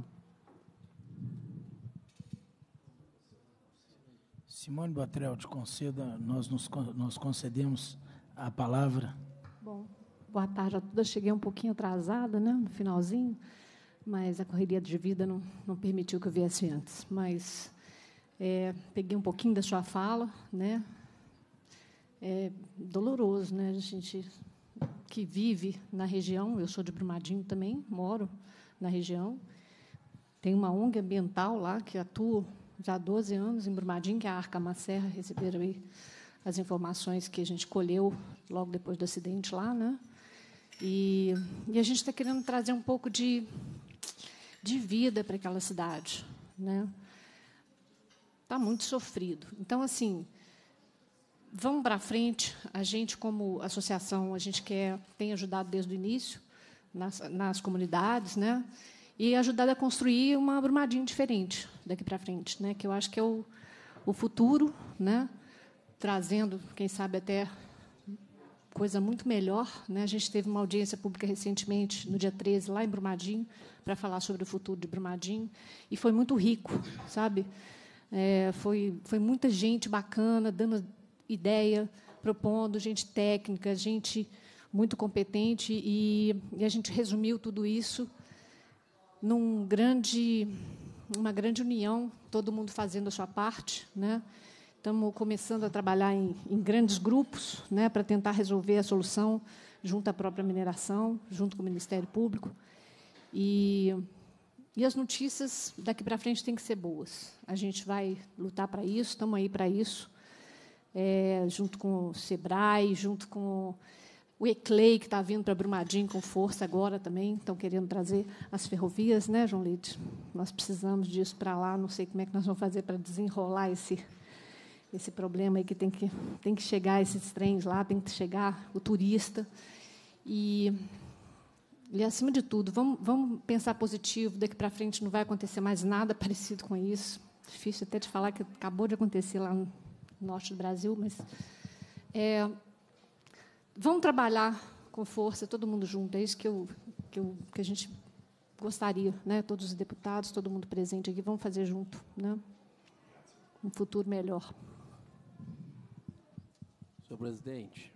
Simone Botrel, te conceda, nós concedemos a palavra. Bom, boa tarde a todos. Cheguei um pouquinho atrasada, né, no finalzinho, mas a correria de vida não permitiu que eu viesse antes. Mas peguei um pouquinho da sua fala, né? É doloroso, né? A gente que vive na região, eu sou de Brumadinho também, moro na região. Tem uma ONG ambiental lá que atua já há 12 anos em Brumadinho, que é a Arca Ama Serra. Receberam aí as informações que a gente colheu logo depois do acidente lá, né? E a gente está querendo trazer um pouco de vida para aquela cidade, né? Está muito sofrido. Então, assim, vamos para frente. A gente, como associação, a gente tem ajudado desde o início nas comunidades, né? E ajudado a construir uma Brumadinho diferente daqui para frente, né? Que eu acho que é o futuro, né? Trazendo, quem sabe, até coisa muito melhor, né? A gente teve uma audiência pública recentemente, no dia 13, lá em Brumadinho, para falar sobre o futuro de Brumadinho, e foi muito rico, sabe? Foi muita gente bacana, dando ideia, propondo, gente técnica, gente muito competente, e a gente resumiu tudo isso numa grande união, todo mundo fazendo a sua parte, né? Estamos começando a trabalhar em grandes grupos, né, para tentar resolver a solução junto à própria mineração, junto com o Ministério Público. E as notícias daqui para frente têm que ser boas. A gente vai lutar para isso, estamos aí para isso. junto com o SEBRAE, junto com o ECLEI, que está vindo para Brumadinho com força agora também, estão querendo trazer as ferrovias, né, João Leite? Nós precisamos disso para lá, não sei como é que nós vamos fazer para desenrolar esse problema aí, que tem que chegar esses trens lá, tem que chegar o turista. E acima de tudo, vamos pensar positivo, daqui para frente não vai acontecer mais nada parecido com isso. Difícil até de falar que acabou de acontecer lá no norte do Brasil, mas vamos trabalhar com força, todo mundo junto. É isso que a gente gostaria, né? Todos os deputados, todo mundo presente aqui, vamos fazer junto, né? Um futuro melhor. Senhor presidente,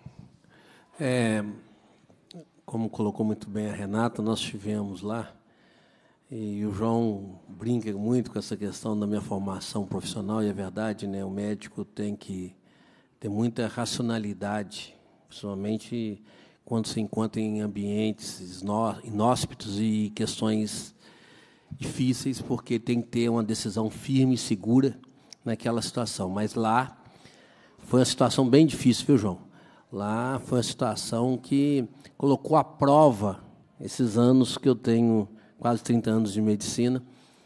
como colocou muito bem a Renata, nós estivemos lá, e o João brinca muito com essa questão da minha formação profissional, e é verdade, né? O médico tem que ter muita racionalidade, principalmente quando se encontra em ambientes inóspitos e questões difíceis, porque tem que ter uma decisão firme e segura naquela situação. Mas lá foi uma situação bem difícil, viu, João? Lá foi uma situação que colocou à prova esses anos que eu tenho, quase 30 anos de medicina,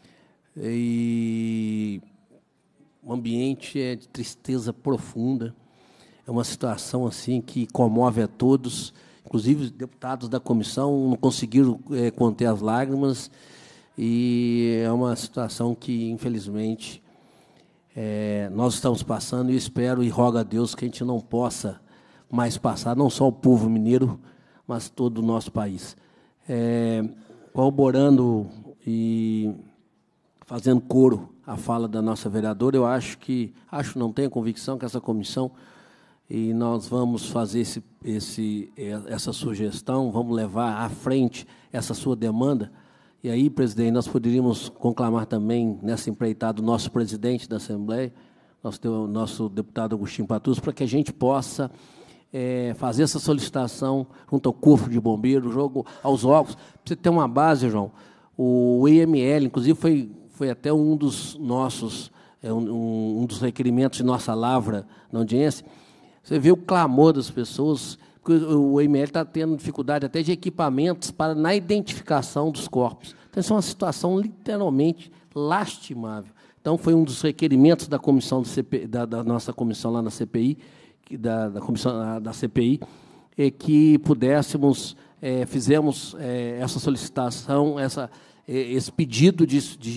e o ambiente é de tristeza profunda. É uma situação assim que comove a todos, inclusive os deputados da comissão não conseguiram conter as lágrimas, e é uma situação que, infelizmente, nós estamos passando, e espero e rogo a Deus que a gente não possa mais passar, não só o povo mineiro, mas todo o nosso país. Corroborando e fazendo coro à fala da nossa vereadora, eu não tenho convicção que essa comissão, e nós vamos fazer essa sugestão, vamos levar à frente essa sua demanda. E aí, presidente, nós poderíamos conclamar também, nessa empreitada, o nosso presidente da Assembleia, nosso deputado Agostinho Patus, para que a gente possa fazer essa solicitação junto ao Corpo de Bombeiros, aos órgãos. Para você ter uma base, João, o IML, inclusive, foi até um dos nossos, um dos requerimentos de nossa lavra na audiência. Você vê o clamor das pessoas, porque o IML está tendo dificuldade até de equipamentos na identificação dos corpos. Então, isso é uma situação literalmente lastimável. Então, foi um dos requerimentos da comissão da nossa comissão lá na CPI, da comissão da CPI, que pudéssemos, fizemos essa solicitação, esse pedido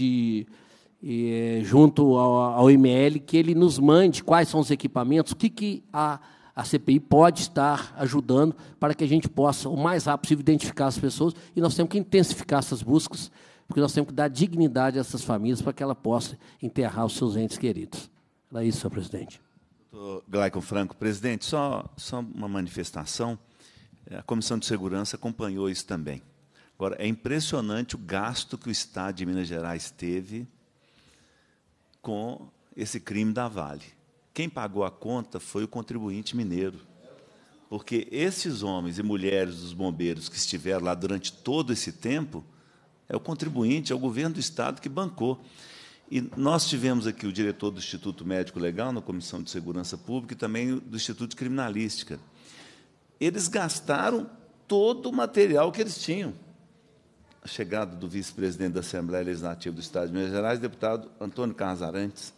junto ao IML, que ele nos mande quais são os equipamentos, o que a CPI pode estar ajudando para que a gente possa, o mais rápido possível, identificar as pessoas, e nós temos que intensificar essas buscas, porque nós temos que dar dignidade a essas famílias para que ela possa enterrar os seus entes queridos. Era isso, senhor presidente. Doutor Glaicon Franco, presidente, só uma manifestação. A Comissão de Segurança acompanhou isso também. Agora, é impressionante o gasto que o Estado de Minas Gerais teve com esse crime da Vale. Quem pagou a conta foi o contribuinte mineiro, porque esses homens e mulheres dos bombeiros que estiveram lá durante todo esse tempo, é o contribuinte, é o governo do Estado que bancou. E nós tivemos aqui o diretor do Instituto Médico Legal, na Comissão de Segurança Pública, e também do Instituto de Criminalística. Eles gastaram todo o material que eles tinham. A chegada do vice-presidente da Assembleia Legislativa do Estado de Minas Gerais, deputado Antônio Carlos Arantes.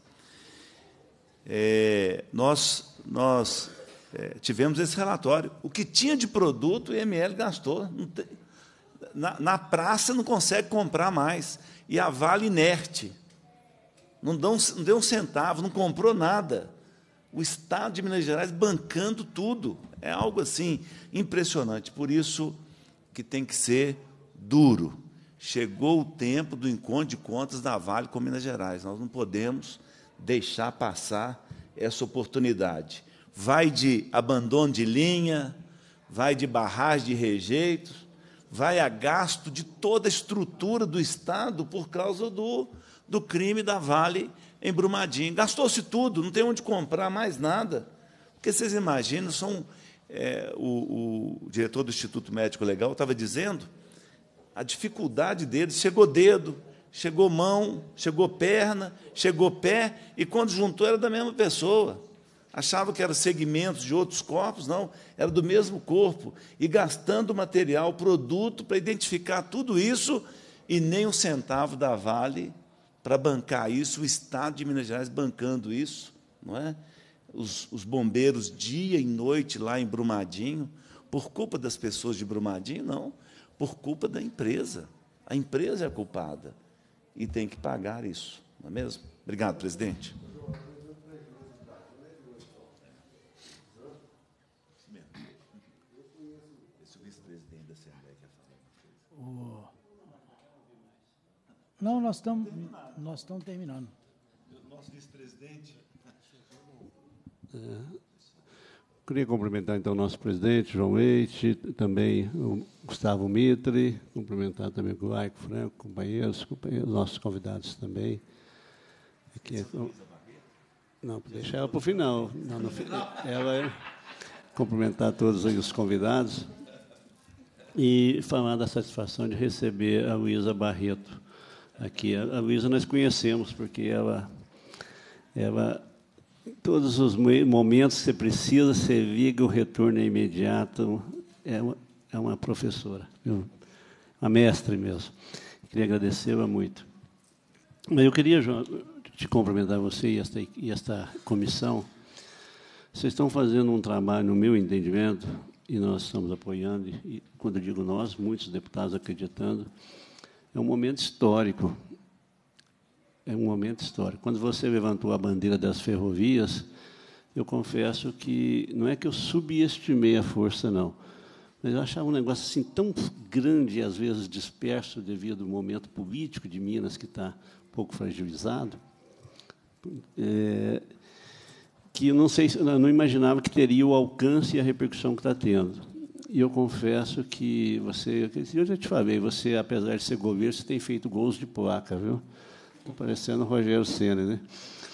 Nós tivemos esse relatório. O que tinha de produto, o IML gastou. Na praça não consegue comprar mais. E a Vale inerte. Não deu um centavo, não comprou nada. O Estado de Minas Gerais bancando tudo. É algo assim impressionante. Por isso que tem que ser duro. Chegou o tempo do encontro de contas da Vale com Minas Gerais. Nós não podemos deixar passar essa oportunidade. Vai de abandono de linha, vai de barragem de rejeitos, vai a gasto de toda a estrutura do Estado por causa do crime da Vale em Brumadinho. Gastou-se tudo, não tem onde comprar mais nada. Porque vocês imaginam, o diretor do Instituto Médico Legal estava dizendo, a dificuldade deles, chegou dedo, chegou mão, chegou perna, chegou pé, e quando juntou era da mesma pessoa. Achava que eram segmentos de outros corpos, não, era do mesmo corpo, e gastando material, produto, para identificar tudo isso, e nem um centavo da Vale para bancar isso, o Estado de Minas Gerais bancando isso, não é? Os bombeiros, dia e noite, lá em Brumadinho, por culpa das pessoas de Brumadinho, não, por culpa da empresa. A empresa é a culpada, e tem que pagar isso, não é mesmo? Obrigado, presidente. Não, nós estamos terminando. Nosso vice-presidente. Queria cumprimentar, então, o nosso presidente, João Leite, também o Gustavo Mitre, cumprimentar também o Laico Franco, companheiros, nossos convidados também. Aqui, não, deixar ela para o final. Não, no final. Cumprimentar todos aí os convidados e falar da satisfação de receber a Luísa Barreto aqui. A Luísa nós conhecemos, porque ela em todos os momentos que você precisa, você liga, o retorno é imediato. É uma professora, viu? Uma mestre mesmo. Queria agradecê-la muito. Mas eu queria, João, te cumprimentar você e esta comissão. Vocês estão fazendo um trabalho, no meu entendimento, e nós estamos apoiando, e quando eu digo nós, muitos deputados acreditando, é um momento histórico. É um momento histórico. Quando você levantou a bandeira das ferrovias, eu confesso que não é que eu subestimei a força, não, mas eu achava um negócio assim tão grande e, às vezes, disperso devido ao momento político de Minas, que está um pouco fragilizado, que eu não imaginava que teria o alcance e a repercussão que está tendo. E eu confesso que eu já te falei, você, apesar de ser goleiro, você tem feito gols de placa, viu? Estou parecendo o Rogério Ceni, né?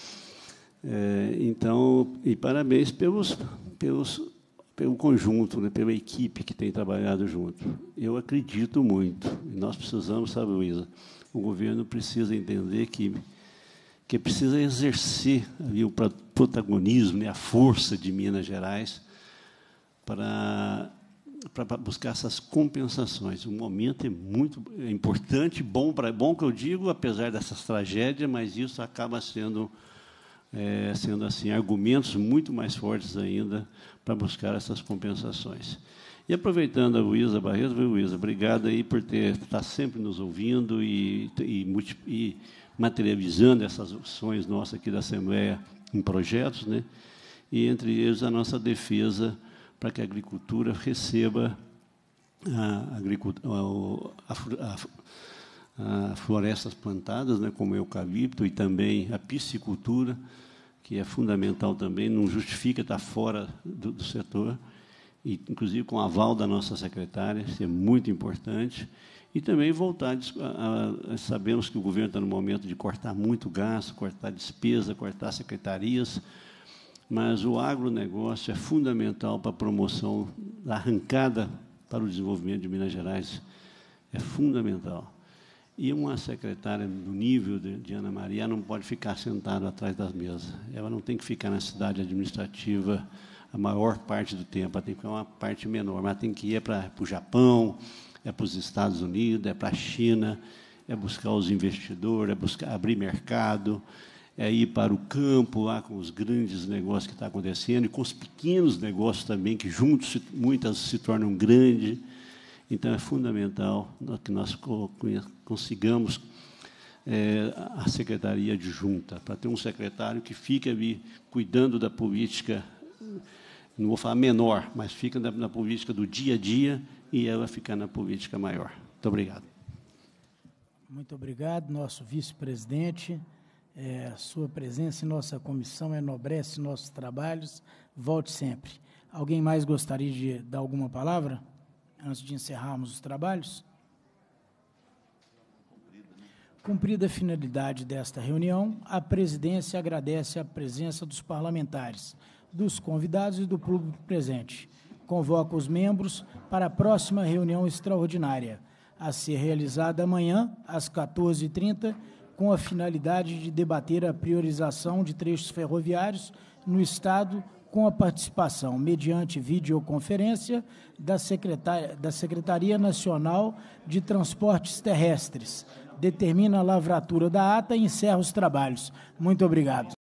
Então, e parabéns pelo conjunto, né, pela equipe que tem trabalhado junto. Eu acredito muito. E nós precisamos, sabe, Luísa, o governo precisa entender que precisa exercer ali o protagonismo, né, a força de Minas Gerais para buscar essas compensações. O momento é muito importante, bom que eu digo, apesar dessas tragédias, mas isso acaba sendo assim, argumentos muito mais fortes ainda para buscar essas compensações. E aproveitando a Luísa Barreto, Luísa, obrigado aí por estar sempre nos ouvindo e materializando essas opções nossas aqui da Assembleia em projetos, né? E, entre eles, a nossa defesa para que a agricultura receba florestas plantadas, né, como o eucalipto, e também a piscicultura, que é fundamental também, não justifica estar fora do setor, e, inclusive, com o aval da nossa secretária, isso é muito importante. E também voltar sabemos que o governo está no momento de cortar muito gasto, cortar despesa, cortar secretarias, mas o agronegócio é fundamental para a promoção da arrancada para o desenvolvimento de Minas Gerais. É fundamental. E uma secretária do nível de Ana Maria não pode ficar sentada atrás das mesas. Ela não tem que ficar na cidade administrativa a maior parte do tempo, ela tem que ficar uma parte menor, mas tem que ir para o Japão, para os Estados Unidos, para a China, buscar os investidores, buscar abrir mercado, ir para o campo, lá com os grandes negócios que estão acontecendo, e com os pequenos negócios também, que juntos muitas se tornam grandes. Então, é fundamental que nós consigamos a secretaria adjunta, para ter um secretário que fique ali cuidando da política, não vou falar menor, mas fica na política do dia a dia, e ela ficar na política maior. Muito obrigado. Muito obrigado, nosso vice-presidente. Sua presença em nossa comissão enobrece nossos trabalhos. Volte sempre. Alguém mais gostaria de dar alguma palavra antes de encerrarmos os trabalhos? Cumprida a finalidade desta reunião, a presidência agradece a presença dos parlamentares, dos convidados e do público presente. Convoca os membros para a próxima reunião extraordinária, a ser realizada amanhã, às 14h30, com a finalidade de debater a priorização de trechos ferroviários no Estado, com a participação, mediante videoconferência, da Secretaria Nacional de Transportes Terrestres. Determina a lavratura da ata e encerra os trabalhos. Muito obrigado.